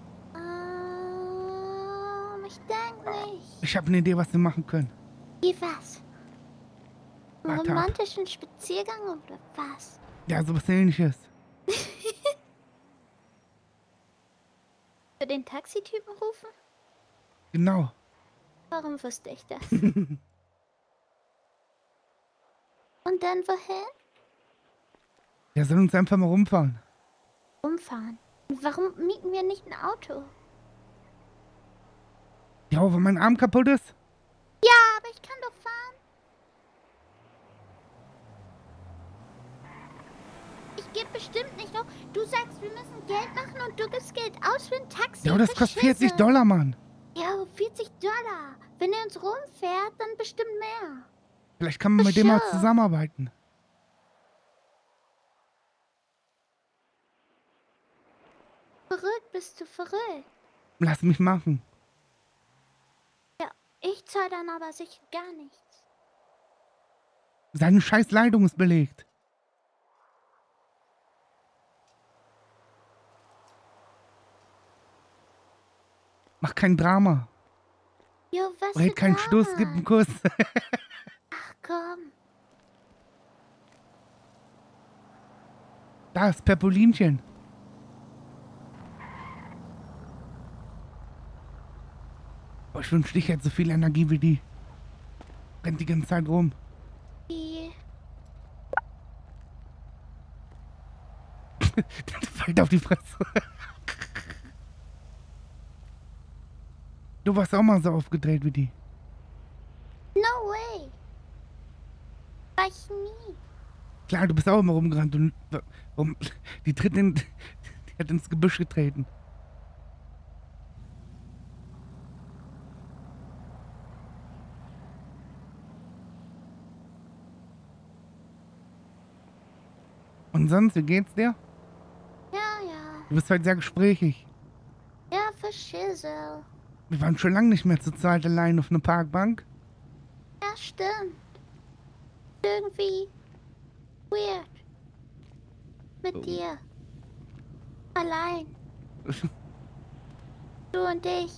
ähm, ich denke nicht. Ich habe eine Idee, was wir machen können. Wie was? Einen Warte ab. romantischen Spaziergang oder was? Ja, sowas ähnliches. Für den Taxitypen rufen? Genau. Warum wusste ich das? Und dann wohin? Der soll uns einfach mal rumfahren. Umfahren. Und warum mieten wir nicht ein Auto? Ja, wo mein Arm kaputt ist? Ja, aber ich kann doch fahren. Ich gebe bestimmt nicht auf. Du sagst, wir müssen Geld machen und du gibst Geld aus für ein Taxi. Ja, das für kostet vierzig Schisse. Dollar, Mann. Ja, vierzig Dollar. Wenn er uns rumfährt, dann bestimmt mehr. Vielleicht kann man mit dem mal Sure. zusammenarbeiten. Verrückt bist du verrückt. Lass mich machen. Ja, ich zahle dann aber sicher gar nichts. Seine scheiß Leitung ist belegt. Mach kein Drama. Jo, was Red für keinen Drama? Stuss, gib einen Kuss. Ach komm. Da ist Peppolinchen. Boah, ich wünschte, ich hätte so viel Energie wie die. Rennt die ganze Zeit rum. Die. Fällt auf die Fresse. Du warst auch mal so aufgedreht wie die. No way. War ich nie. Klar, du bist auch immer rumgerannt und warum, die tritt in, die hat ins Gebüsch getreten. Und sonst, wie geht's dir? Ja, ja. Du bist heute sehr gesprächig. Ja, für Schissel. Wir waren schon lange nicht mehr zu zweit allein auf einer Parkbank. Ja, stimmt. Irgendwie weird. Mit Oh. dir. Allein. Du und ich.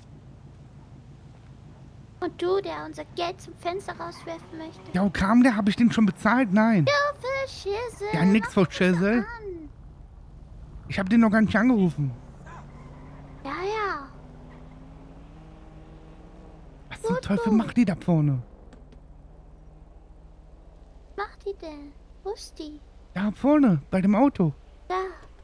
Und du, der unser Geld zum Fenster rauswerfen möchte. Ja, wo kam der? Hab ich den schon bezahlt? Nein. Ja, für Schissel. Ja, nix für Chisel. Ich hab den noch gar nicht angerufen. Ja, ja. Was zum Teufel macht die da vorne? Macht die denn? Wo ist die? Da vorne, bei dem Auto. Da.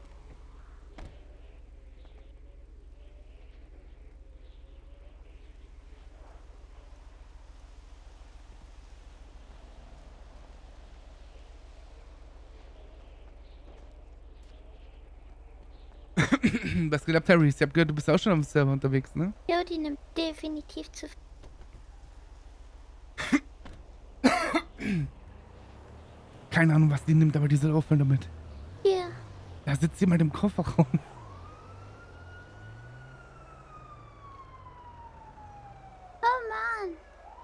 Was geht ab, Terry? Ich hab gehört, du bist auch schon auf dem Server unterwegs, ne? Jo, die nimmt definitiv zu viel. Keine Ahnung, was die nimmt, aber die soll aufhören damit. Hier. Da sitzt jemand im Kofferraum. Oh Mann.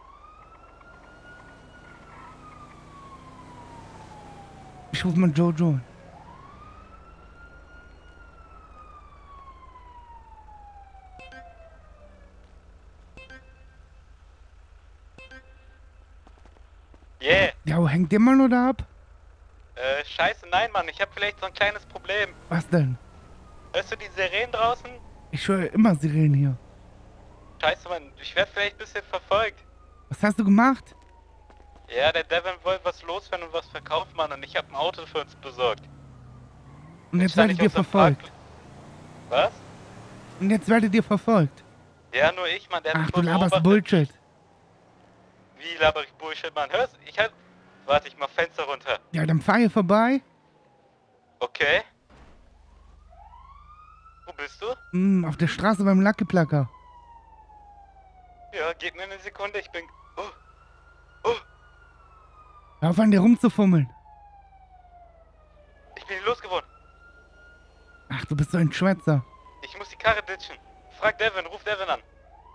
Ich ruf mal Jojo an. Yeah. Ja, wo hängt der mal nur da ab? Äh, scheiße, nein, Mann, ich hab vielleicht so ein kleines Problem. Was denn? Hörst du die Sirenen draußen? Ich höre immer Sirenen hier. Scheiße, Mann, ich werde vielleicht ein bisschen verfolgt. Was hast du gemacht? Ja, der Devin wollte was loswerden und was verkaufen, Mann, und ich habe ein Auto für uns besorgt. Und jetzt stand werdet ich ihr auf dem verfolgt. Was? Und jetzt werdet ihr verfolgt. Ja, nur ich, Mann, der hat Ach, mich du voll laberst beobachtet. Bullshit. Wie laber ich Bullshit, Mann? Hörst du? Ich halt... Warte, ich mach Fenster runter. Ja, dann fahr hier vorbei. Okay. Wo bist du? Hm, auf der Straße beim Lucky Placker. Ja, gib mir eine Sekunde, ich bin... Hör auf an dir rumzufummeln. Ich bin hier losgeworden. Ach, du bist so ein Schwätzer. Ich muss die Karre ditchen. Frag Devin, ruf Devin an.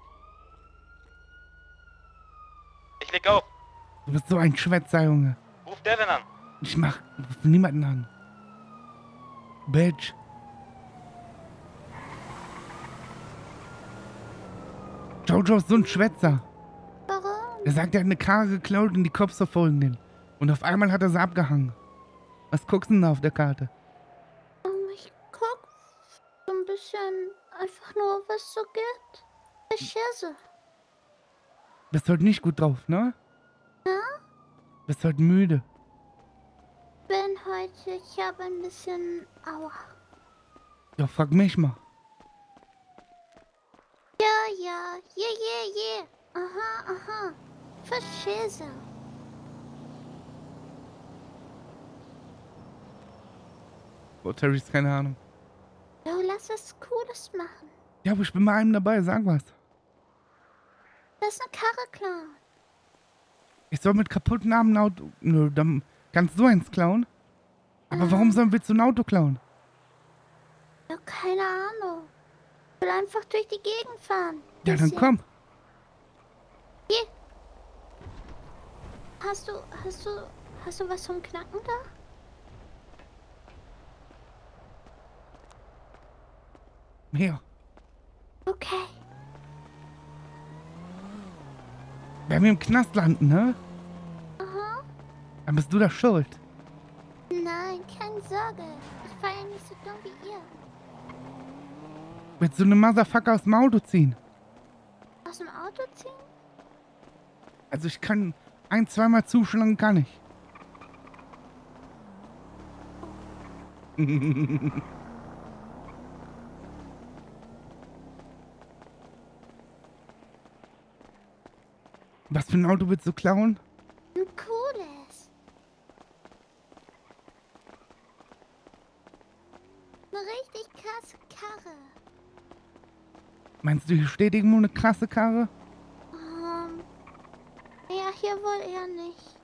Ich leg auf. Du bist so ein Schwätzer, Junge. Ruf Devin an. Ich mach niemanden an. Bitch. Jojo ist so ein Schwätzer. Warum? Er sagt, er hat eine Karre geklaut und die Cops verfolgen den. Und auf einmal hat er sie abgehangen. Was guckst du denn da auf der Karte? Um, ich guck so ein bisschen einfach nur, was es so gibt. Ich schätze. Bist heute nicht gut drauf, ne? Ja? Bist heute müde. Bin heute, ich habe ein bisschen Aua. Ja, frag mich mal. Ja, ja, je, je, je. Aha, aha. Verschäse. Oh, Terry ist keine Ahnung. Du, lass was Cooles machen. Ja, aber ich bin bei einem dabei, sag was. Lass eine Karre klauen. Ich soll mit kaputten Armen ein Auto... Nö, dann kannst du eins klauen. Aber warum sollen wir zu ein Auto klauen? Ja, keine Ahnung. Ich will einfach durch die Gegend fahren. Ja, dann komm. Geh. Hast du, hast du, hast du was zum Knacken da? Hier. Okay. Wenn wir im Knast landen, ne? Aha. Dann bist du da schuld. Nein, keine Sorge. Ich fahr ja nicht so dumm wie ihr. Willst du eine Motherfucker aus dem Auto ziehen? Aus dem Auto ziehen? Also ich kann ein, zweimal zuschlagen, kann ich. Was für ein Auto willst du klauen? Ein cooles. Eine richtig krasse Karre. Meinst du, hier steht irgendwo eine krasse Karre? Um, ja, hier wohl eher nicht.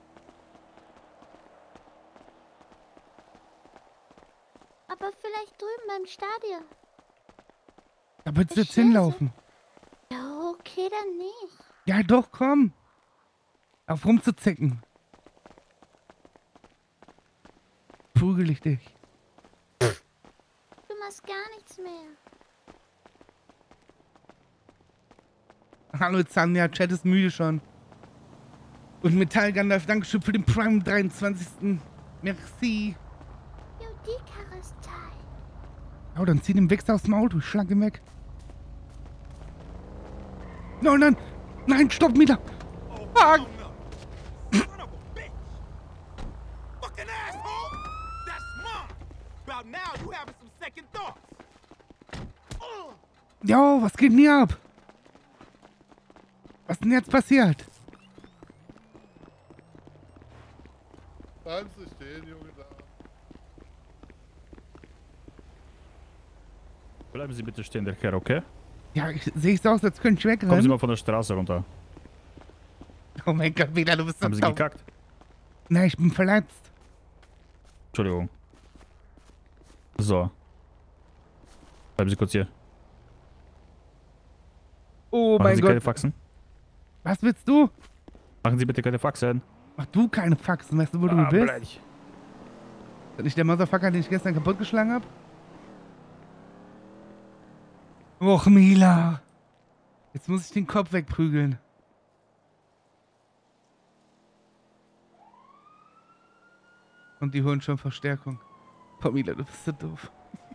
Aber vielleicht drüben beim Stadion. Da willst du jetzt hinlaufen. Ja, okay, dann nicht. Ja, doch, komm. Auf rumzuzicken. Prügel ich dich. Du machst gar nichts mehr. Hallo Zanja, Chat ist müde schon. Und Metall Gandalf, Dankeschön für den Prime dreiundzwanzigsten Merci. Jo, die Karre ist tight. Oh, dann zieh den Wichser aus dem Auto, ich schlag ihn weg. Nein, nein, nein, stopp, Mila. Fuck. Jo, was geht denn hier ab? Was ist denn jetzt passiert? Kannst du stehen, Junge, da. Bleiben Sie bitte stehen, der Herr, okay? Ja, ich, sehe ich so aus, als könnte ich wegrennen? Kommen Sie mal von der Straße runter. Oh mein Gott, Mila, du bist so Haben Sie taub. gekackt? Nein, ich bin verletzt. Entschuldigung. So. Bleiben Sie kurz hier. Oh Machen mein Sie Gott. keine Faxen? Was willst du? Machen Sie bitte keine Faxen. Mach du keine Faxen, weißt du, wo Ah, du bist? bleich. Ist das nicht der Motherfucker, den ich gestern kaputtgeschlagen hab? Och, Mila. Jetzt muss ich den Kopf wegprügeln. Und die holen schon Verstärkung. Pamela, du bist so doof.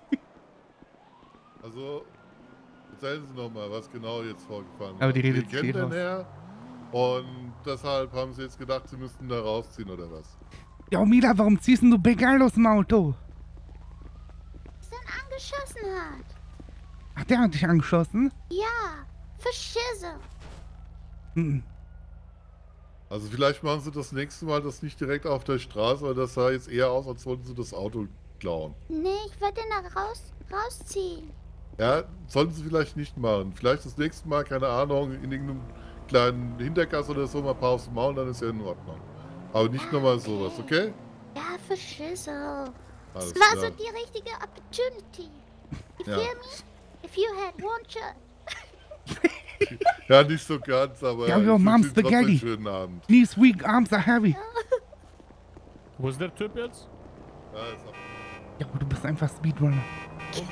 Also, erzählen Sie nochmal, was genau jetzt vorgefallen ist. Aber die Sie redet kennen eh den raus. Herr und deshalb haben Sie jetzt gedacht, Sie müssten da rausziehen oder was? Ja, Mila, warum ziehst denn du Begal aus dem Auto? Was denn angeschossen hat? Ach, der hat dich angeschossen? Ja, für Schisse. Hm. Also vielleicht machen Sie das nächste Mal das nicht direkt auf der Straße, weil das sah jetzt eher aus, als wollten Sie das Auto klauen. Nee, ich wollte ihn da raus, rausziehen. Ja, sollten Sie vielleicht nicht machen. Vielleicht das nächste Mal, keine Ahnung, in irgendeinem kleinen Hintergasse oder so mal ein paar aufs Maul, dann ist ja in Ordnung. Aber nicht nochmal sowas, okay? Ja, für Schisse. Alles Es war klar. so die richtige Opportunity. You Ja. feel me? If you had one shot. Ja, nicht so ganz, aber Ja, yo, ich wünsche Mom, Ihnen trotzdem einen Spaghetti. schönen Abend. Knees weak, arms are heavy. Wo ist der Typ jetzt? Ja, ist ab. Ja, du bist einfach Speedrunner. Okay.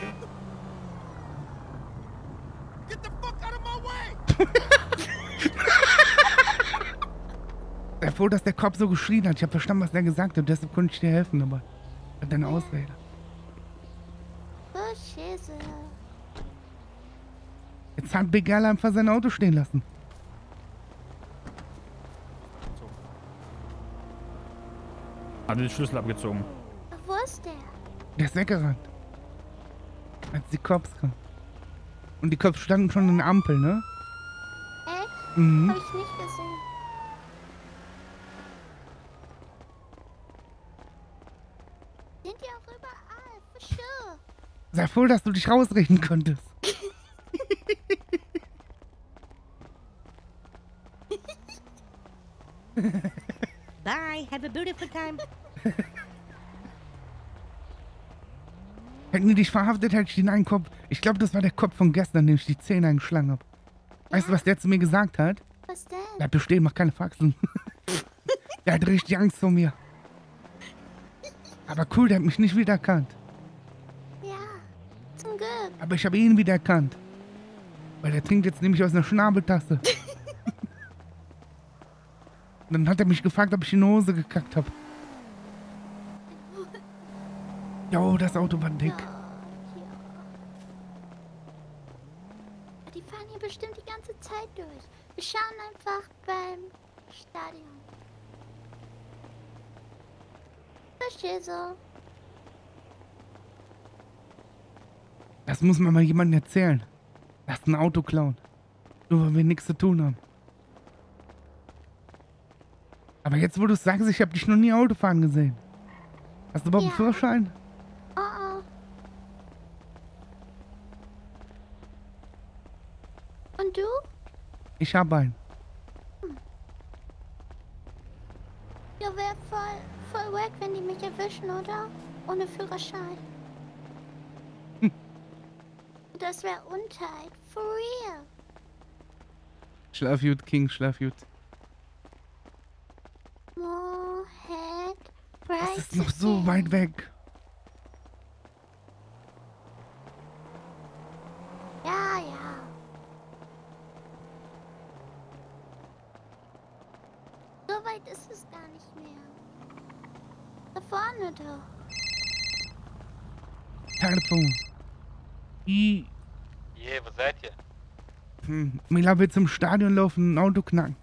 Sei froh, dass der Kopf so geschrien hat. Ich habe verstanden, was der gesagt hat. Deshalb konnte ich dir helfen, aber deine Ausrede. Für Schisse. Jetzt hat Big Al einfach sein Auto stehen lassen. Hat den Schlüssel abgezogen. Wo ist der? Der ist weggerannt. Als die Cops kamen. Und die Cops standen schon in der Ampel, ne? Echt? Mhm. Hab ich nicht gesehen. Sind die auch überall? For sure. Sei froh, dass du dich rausrechnen konntest. Bye. Have a beautiful time. Hätten die dich verhaftet, hätte ich den einen Kopf... Ich glaube, das war der Kopf von gestern, dem ich die Zähne eingeschlagen habe. Weißt du, was der zu mir gesagt hat? Was denn? Bleib bestehen, mach keine Faxen. Der hat richtig Angst vor mir. Aber cool, der hat mich nicht wiedererkannt. Ja, zum Glück. Aber ich habe ihn wiedererkannt. Weil der trinkt jetzt nämlich aus einer Schnabeltasse. Und dann hat er mich gefragt, ob ich in die Hose gekackt habe. Jo, das Auto war dick. Die fahren hier bestimmt die ganze Zeit durch. Wir schauen einfach beim Stadion. Für Schisse. Das muss man mal jemandem erzählen. Lass ein Auto klauen. Nur weil wir nichts zu tun haben. Aber jetzt, wo du es sagst, ich habe dich noch nie Autofahren gesehen. Hast du überhaupt einen Führerschein? Oh oh. Und du? Ich habe einen. Ja, wär voll, voll wack, wenn die mich erwischen, oder? Ohne Führerschein. Das wäre Untight. For real. Schlaf gut, King, schlaf gut. Moorhead, Das ist noch so weit weg. Ja, ja. So weit ist es gar nicht mehr. Da vorne doch. Telefon. I. Je, wo seid ihr? Hm. Mila will zum Stadion laufen, ein Auto knacken.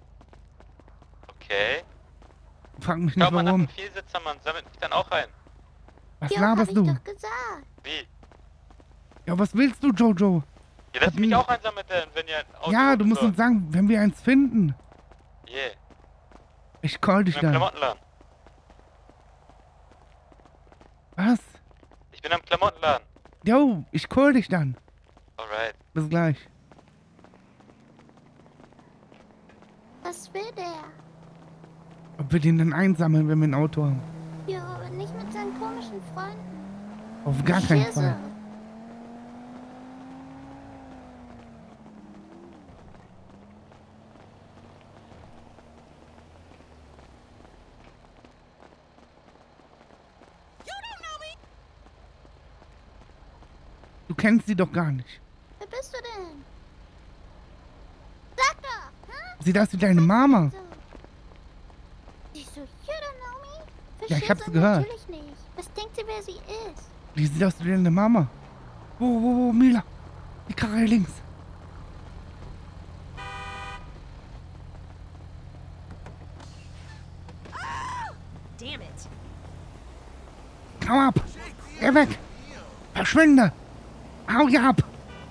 Okay. Frag mich Ich nicht glaube, man nach warum. einem Vielsitzer, man sammelt mich dann auch ein. Was laberst du? Gesagt. Wie? Ja, was willst du, Jojo? Ihr lasst mich auch einsammeln, wenn ihr ein Auto Ja, du musst so. uns sagen, wenn wir eins finden. Je. Ich call dich Ich bin am dann. Klamottenladen. Was? Ich bin am Klamottenladen. Jo, ich call dich dann. Alright. Bis gleich. Was will der? Ob wir den dann einsammeln, wenn wir ein Auto haben? Ja, aber nicht mit seinen komischen Freunden. Auf gar keinen Schisse. Fall. Du kennst sie doch gar nicht. Wer bist du denn? Sag doch! Hä? Sieht aus wie deine Mama. Ich so, you don't know me? Ja, ich hab's Verschissen gehört. natürlich nicht. Was denkt sie, wer sie ist? Die sieht aus wie deine Mama. Wo, wo, wo, Mila? Die Karre hier links. Damn it. Hau ab! Geh weg! Verschwinde! Hau hier ab!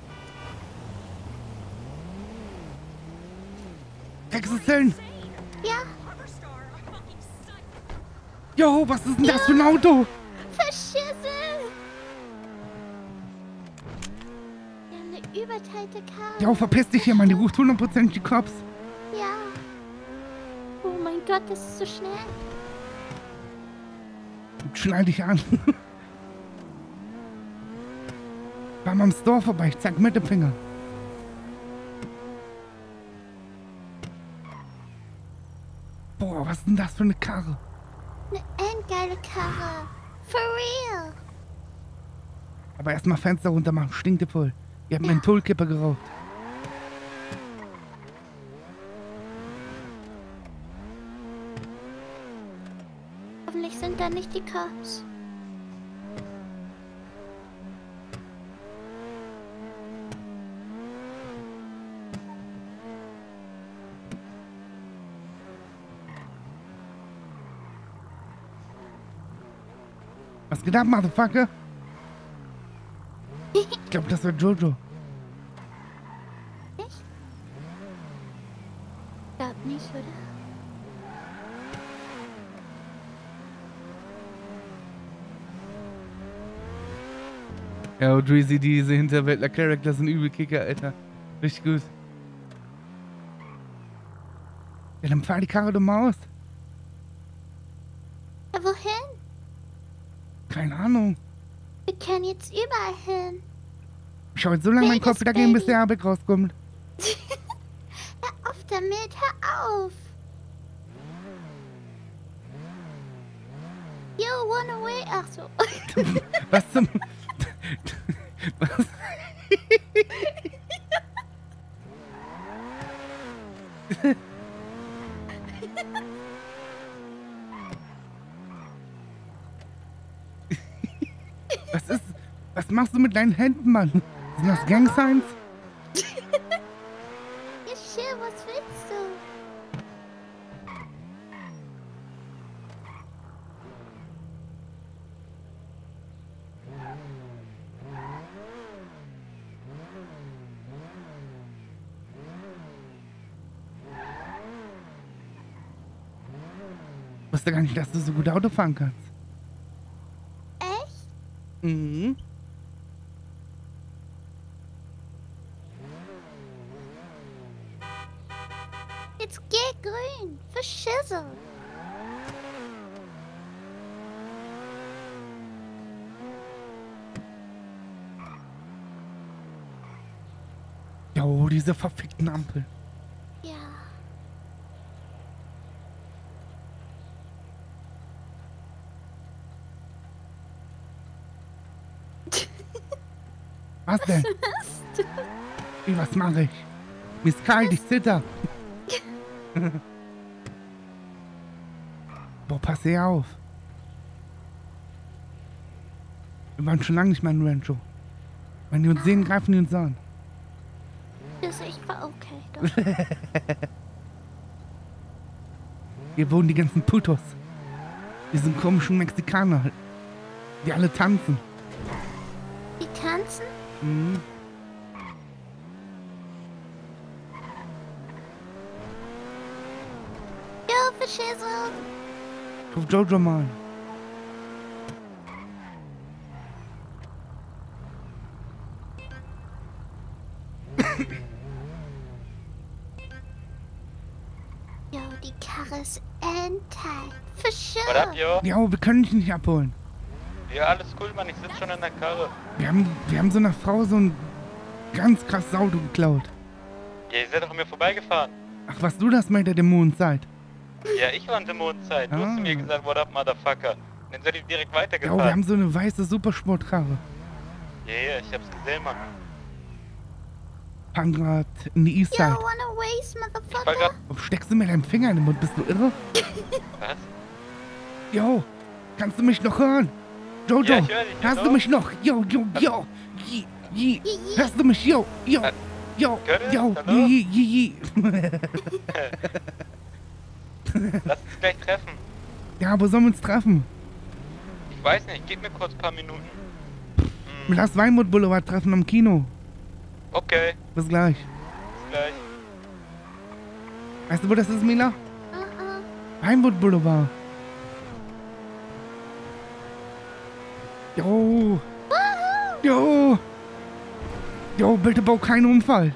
Kriegst du es hin? Ja. Jo, was ist denn das für ein Auto? Verschissen! Wir haben eine überteilte Karre. Jo, verpiss dich hier, Mann. Die ruft hundert Prozent die Cops. Ja. Oh mein Gott, das ist so schnell. Schnall dich an. War mal am Store vorbei. Ich zeig mit dem Finger. Boah, was ist denn das für eine Karre? Eine endgeile Karre. For real. Aber erstmal Fenster runter machen. Stinkt dir voll. Ihr habt Mentholkipper geraucht. Hoffentlich sind da nicht die Cops. Was geht ab, Motherfucker? Ich glaube, das war Jojo. Echt? Glaub nicht, oder? Ja, Dreezy, diese Hinterwäldler-Charakter sind übel Kicker, Alter. Richtig gut. Ja, dann fahr die Karre doch mal aus. Ja, wohin? Keine Ahnung. Wir können jetzt überall hin. Ich schau jetzt so lange meinen Kopf wieder gehen, bis der Airbag rauskommt. Hör auf damit, hör auf. You wanna away? Ach so. Was zum... Was? Was ist... Was machst du mit deinen Händen, Mann? Sind das Gang-Signs? Ja, chill, was willst du? Ich wusste gar nicht, dass du so gut Auto fahren kannst. Echt? Mhm. Jetzt geh grün. Verschissel. Jo, diese verfickten Ampel. Ja. Was denn? Was du? Wie, was mache ich? Mir ist kalt, ich zitter. Boah, pass hier auf. Wir waren schon lange nicht mehr in Rancho. Wenn die uns sehen, greifen die uns an. Das ich war okay, doch. Hier wohnen die ganzen Putos. Diesen komischen Mexikaner halt. Die alle tanzen. Die tanzen? Mhm. Jo, verschissel. Ruf Jojo mal. Jo, die Karre ist endtight. Verschissel. Was ab, jo? Ja, wir können dich nicht abholen. Ja, alles cool, Mann. Ich sitze schon in der Karre. Wir haben, wir haben so einer Frau so ein ganz krasses Auto geklaut. Ja, ihr seid doch an mir vorbeigefahren. Ach, was du das mit der Dämonenzeit? Ja, ich war in der Mondzeit. Du hast zu mir gesagt, what up, Motherfucker. Und dann seid ihr direkt Ja, weitergefahren. wir haben so eine weiße Supersportkarre. Ja, ja, ich hab's gesehen, Mann. Fahren grad in die Yo, Eastside. wanna waste, Ich war motherfucker? grad... Warum steckst du mir deinen Finger in den Mund? Bist du irre? Was? Jo, Kannst du mich noch hören? Jojo, Ja, ich höre dich, hörst du hallo? mich noch? Jo, jo, jo. Je, je. Hörst du mich? Jo, jo. Jo, Curtis, jo. hallo? Je, je, je. Lass uns gleich treffen. Ja, wo sollen wir uns treffen? Ich weiß nicht, gib mir kurz ein paar Minuten. Lass Weinwood Boulevard treffen am Kino. Okay, Bis gleich. bis gleich. Weißt du, wo das ist, Mila? Weinwood Boulevard. Jo. Jo. Jo, bitte bau keinen Unfall.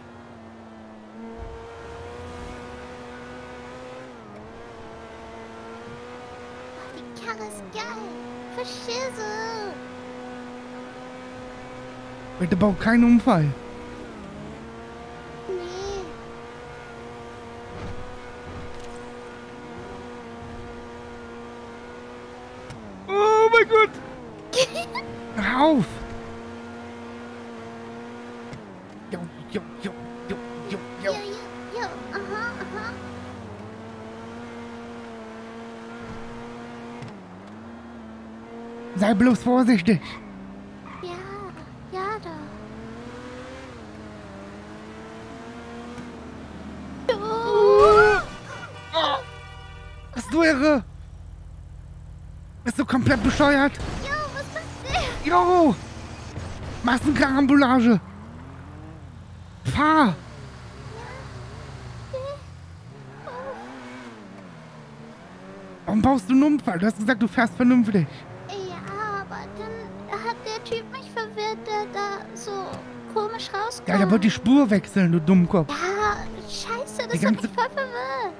Die Karre ist geil. Verschisse. Bitte bau keinen Unfall. Nee. Oh mein Gott. Hör auf. Jo, jo, jo, jo, jo, jo. Jo, jo, jo. Aha, aha. Sei bloß vorsichtig. Ja, ja doch. Bist du irre? Bist du komplett bescheuert? Jo, was passiert? Jo! Machst eine Karambolage. Fahr! Warum baust du einen Unfall? Du hast gesagt, du fährst vernünftig. Ja, aber dann hat der Typ mich verwirrt, der da so komisch rauskam. Ja, der wird die Spur wechseln, du Dummkopf. Ja, scheiße, das Die hat mich ganze- voll verwirrt.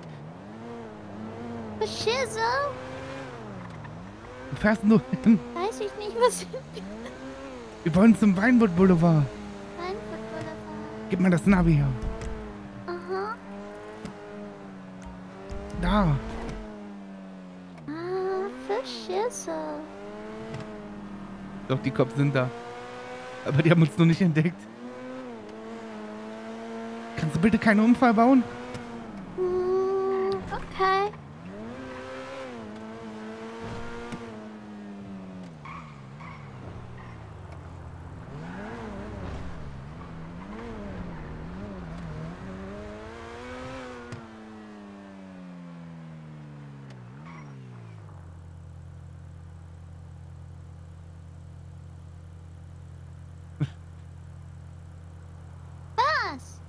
Verschisse? Wo fährst du hin? Weiß ich nicht, was ich... Wir wollen zum Weinwood Boulevard. Weinwood Boulevard. Gib mir das Navi her. Aha. Da. Ah, Verschisse. Doch, die Cops sind da. Aber die haben uns noch nicht entdeckt. Kannst du bitte keinen Unfall bauen? Hm, okay. Was?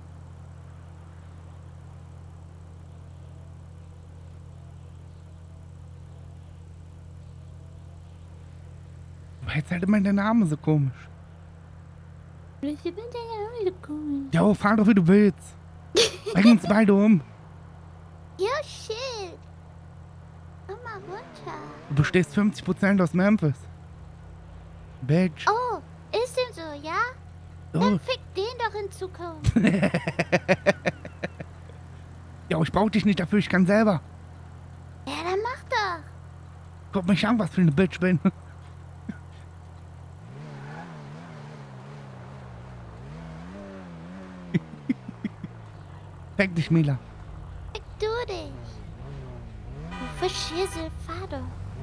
Aber jetzt halt immer der Name so komisch. Ich bin der wieder cool. Jo, fahr doch wie du willst. Bring uns beide um. Yo, shit. Komm mal runter. Du bestehst fünfzig Prozent aus Memphis. Bitch. Oh, ist dem so, ja? Oh. Dann fick den doch in Zukunft. Jo, ich brauch dich nicht dafür, ich kann selber. Ja, dann mach doch. Guck mich an, was für eine Bitch bin. Fick dich, Mila. Fick du dich. Du Verschisse, fahr doch.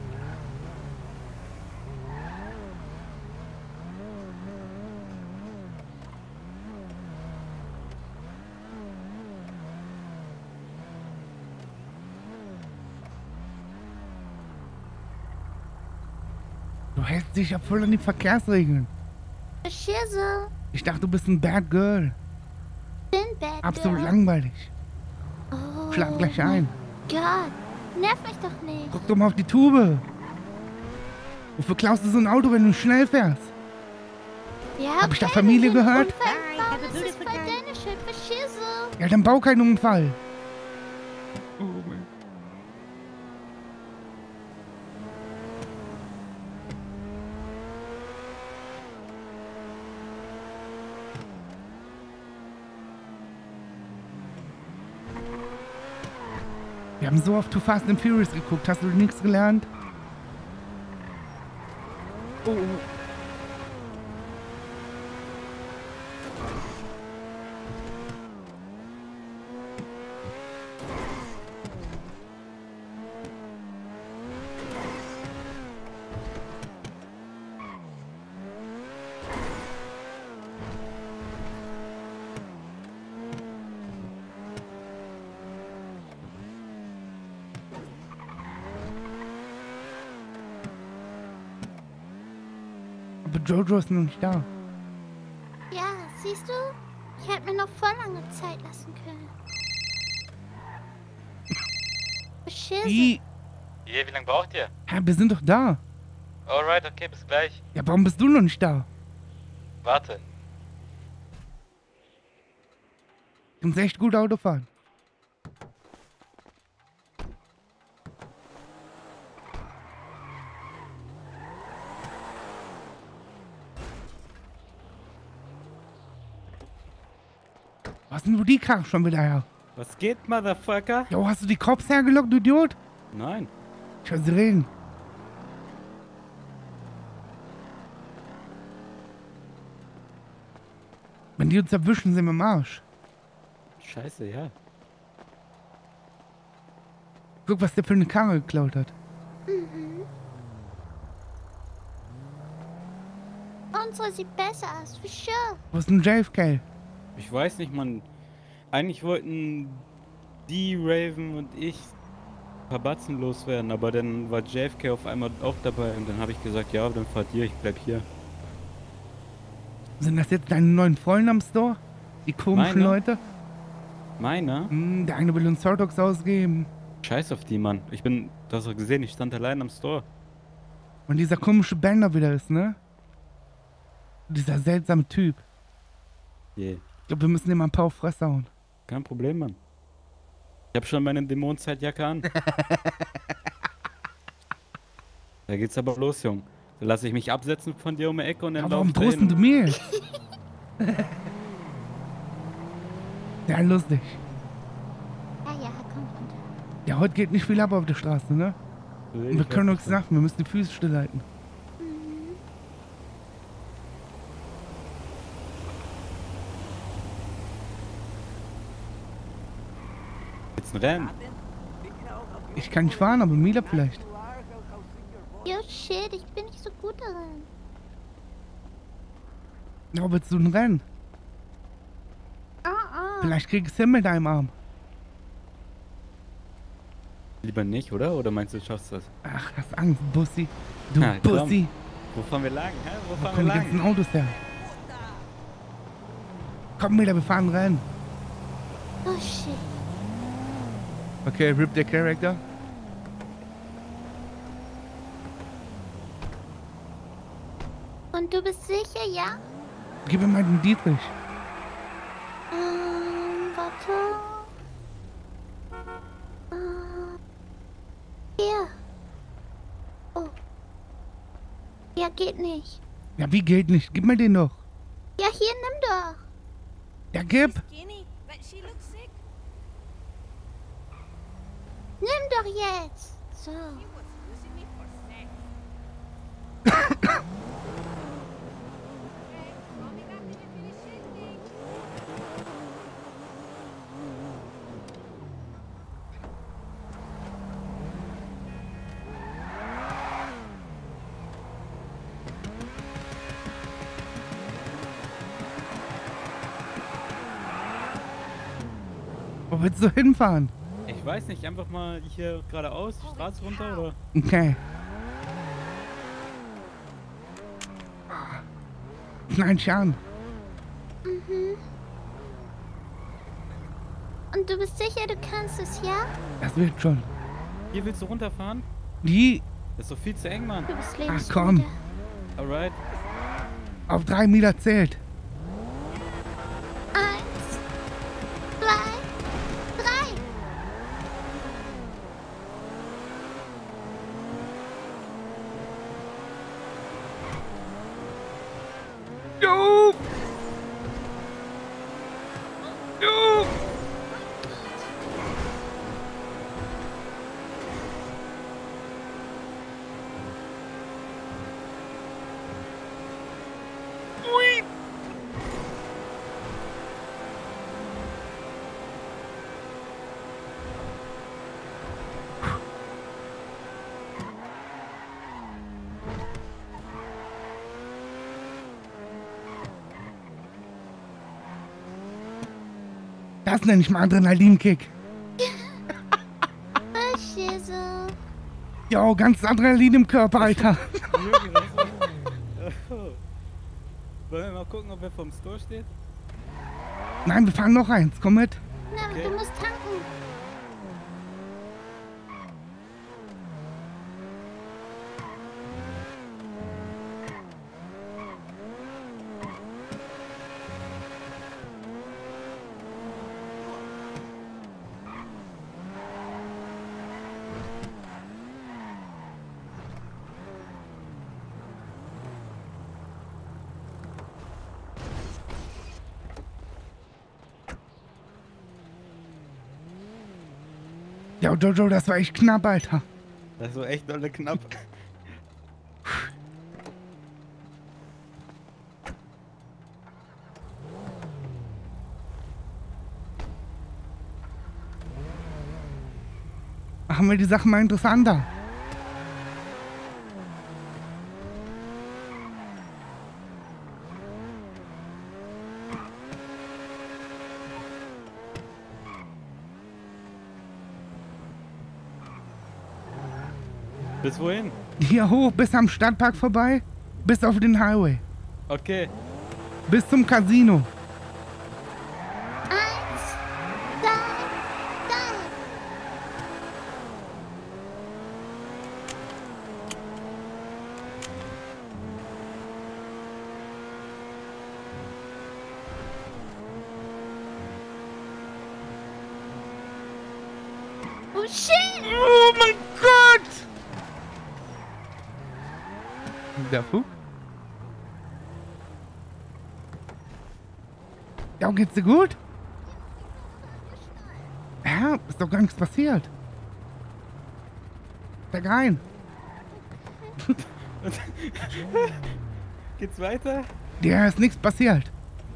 Du hältst dich ja voll an die Verkehrsregeln. Verschisse. Ich dachte, du bist ein Bad Girl. Bin bad Absolut girl. langweilig. Oh, Schlag gleich ein. Gott, nerv mich doch nicht. Guck doch mal auf die Tube. Wofür klaust du so ein Auto, wenn du schnell fährst? Ja, Hab ich da okay, Familie wenn du einen gehört? Unfall bauen, das ist voll deine Schuld. Verschisse. Ja, dann bau keinen Unfall. Wir haben so oft Too Fast and Furious geguckt. Hast du nichts gelernt? Oh. Aber Jojo ist noch nicht da. Ja, siehst du? Ich hätte mir noch voll lange Zeit lassen können. Beschissen. Wie? Hier, wie lange braucht ihr? Ja, wir sind doch da. Alright, okay, bis gleich. Ja, warum bist du noch nicht da? Warte. Du kannst echt gut Auto fahren. Was denn du die Karre schon wieder her? Was geht, Motherfucker? Jo, hast du die Cops hergelockt, du Idiot? Nein. Ich höre sie reden. Wenn die uns erwischen, sind wir im Arsch. Scheiße, ja. Guck, was der für eine Karre geklaut hat. Mhm. Unsere sieht besser aus, für sure. Wo ist denn J F K? Ich weiß nicht, Mann. Eigentlich wollten die, Raven und ich ein paar Batzen loswerden, aber dann war J F K auf einmal auch dabei und dann habe ich gesagt, ja, dann fahrt ihr, ich bleib hier. Sind das jetzt deine neuen Freunde am Store? Die komischen Meine? Leute? Meiner? Hm, der eine will uns Hotdogs ausgeben. Scheiß auf die, Mann. Ich bin, du hast doch gesehen, ich stand allein am Store. Und dieser komische Bender wieder ist, ne? Dieser seltsame Typ. Yeah. Ich glaube, wir müssen ihm mal ein paar auf Fresse hauen. Kein Problem, Mann. Ich hab schon meine Dämonenzeitjacke an. Da geht's aber los, Jung. Dann lasse ich mich absetzen von dir um die Ecke und dann Ja, warum lauf drohst denn du mir? Ja, lustig. Ja, ja, komm runter. Ja, heute geht nicht viel ab auf der Straße, ne? Und wir können uns sagen, wir müssen die Füße stillhalten. Jetzt ein Rennen. Ich kann nicht fahren, aber Mila vielleicht. Yo, shit, ich bin nicht so gut darin. Ja, willst du ein Rennen? Ah, ah. Vielleicht krieg ich's hin mit deinem Arm. Lieber nicht, oder? Oder meinst du, du schaffst das? Ach, hast Angst, Bussi. Du Ja, komm. Bussi. Wo fahren wir lang, hä? Wo Wo fahren wir kommen die lang? ganzen Autos her? Komm Mila, wir fahren Rennen. Oh, shit. Okay, rip der Charakter. Und du bist sicher, ja? Gib mir mal den Dietrich. Ähm, warte. Äh, hier. Oh. Ja, geht nicht. Ja, wie geht nicht? Gib mir den doch. Ja, hier, nimm doch. Ja, gib. Nimm doch jetzt. So. Wo willst du hinfahren? Ich weiß nicht, einfach mal hier geradeaus, die Straße runter, oder? Okay. Nein, Schan. Mhm. Und du bist sicher, du kannst es, ja? Das wird schon. Hier willst du runterfahren? Die. Das ist doch viel zu eng, Mann. Du bist Ach lebensmüde. komm. Alright. Auf drei Meter zählt. Eins, zwei, drei. Jo! Jo! Ui! Das nenne ich mal Adrenalinkick. Oh, Schissel. Jo, ganz Adrenalin im Körper, Alter. Junge, das ist- Wollen wir mal gucken, ob er vom Store steht? Nein, wir fahren noch eins. Komm mit. Na, Okay. du musst tanken. Ja, Jojo, das war echt knapp, Alter. Das war echt dolle knapp. Machen wir die Sache mal interessanter. Bis wohin? Hier hoch, bis am Stadtpark vorbei, bis auf den Highway. Okay. Bis zum Casino. Eins, zwei, drei. Oh shit! Oh mein Gott! Der Fug? Ja, geht's dir gut? Ja, ist doch gar nichts passiert. Steig ein. Geht's weiter? Ja, ist nichts passiert.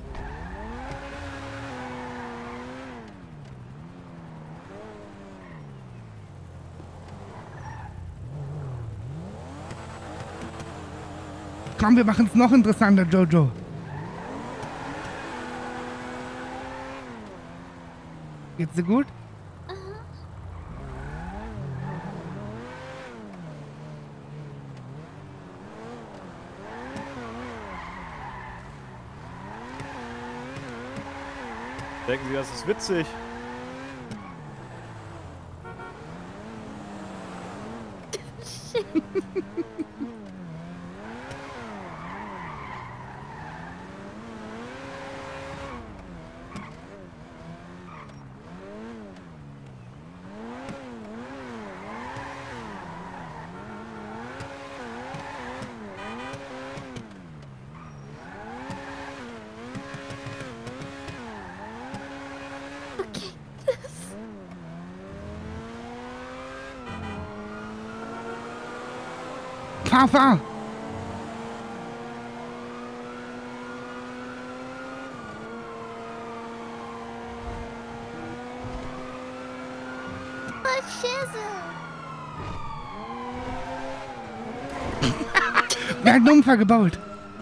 Komm, wir machen es noch interessanter, Jojo. Geht's dir gut? Denken Sie, das ist witzig? Fahr, fahr! Oh, Schisse! Wer hat einen Unfall gebaut?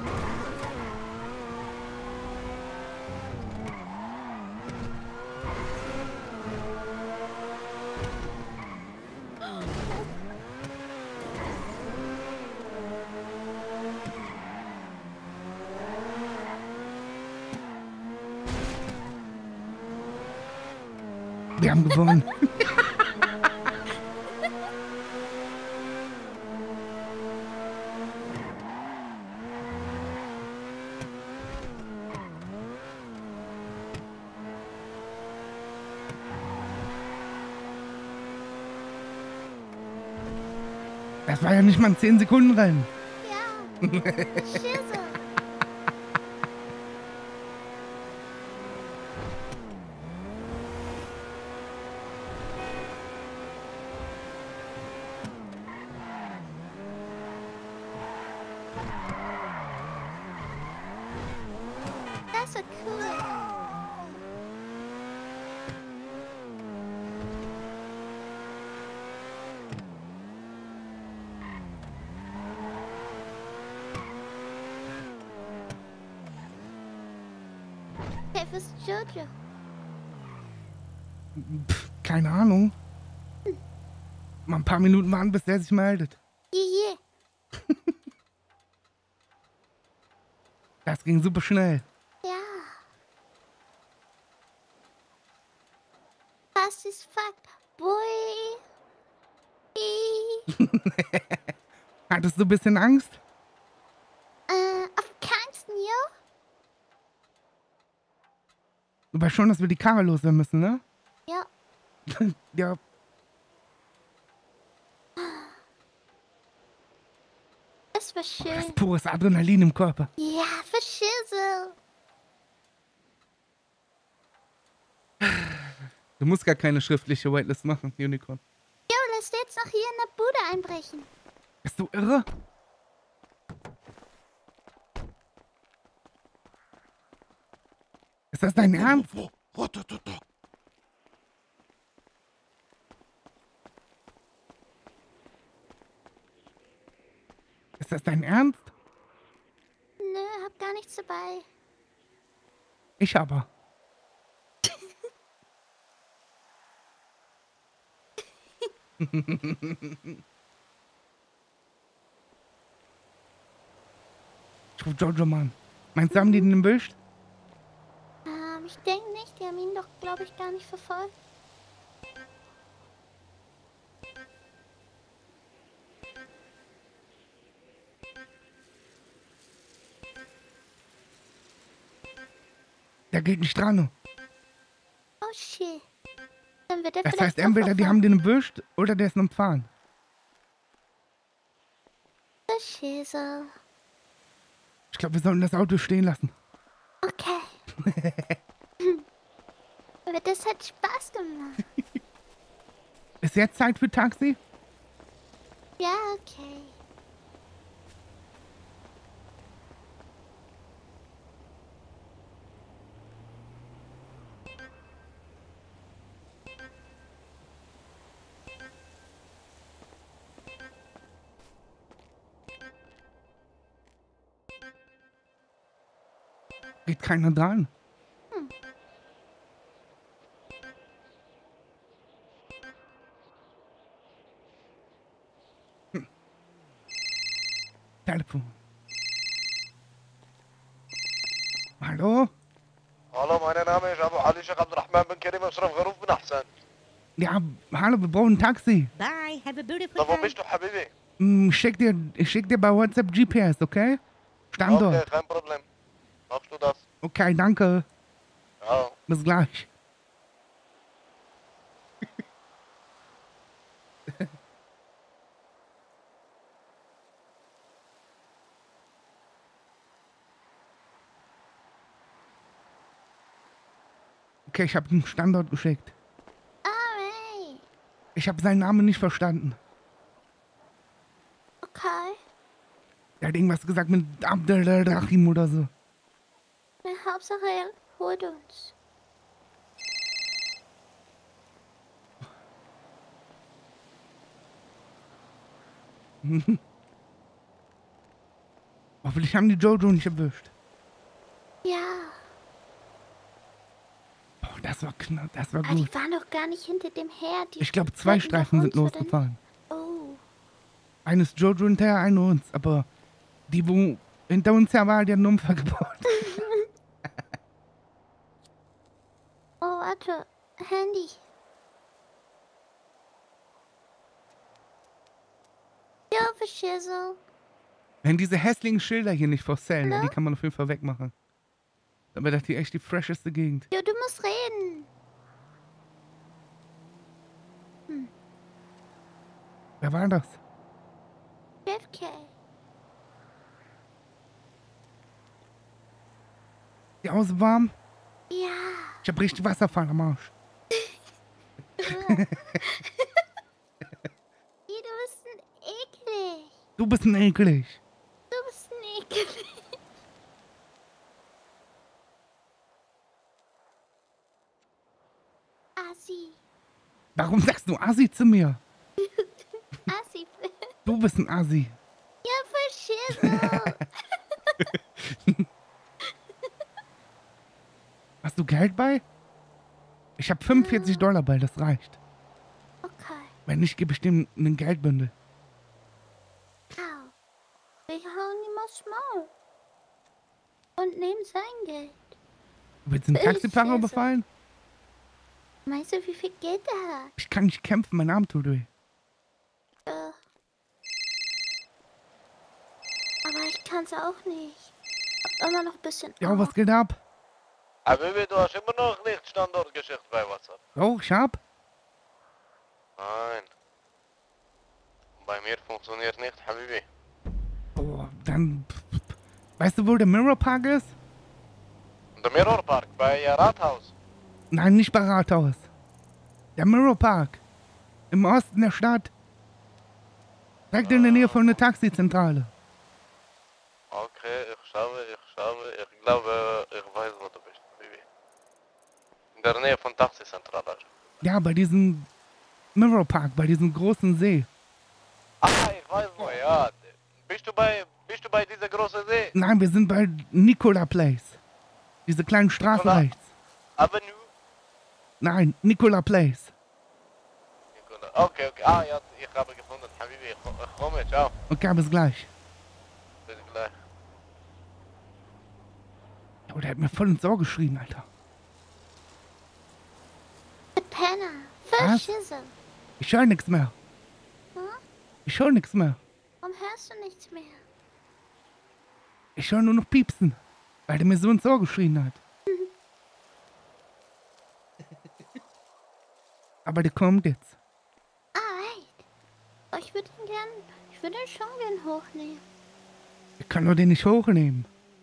Wir haben gewonnen. Das war ja nicht mal ein zehn Sekunden Rennen. Ja. Schisse. Das war cool. Hey, wo ist Jojo? Pff, keine Ahnung. Mal ein paar Minuten warten, bis der sich meldet. Yeah, yeah. Das ging super schnell. Ja. Fast as fuck, boy. Hattest du ein bisschen Angst? Äh, auf keinsten, jo? Du weißt schon, dass wir die Karre loswerden müssen, ne? Ja. Ja. Es war schön. Pures Adrenalin im Körper. Ja, für Schissel. Du musst gar keine schriftliche Whitelist machen, Unicorn. Jo, lass jetzt noch hier in der Bude einbrechen. Bist du irre? Ist das dein Ernst? Ist das dein Ernst? Nö, hab gar nichts dabei. Ich aber. Ich ruf Jojo Mann. Meinst du, haben die den erwischt? Ähm, ich denke nicht. Die haben ihn doch, glaube ich, gar nicht verfolgt. Der geht nicht dran. Oh shit. Dann wird er Das vielleicht heißt, entweder die haben den erwischt oder der ist noch Fahren. Oh Schissel. Ich glaube, wir sollten das Auto stehen lassen. Okay. Aber das hat Spaß gemacht. Ist jetzt Zeit für Taxi? Ja, okay. Geht keiner dran. Hm. Hm. Telefon. Hallo? Hallo, mein Name ist Abu Ali Sheikh Abdurrahman bin Karim Ashraf Gharuf bin Ahsan. Ja, hallo, wir brauchen ein Taxi. Bye, have a beautiful Da wo time. bist du, Habibi? Hm, schick dir, ich schick dir bei WhatsApp G P S, okay? Standort. Okay, kein Problem. Machst du das? Okay, danke. Ja. Bis gleich. Okay, ich habe den Standort geschickt. Alright. Ich habe seinen Namen nicht verstanden. Okay. Er hat irgendwas gesagt mit Abdelrahim oder so. Na, Hauptsache er holt uns. Hoffentlich haben die Jojo nicht erwischt. Ja. Boah, das war knapp, das war Aber gut. die waren doch gar nicht hinter dem her. Die Ich glaube, zwei wollten doch Streifen sind uns, oder losgefahren. nicht? Oh. Eines Jojo hinterher, eine uns. Aber die, wo hinter uns her war, die hat einen Unfall gebaut. Oh, warte. Handy. Ja, für Schissel. Wenn diese hässlichen Schilder hier nicht for sale, ne, die kann man auf jeden Fall wegmachen. Dann wäre das hier echt die fresheste Gegend. Jo, du musst reden. Hm. Wer war das? J F K. Die Hause warm? Ja. Ich hab richtig Wasserfall am Arsch. Ih, du bist ein eklig. Du bist ein eklig. Du bist ein eklig. Assi. Warum sagst du Assi zu mir? Assi. Du bist ein Assi. Ja, für Schissel. Hast du Geld bei? Ich habe fünfundvierzig Dollar bei, das reicht. Okay. Wenn nicht, gebe ich dem einen Geldbündel. Au. Wir hauen ihm aufs Maul. Und nehmen sein Geld. Willst du einen Taxifahrer überfallen? Meinst du, wie viel Geld er hat? Ich kann nicht kämpfen, mein Arm tut weh. Äh. Aber ich kann's auch nicht. Hab immer noch ein bisschen. Ja, was geht ab? Habibi, du hast immer noch nicht Standortgeschichte bei WhatsApp. Oh, ich hab. Nein. Bei mir funktioniert nicht, Habibi. Oh, dann. Weißt du, wo der Mirror Park ist? Der Mirror Park bei äh, Rathaus. Nein, nicht bei Rathaus. Der Mirror Park. Im Osten der Stadt. Direkt in der Nähe von der Taxizentrale. Okay, ich schaue, ich schaue. Ich glaube, ich weiß, wo du bist, Habibi. In der Nähe von Taxizentrale. Ja, bei diesem Mirror Park, bei diesem großen See. Ah, ich weiß wo, ja. Bist du bei, bist du bei dieser großen See? Nein, wir sind bei Nicola Place. Diese kleinen Straße Nicola rechts. Avenue? Nein, Nicola Place. Nicola. Okay, okay. Ah, ja, ich habe gefunden, Habibi. Ich, ich komme, ciao. Okay, bis gleich. Bis gleich. Oh, der hat mir voll ins Ohr geschrien, Alter. Penner. Was? Verschisse. Ich höre nichts mehr. Hm? Ich höre nichts mehr. Warum hörst du nichts mehr? Ich höre nur noch Piepsen. Weil der mir so ins Ohr geschrien hat. Aber der kommt jetzt. Alright. Oh, ich würde ihn gern. Ich würde ihn schon gern hochnehmen. Ich kann doch den nicht hochnehmen.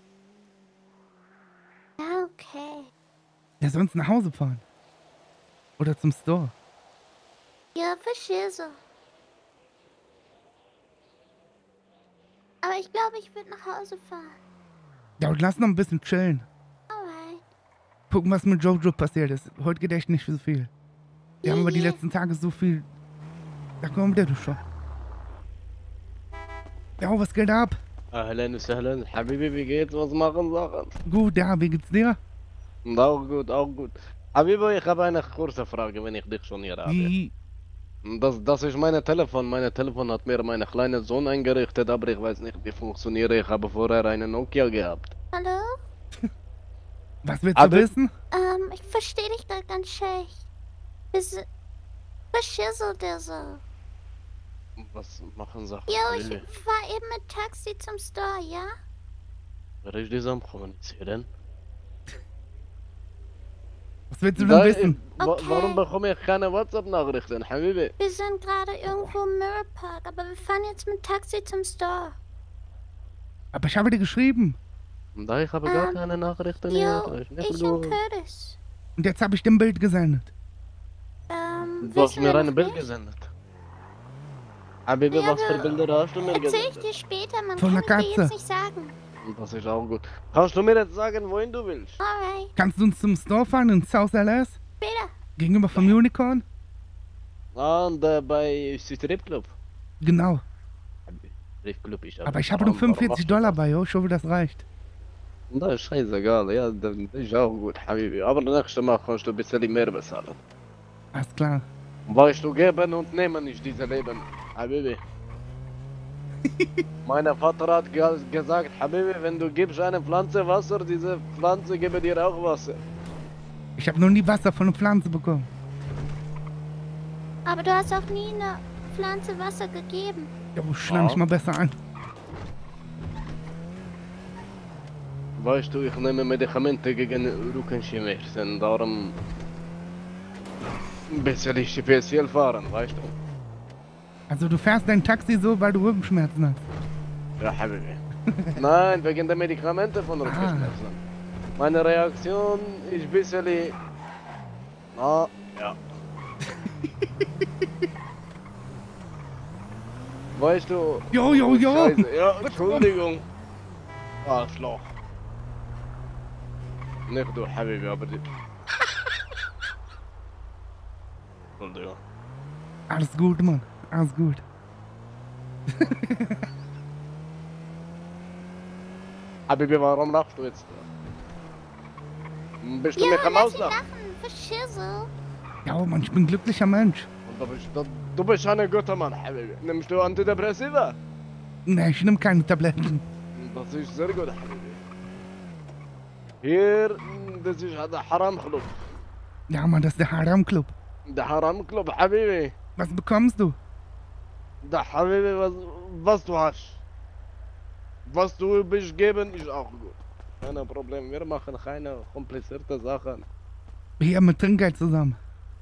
Ja, okay. Der soll uns nach Hause fahren. Oder zum Store. Ja, verschisse. Aber ich glaube, ich würde nach Hause fahren. Ja, und lass noch ein bisschen chillen. Alright. Gucken, was mit Jojo passiert ist. Heute geht echt nicht so viel. Wir haben aber die letzten Tage so viel... Da kommt der du schon. Ja, was geht ab? Ahlan sahlan, Habibi, wie geht's? Was machen Sachen? Gut, ja, wie geht's dir? Auch gut, auch gut. Habibi, ich habe eine kurze Frage, wenn ich dich schon hier habe. Wie? Das, das ist mein Telefon. Mein Telefon hat mir mein kleiner Sohn eingerichtet, aber ich weiß nicht, wie funktioniert. Ich habe vorher einen Nokia gehabt. Hallo? Was willst du wissen? Ähm, ich verstehe dich gerade ganz schlecht. Ist... Verschisselt der so? Was machen Sachen? Jo, ich fahr eben mit Taxi zum Store, ja? Wer ist dieser am Kommunizieren? Was willst du denn wissen? Wa warum bekomme ich keine WhatsApp-Nachrichten, Habibi? Wir sind gerade irgendwo im Mirror Park, aber wir fahren jetzt mit Taxi zum Store. Aber ich habe dir geschrieben. Da ich habe gar Ähm, keine Nachrichten Jo, mehr. ich und Curtis. Und jetzt habe ich dir ein Bild gesendet. Ähm, Du hast wissen mir wir ein noch Bild nicht? gesendet. Habibi, Ja, was für wir- Bilder hast du mir Erzähl ich gesendet? dir später, man Von kann der es dir Katze. jetzt nicht sagen. Das ist auch gut. Kannst du mir jetzt sagen, wohin du willst? Alright, Kannst du uns zum Store fahren in South L S? später. Gegenüber vom Unicorn? Ah, und äh, bei Strip Club. Genau. Strip Club ist Aber ich habe nur fünfundvierzig Dollar bei, jo. Ich hoffe, das reicht. Das ist scheißegal, ja, das ist auch gut, Habibi. Aber nächstes Mal kannst du ein bisschen mehr bezahlen. Alles klar. Weißt du, geben und nehmen ist dieses Leben, Habibi. Mein Vater hat ge gesagt, Habibi, wenn du gibst einer Pflanze Wasser, diese Pflanze gebe dir auch Wasser. Ich habe noch nie Wasser von einer Pflanze bekommen. Aber du hast auch nie eine Pflanze Wasser gegeben. Jo, schneid mich mal besser an. Weißt du, ich nehme Medikamente gegen Rückenschmerzen, darum ein bisschen speziell fahren, weißt du? Also du fährst dein Taxi so, weil du Rückenschmerzen hast. Ja, Habibi. Nein, wegen der Medikamente von Rückenschmerzen. Meine Reaktion ist ein bisschen... Ah, ja. Weißt du... Jo, jo, jo! Scheiße. Ja, Entschuldigung. Arschloch. Nicht du, Habibi, aber die... Entschuldigung. Alles gut, Mann. Alles gut. Habibi, warum lachst du jetzt? Bist du Ja, mich am lass ihn Auslachen? lachen, verschissel. Ja, Mann, ich bin ein glücklicher Mensch. Und du bist, du, du bist ein guter Mann, Habibi. Nimmst du Antidepressiva? Ne, ich nehme keine Tabletten. Das ist sehr gut, Habibi. Hier, das ist der Haram Club. Ja, Mann, das ist der Haram Club. Der Haram Club, Habibi. Was bekommst du? Der Habibi, was, was du hast. Was du bist geben, ist auch gut. Kein Problem, wir machen keine komplizierte Sachen. Hier mit Trinkgeld zusammen.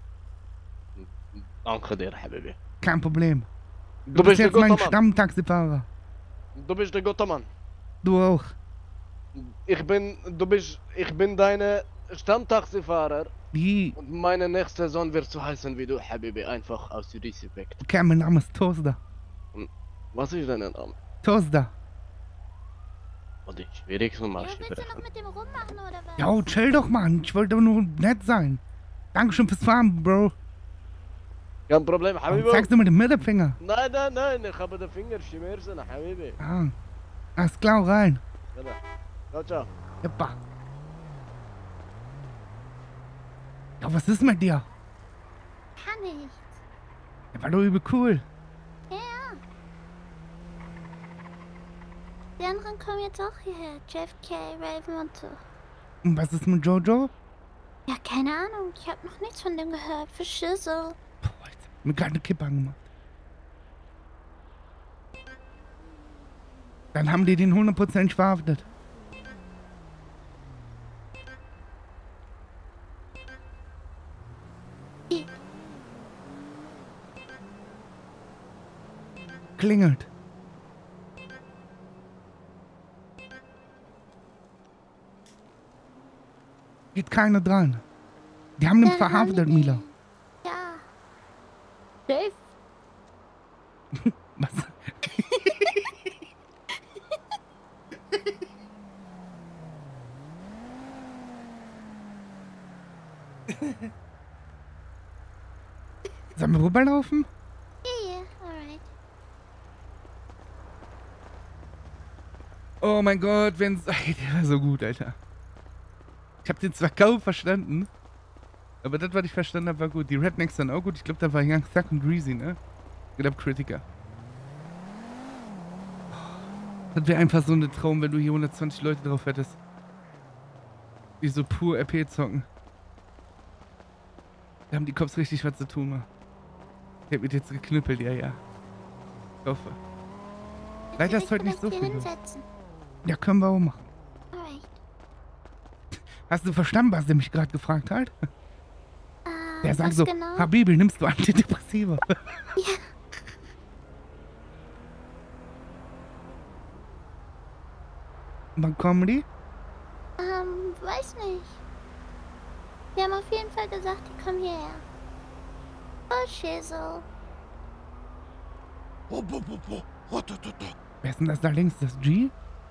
Danke dir, Habibi. Kein Problem. Du, Du bist bist der jetzt mein gute Mann. Stammtaxifahrer. Du bist der gute Mann. Du auch. Ich bin, du bist, ich bin deine Stammtaxifahrer. Wie? Und meine nächste Sohn wird so heißen wie du, Habibi, einfach aus Respekt. Okay, mein Name ist Toaster. Was ist dein Name? Toaster. Und ich schwierig so mal Willst du noch mit dem rummachen oder was? Ja, chill doch, Mann. Ich wollte nur nett sein. Dankeschön fürs Fahren, Bro. Kein Problem, Habibi. Zeigst du mir den Mittelfinger? Nein, nein, nein, ich habe den Finger schmerzen, Habibi. Ah. Alles klar, rein. Ciao, ciao. Jeppa. Ja, was ist mit dir? Kann nicht. Der war doch übel cool. Ja. Die anderen kommen jetzt auch hierher. J F K, Raven und so. Und was ist mit Jojo? Ja, keine Ahnung. Ich habe noch nichts von dem gehört. Für Schüssel. Mir gerade eine Kippe angemacht. Dann haben die den hundert Prozent verhaftet. Klingelt. Geht keiner dran. Die haben ihn Ja, verhaftet, haben die Mila. Ja. Dave? Was? Sollen wir rüberlaufen? Ja, ja, alright. Oh mein Gott, wenn's... Ey, der war so gut, Alter. Ich hab den zwar kaum verstanden, aber das, was ich verstanden habe, war gut. Die Rednecks dann auch gut. Ich glaube, da war Young Thug und Greasy, ne? Ich glaube, Kritiker. Das wäre einfach so ein Traum, wenn du hier hundertzwanzig Leute drauf hättest. Die so pur R P zocken. Da haben die Cops richtig was zu tun, Mann. Ich hab mich jetzt geknüppelt, ja, ja. Ich hoffe. Leider ist heute nicht so viel. Hinsetzen. Ja, können wir auch machen. Alright. Hast du verstanden, was der mich gerade gefragt hat? Äh, Der sagt was so, genau? Habibi, nimmst du Antidepressiva? Ja. Wann kommen die? Ähm, weiß nicht. Die haben auf jeden Fall gesagt, die kommen hierher. Oh, Schissel. Wer ist denn das da links? Das G?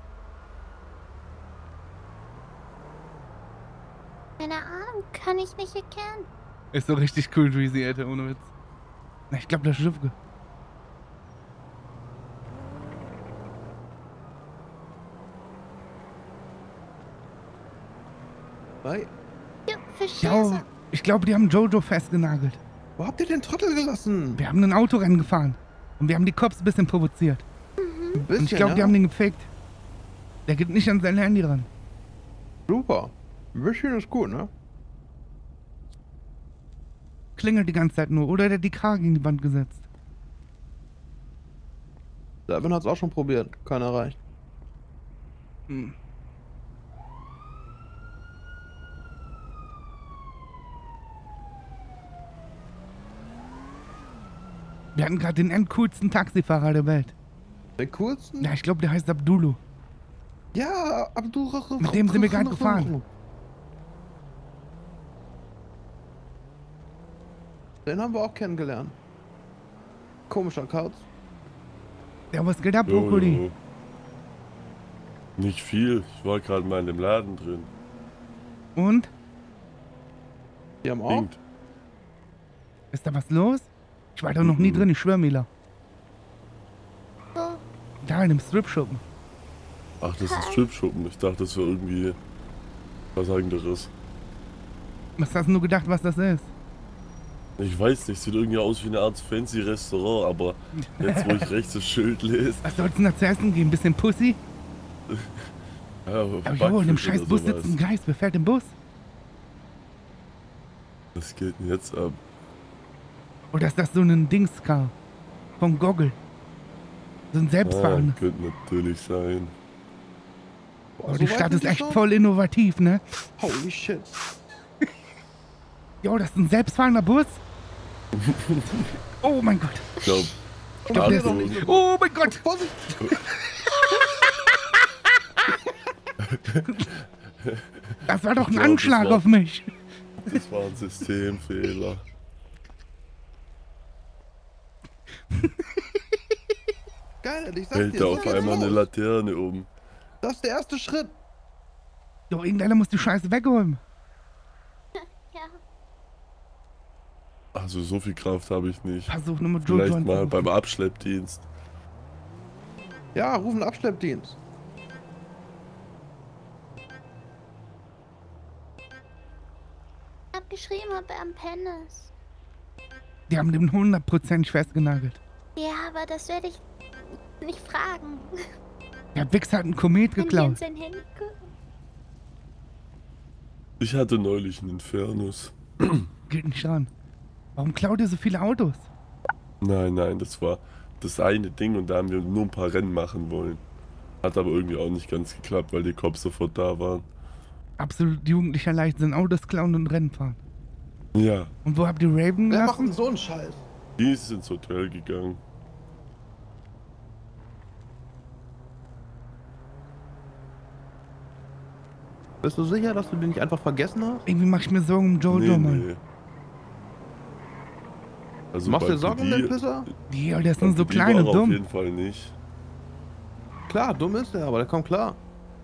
Keine Ahnung, kann ich nicht erkennen. Ist so richtig cool, Greasy, Alter, ohne Witz. Na, ich glaube, das ist Schiffke. Bei? Ja, für Ja, Schissel. ich glaube, die haben Jojo festgenagelt. Wo habt ihr den Trottel gelassen? Wir haben ein Autorennen gefahren. Und wir haben die Cops ein bisschen provoziert. Ein Und bisschen, ich glaube, die ja? haben den gefaked. Der geht nicht an sein Handy ran. Super. Ein bisschen ist gut, ne? Klingelt die ganze Zeit nur. Oder der hat die Karre gegen die Wand gesetzt. Devin hat's auch schon probiert. Keiner erreicht. Hm. Wir hatten gerade den endcoolsten Taxifahrer der Welt. Den coolsten? Ja, ich glaube, der heißt Abdulu. Ja, Abdul. Mit dem sind wir gerade gefahren. Den haben wir auch kennengelernt. Komischer Kauz. Ja, was geht ab, Jo, Brokkoli? jo. Nicht viel. Ich war gerade mal in dem Laden drin. Und? Die haben auch? Winkt. Ist da was los? Ich war da noch nie drin, ich schwör, Mila. Da in dem Strip-Schuppen. Ach, das ist Stripschuppen. Ich dachte, das wäre irgendwie was anderes. Was hast du nur gedacht, was das ist? Ich weiß nicht, sieht irgendwie aus wie eine Art fancy Restaurant, aber jetzt, wo ich rechts das Schild lese. Was soll's denn da zu essen geben? Bisschen Pussy? Ja, auf Aber jo, in dem Backfisch scheiß oder Bus sowas. sitzt ein Geist. Wer fährt im Bus? Was geht denn jetzt ab? Oder ist das so ein Dingscar vom Goggle? So ein Ah, selbstfahrendes. könnte natürlich sein. Oh, die Stadt ist echt voll innovativ, ne? Holy shit. Jo, das ist ein selbstfahrender Bus? Oh mein Gott. Ich glaube, Ich glaub, der ist, oh mein Gott. Das war doch ein glaub, Anschlag das war- auf mich. Das war ein Systemfehler. Geil, ich sag Hält dir, da so auf geht's einmal eine los. Laterne um. Das ist der erste Schritt. Jo, irgendeiner muss die Scheiße wegräumen. Ja. Also so viel Kraft habe ich nicht. Versuch nur mit Jojo Vielleicht mal anzurufen. beim Abschleppdienst. Ja, ruf einen Abschleppdienst. Ich hab geschrieben, ob er am Pennen ist. Die haben den hundertprozentig festgenagelt. Ja, aber das werde ich nicht fragen. Der Wichs hat einen Komet Wenn wir in geklaut. sein Handy gucken. Ich hatte neulich einen Infernus. Geht nicht ran. Warum klaut ihr so viele Autos? Nein, nein, das war das eine Ding und da haben wir nur ein paar Rennen machen wollen. Hat aber irgendwie auch nicht ganz geklappt, weil die Cops sofort da waren. Absolut jugendlicher Leichtsinn. Autos klauen und Rennen fahren. Ja, Und wo habt ihr Raven Wer macht gelassen? denn so einen Scheiß? die ist ins Hotel gegangen. Bist du sicher, dass du den nicht einfach vergessen hast? Irgendwie mach ich mir Sorgen um Jojo, Nee, Mann. nee. Also Machst du bei dir Sorgen um P D den Pisser? Ja, der ist bei nur so P D klein war und er dumm. Auf jeden Fall nicht. Klar, dumm ist der, aber der kommt klar.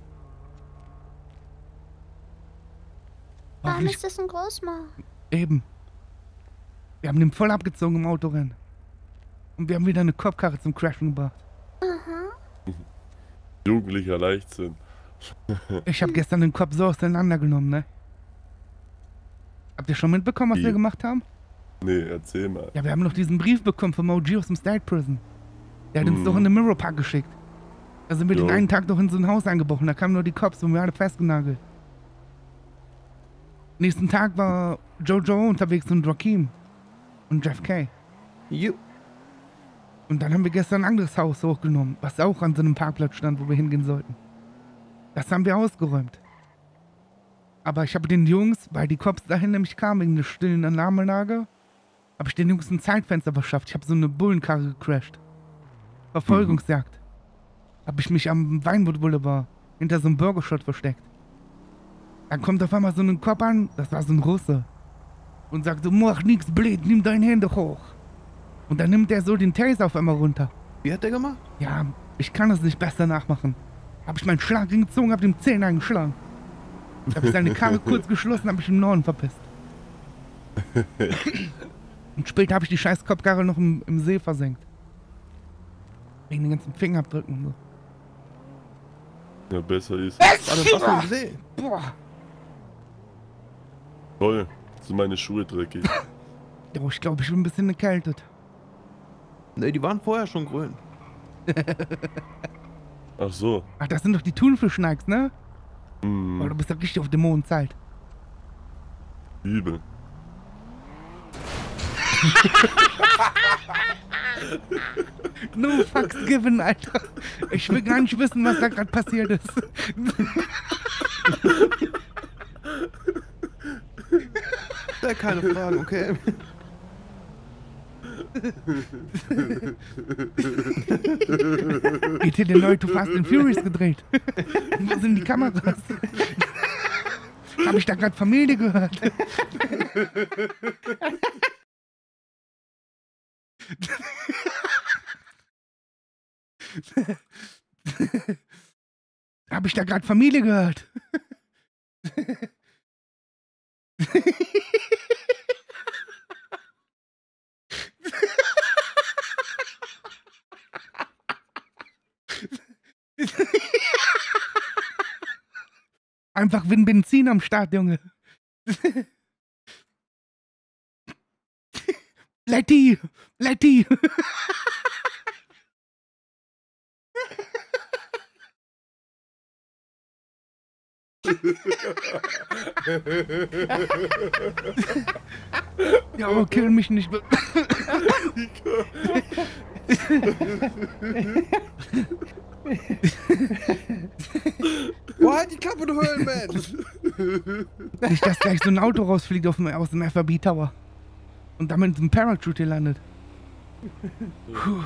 Warum Hoffentlich ist das ein Großma? eben. Wir haben den voll abgezogen im Autorennen. Und wir haben wieder eine Kopfkarre zum Crashen gebracht. Aha. Jugendlicher Leichtsinn. Ich habe gestern den Kopf so auseinandergenommen, ne? Habt ihr schon mitbekommen, was Wie? wir gemacht haben? Nee, erzähl mal. Ja, wir haben noch diesen Brief bekommen vom O G aus dem State Prison. Der hat uns Mhm. doch in den Mirror Park geschickt. Da sind wir Jo. den einen Tag doch in so ein Haus eingebrochen. Da kamen nur die Cops und wir alle festgenagelt. Nächsten Tag war Jojo unterwegs und Rakim. Und Jeff K. Jupp. Und dann haben wir gestern ein anderes Haus hochgenommen, was auch an so einem Parkplatz stand, wo wir hingehen sollten. Das haben wir ausgeräumt. Aber ich habe den Jungs, weil die Cops dahin nämlich kamen wegen der stillen Alarmanlage, habe ich den Jungs ein Zeitfenster verschafft. Ich habe so eine Bullenkarre gecrashed. Verfolgungsjagd. Habe ich mich am Weinwood Boulevard hinter so einem Burgershot versteckt. Dann kommt auf einmal so ein Cop an, das war so ein Russe, und sagt so, mach nix blöd, nimm deine Hände hoch. Und dann nimmt er so den Taser auf einmal runter. Wie hat der gemacht? Ja, ich kann das nicht besser nachmachen. Hab ich meinen Schlag gezogen, hab dem Zehen eingeschlagen. Hab ich seine Karre kurz geschlossen, hab ich im Norden verpisst. Und später habe ich die scheiß Kopfkarre noch im, im See versenkt. Wegen den ganzen Fingerabdrücken und so. Ja, besser ist. Warte, was für ein See? Boah. Toll, sind meine Schuhe dreckig. Jo, ich glaube, ich bin ein bisschen erkältet. Ne, die waren vorher schon grün. Ach so. Ach, das sind doch die Thunfisch-Nikes, ne? Hm, Oh, du bist doch richtig auf Dämonenzeit. übel. No fucks given, Alter. Ich will gar nicht wissen, was da gerade passiert ist. Ja, keine Fragen, okay. Geht hier der neue To Fast and Furious gedreht? Wo sind die Kameras? Habe ich da gerade Familie gehört? Habe ich da gerade Familie gehört? Einfach wie ein Benzin am Start, Junge. Letty! Letty! Ja, aber kill mich nicht. Boah, halt die Klappe, du Höhlenmensch! Nicht, dass gleich so ein Auto rausfliegt auf dem, aus dem F A B Tower. Und damit ein Parachute landet. Puh.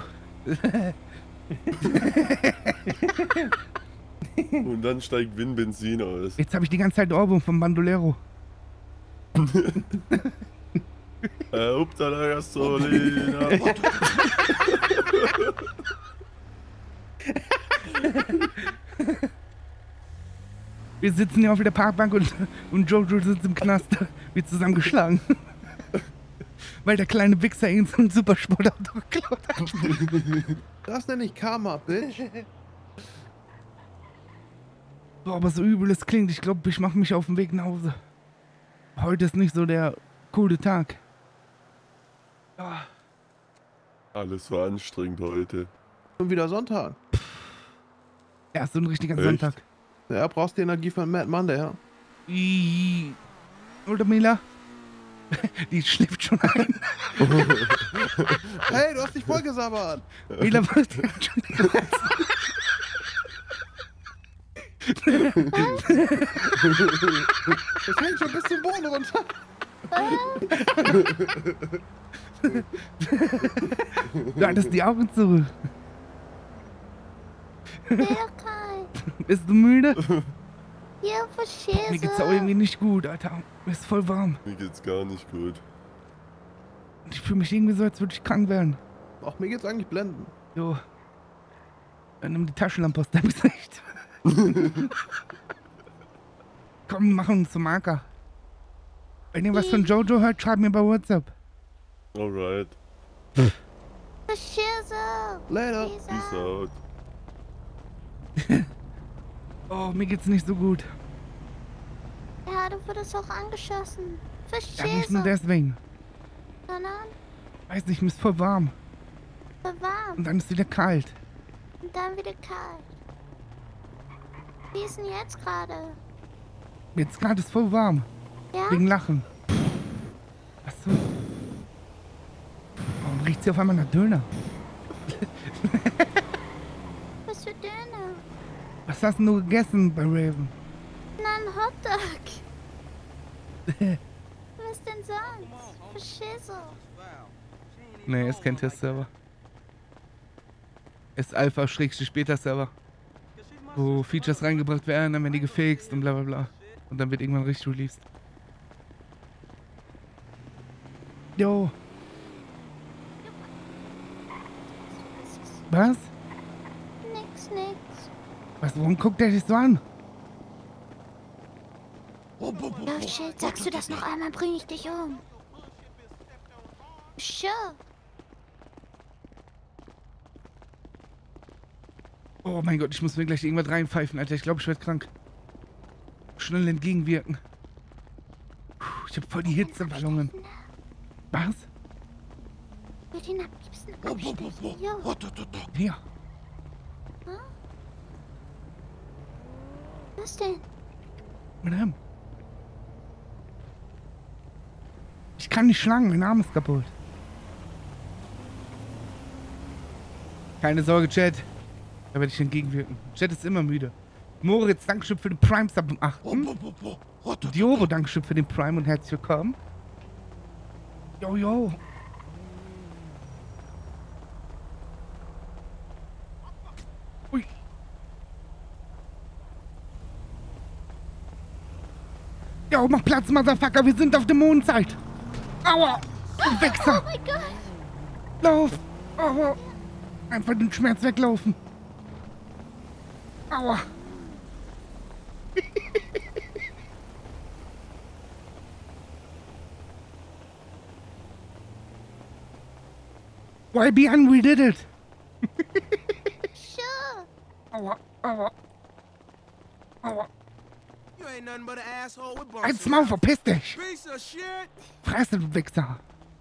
Und dann steigt Win Benzin aus. Jetzt habe ich die ganze Zeit Ohrwurm vom Bandolero. Äh, Upsala Gasolina. Wir sitzen hier auf der Parkbank und, und Jojo sitzt im Knast. Wir zusammengeschlagen. Weil der kleine Wichser ihn so ein Supersportauto geklaut hat. Das nenne ich Karma, Bitch. Boah, aber so übel es klingt, ich glaube, ich mache mich auf den Weg nach Hause. Heute ist nicht so der coole Tag. Ja. Alles war anstrengend heute. Und wieder Sonntag. Ja, so ein richtiger Echt? Sonntag. Ja, brauchst die Energie von Mad Monday, ja. I Oder Mila? Die schläft schon ein. Hey, du hast dich vollgesabbert. Mila, was? Das hängt schon bis zum Boden runter. Du hattest die Augen zu. Bist du müde? Ja, verstehe. Mir geht's auch irgendwie nicht gut, Alter. Mir ist voll warm. Mir geht's gar nicht gut. Und ich fühle mich irgendwie so, als würde ich krank werden. Ach, mir geht's eigentlich blenden. Jo. Dann nimm die Taschenlampe aus deinem Gesicht. Komm, mach uns zum Marker. Wenn ihr was von Jojo hört, schreibt mir bei WhatsApp. Alright. Later. Peace out. Oh, mir geht's nicht so gut. Ja, du wurdest auch angeschossen. Ja, nicht nur deswegen. Sondern Weiß nicht, mir ist voll warm. voll warm. Und dann ist wieder kalt. Und dann wieder kalt. Wie ist denn jetzt gerade? Jetzt gerade ist voll warm. Ja? Wegen Lachen. Achso. Warum riecht sie auf einmal nach Döner? Was für Döner? Was hast denn du gegessen bei Raven? Na, ein Hotdog. Was denn sonst? Verschisse. Nee, ist kein Testserver. Ist Alpha-Beta-Server. Wo Features reingebracht werden, dann werden die gefixt und bla bla bla. Und dann wird irgendwann richtig released. Jo. Was? Nix, nix. Was, warum guckt er dich so an? Oh shit, sagst du das noch einmal, bring ich dich um. Sure. Oh mein Gott, ich muss mir gleich irgendwas reinpfeifen, Alter. Ich glaube, ich werde krank. Schnell entgegenwirken. Puh, ich habe voll die Hitzeballungen. Was? Ich will ihn am liebsten abstechen. Jo. Hier. Hm? Was denn? Madame. Ich kann nicht schlagen, mein Arm ist kaputt. Keine Sorge, Chat. Da werde ich entgegenwirken. Chat ist immer müde. Moritz, Dankeschön für den Prime-Sub am achten Diobo, Dankeschön für den Prime und herzlich willkommen. Jo, jo. Ui. Jo, mach Platz, Motherfucker, wir sind auf der Mondzeit. Aua, du Wichser. Oh mein Gott. Lauf. Aua. Einfach den Schmerz weglaufen. Aua. Y B N, we did it. Sure. Aua, aua. Aua. You ain't nothing but an asshole with bumps. Halt's Maul, verpiss dich. Piece of shit. Fresse, du Wichser.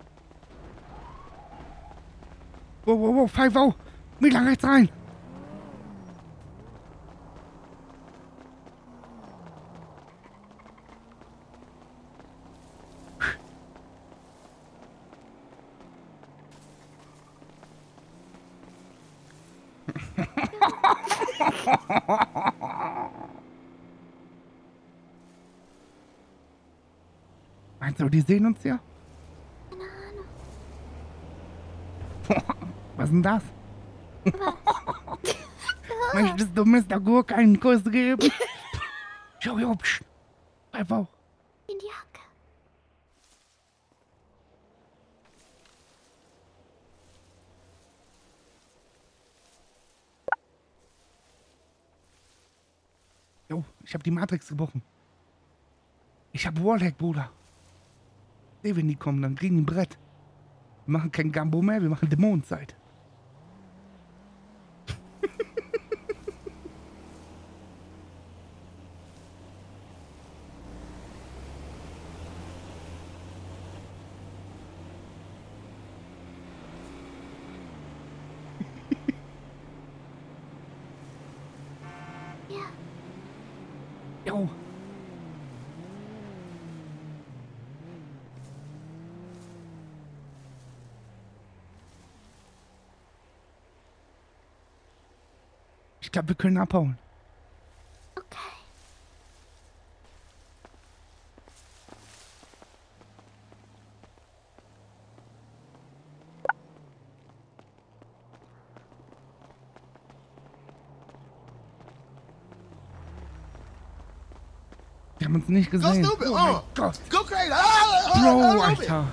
Wow, wow, wow, five oh. Mila, rechts rein. Meinst du, die sehen uns ja? Keine Ahnung. Was ist denn das? Möchtest du Mister Gurke einen Kuss geben? Schau hier hübsch. Einfach. In die Hacke. Jo, ich hab die Matrix gebrochen. Ich hab Wallhack, Bruder. Seh, wenn die kommen, dann kriegen die ein Brett. Wir machen kein Gambo mehr, wir machen Dämonenzeit. Jo. Ich glaube, wir können abhauen. Okay. Wir haben uns nicht Go gesehen. stupid! Oh mein Oh. Gott. Go crazy! Ah, ah, Bro, ah, ah, Alter.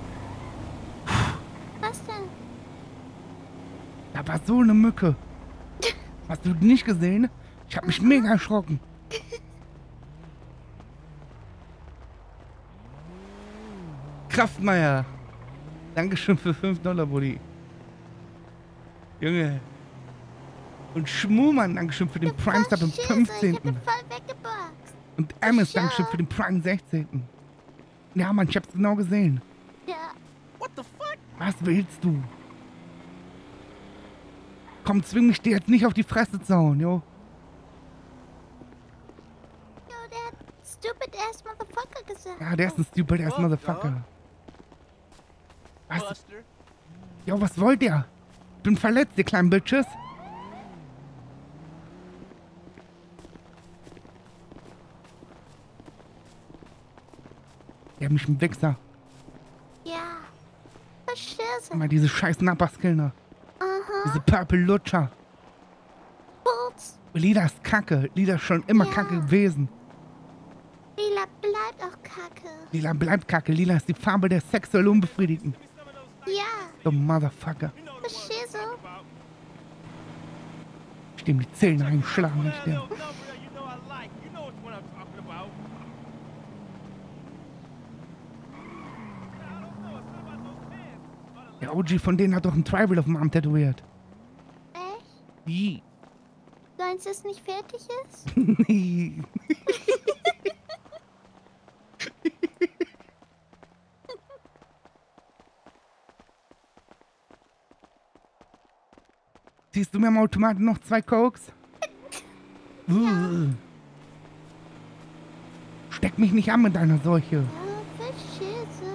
Was denn? Da war so eine Mücke. Hast du die nicht gesehen? Ich habe mich mega erschrocken. Kraftmeier. Dankeschön für fünf Dollar, Buddy. Junge. Und Schmumann, Dankeschön für den Prime Sub am fünfzehnten Voll weggeboxt. Und Amos, Dankeschön für den Prime sechzehnten Ja, Mann, ich hab's genau gesehen. Ja. What the fuck? Was willst du? Komm, zwing mich dir jetzt nicht auf die Fresse zu hauen, jo. Jo, der hat stupid ass Motherfucker gesagt. Ja, der ist ein stupid ass Motherfucker. Was? Jo, was wollt ihr? Ich bin verletzt, ihr kleinen Bitches. Die haben mich einen Wichser. Ja. Verschisse. Mal diese scheiß Napperskillner. Aha. Diese Purple Lutscher. Boots. Lila ist kacke. Lila ist schon immer Ja. kacke gewesen. Lila bleibt auch kacke. Lila bleibt kacke. Lila ist die Farbe der sexuell Unbefriedigten. Ja. Du Motherfucker. Verschisse. Ich dem die Zähne einschlagen, nicht der. Der O G von denen hat doch ein Tribal auf dem Arm tätowiert. Echt? Wie? Deins ist nicht fertig ist? Nee. Siehst du mir im Automaten noch zwei Cokes? Uh. Steck mich nicht an mit deiner Seuche. Ja, verschisse.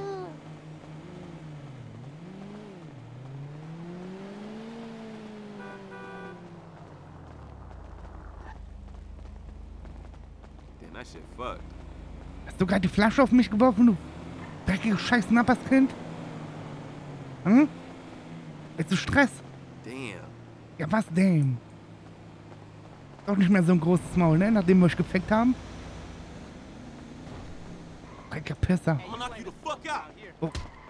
Damn, that shit fucked. Hast du gerade die Flasche auf mich geworfen, du dreckiges scheiß Napperskind? Hm? Willst du Stress? Damn. Ja, was denn? Doch nicht mehr so ein großes Maul, ne? Nachdem wir euch gefickt haben. Dreckiger Pisser. I'm gonna knock you the fuck out. Oh.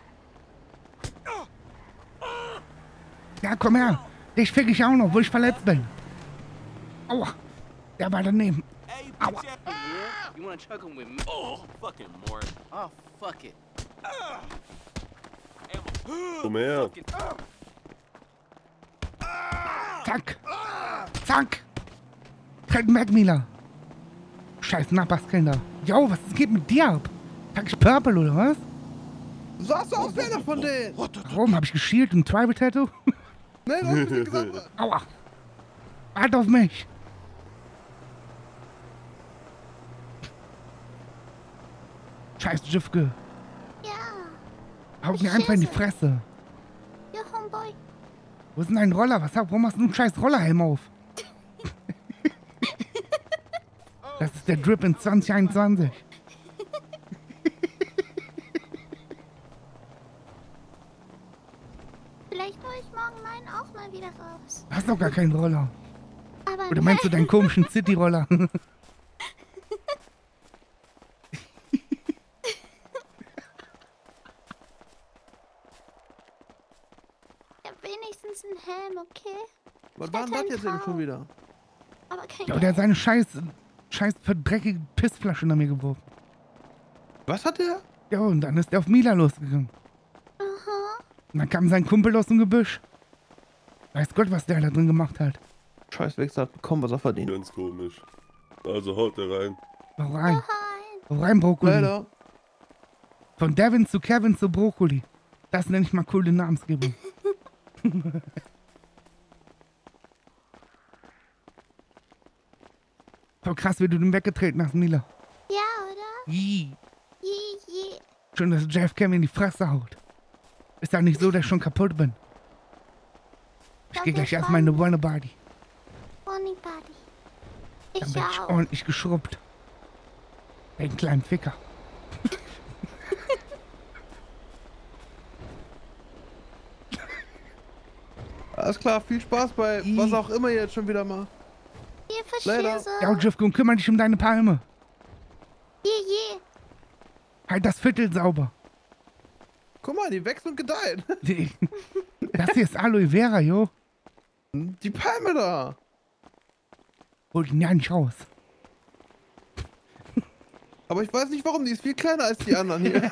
Ja, komm her. Dich fick ich auch noch, wo ich verletzt bin. Aua. Der war daneben. Aua. Yeah, you wanna chuck him with me? Oh, fucking Mort. Oh, fuck it. Komm her. Zack. Zack. Fred Macmillan. Scheiß Napperskinder. Jo, was geht mit dir ab? Sag ich Purple oder was? So hast du auch keiner von denen. Warum? Hab ich geschielt und ein Tribal Tattoo? Nee, du hast mir nicht gesagt. Aua. Halt auf mich. Scheiß Jifke. Ja. Haut mir einfach in die Fresse. Ja, Homeboy. Wo ist denn dein Roller? Was, warum hast du einen scheiß Rollerhelm auf? Das ist der Drip in zwanzig einundzwanzig. Vielleicht hole ich morgen meinen auch mal wieder raus. Du hast doch gar keinen Roller. Aber Oder meinst du deinen komischen City-Roller? Ja, wenigstens ein Helm, okay? Was war denn das jetzt denn schon wieder? Aber kein Ja, der hat seine scheiß, scheiß verdreckige Pissflasche nach mir geworfen. Was hat der? Ja, und dann ist er auf Mila losgegangen. Aha. Und dann kam sein Kumpel aus dem Gebüsch. Weiß Gott, was der da drin gemacht hat. Scheiß Wichser hat bekommen, was er verdient. Ganz komisch. Also haut er rein. Hau rein. Hau rein, Brokkoli. Leider. Von Devin zu Kevin zu Brokkoli. Das nenne ich mal coole Namensgebung. Voll krass, wie du den weggetreten hast, Mila. Ja, oder? Ih. Je, je. Schön, dass J F K mir in die Fresse haut. Ist ja nicht so, dass ich schon kaputt bin. Ich gehe gleich erstmal in eine Wanna Body. Bonnie Buddy. Dann Ich bin ich auch. ordentlich geschrubbt. Den kleinen Ficker. Alles klar, viel Spaß bei was auch immer ihr jetzt schon wieder macht. Hier, Leider. Verschisse. Ja, Jeffko, kümmere dich um deine Palme. Je, je. Halt das Viertel sauber. Guck mal, die wächst und gedeiht. Die, das hier ist Aloe Vera, jo. Die Palme da. Hol den ja nicht raus. Aber ich weiß nicht warum, die ist viel kleiner als die anderen hier.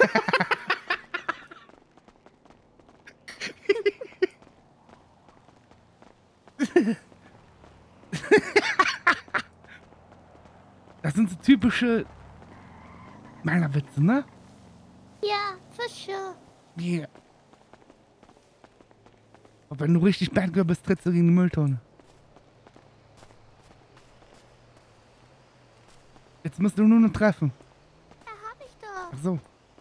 Das sind so typische Männerwitze, ne? Ja, Fische. Yeah. Und wenn du richtig Bad Girl bist, trittst du gegen die Mülltonne. Jetzt musst du nur noch treffen. Ja, hab ich doch. Ach so.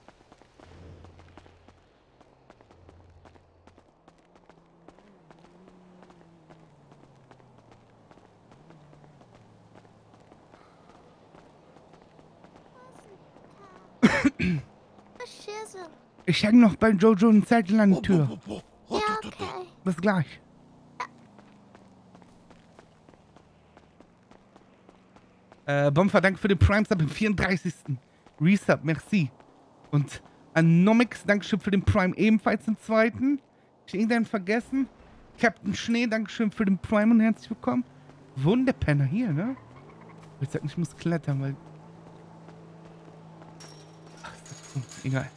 Verschisse. Ich hänge noch bei Jojo einen Zettel an die Tür. Ja, okay. Bis gleich. Äh, Bomfer, danke für den Prime-Sub im vierunddreißigsten Resub, merci. Und Anomix, Dankeschön für den Prime ebenfalls im zweiten. Ich irgendeinen vergessen. Captain Schnee, Dankeschön für den Prime und herzlich willkommen. Wunderpenner hier, ne? Ich sag nicht, ich muss klettern, weil... Ach, ist das dumm. Egal.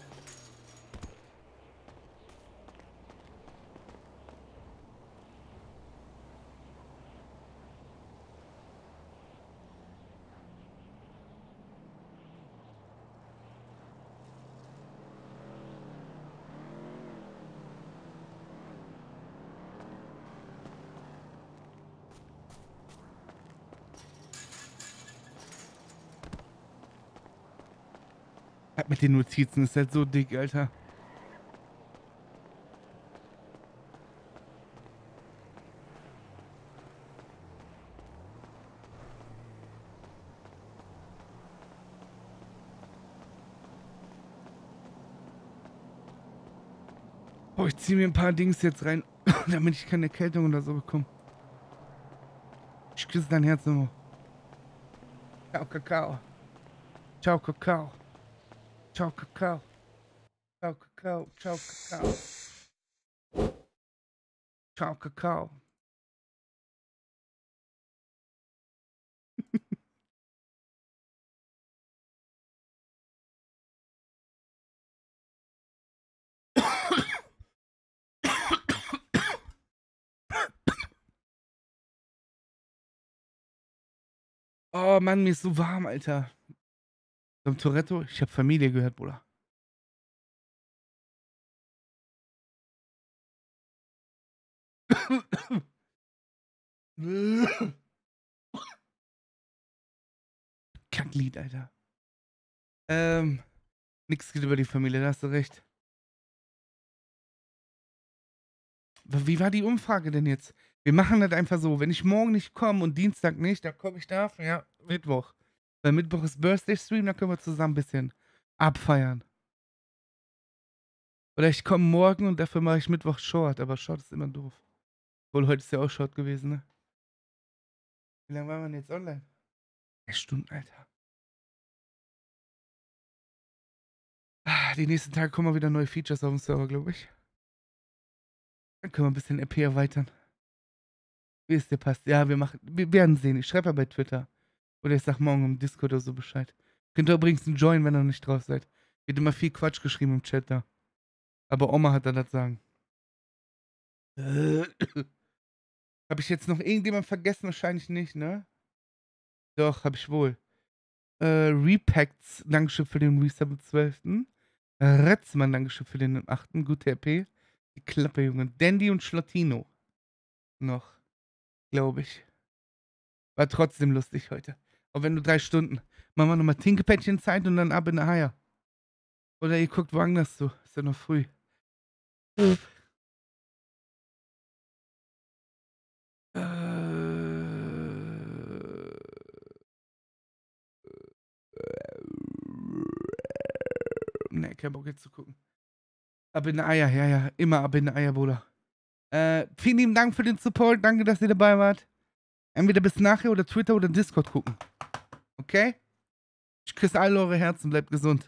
Mit den Notizen ist halt so dick, Alter. Oh, ich zieh mir ein paar Dings jetzt rein, damit ich keine Erkältung oder so bekomme. Ich küsse dein Herz immer. Ciao, Kakao. Ciao, Kakao. Ciao, Kakao. Ciao, Kakao. Ciao, Kakao. Ciao, Kakao. Oh Mann, mir ist so warm, Alter. Zum Toretto? Ich hab Familie gehört, Bruder. Kacklied, Alter. Ähm, nix geht über die Familie, da hast du recht. Wie war die Umfrage denn jetzt? Wir machen das einfach so, wenn ich morgen nicht komme und Dienstag nicht, dann komme ich dafür, ja, Mittwoch. Weil Mittwoch ist Birthday-Stream, da können wir zusammen ein bisschen abfeiern. Oder ich komme morgen und dafür mache ich Mittwoch Short, aber Short ist immer doof. Obwohl, heute ist ja auch Short gewesen, ne? Wie lange waren wir denn jetzt online? Drei Stunden, Alter. Ah, die nächsten Tage kommen mal wieder neue Features auf dem Server, glaube ich. Dann können wir ein bisschen R P erweitern. Wie es dir passt. Ja, wir machen. Wir werden sehen. Ich schreibe ja bei Twitter. Oder ich sag morgen im Discord oder so Bescheid. Könnt ihr übrigens einen Join, wenn ihr noch nicht drauf seid. Wird immer viel Quatsch geschrieben im Chat da. Aber Oma hat da das Sagen. Äh. Habe ich jetzt noch irgendjemand vergessen? Wahrscheinlich nicht, ne? Doch, habe ich wohl. Äh, Repacts, Dankeschön für den Resub am zwölften Retzmann, Dankeschön für den achten Gute R P. Die Klappe, Junge. Dandy und Schlottino. Noch. Glaube ich. War trotzdem lustig heute. Auch wenn du drei Stunden. Machen wir nochmal Tinkepäckchen Zeit und dann ab in der Haier. Oder ihr guckt woanders zu. Ist ja noch früh. Ne, kein Bock jetzt zu gucken. Ab in der Eier, ja, ja. Immer ab in der Eier, Bruder. Äh, vielen lieben Dank für den Support. Danke, dass ihr dabei wart. Entweder bis nachher oder Twitter oder Discord gucken. Okay? Ich küsse alle eure Herzen. Bleibt gesund.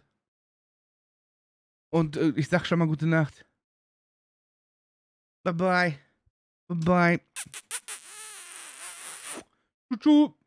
Und äh, ich sag schon mal gute Nacht. Bye bye. Bye bye. Tschüss.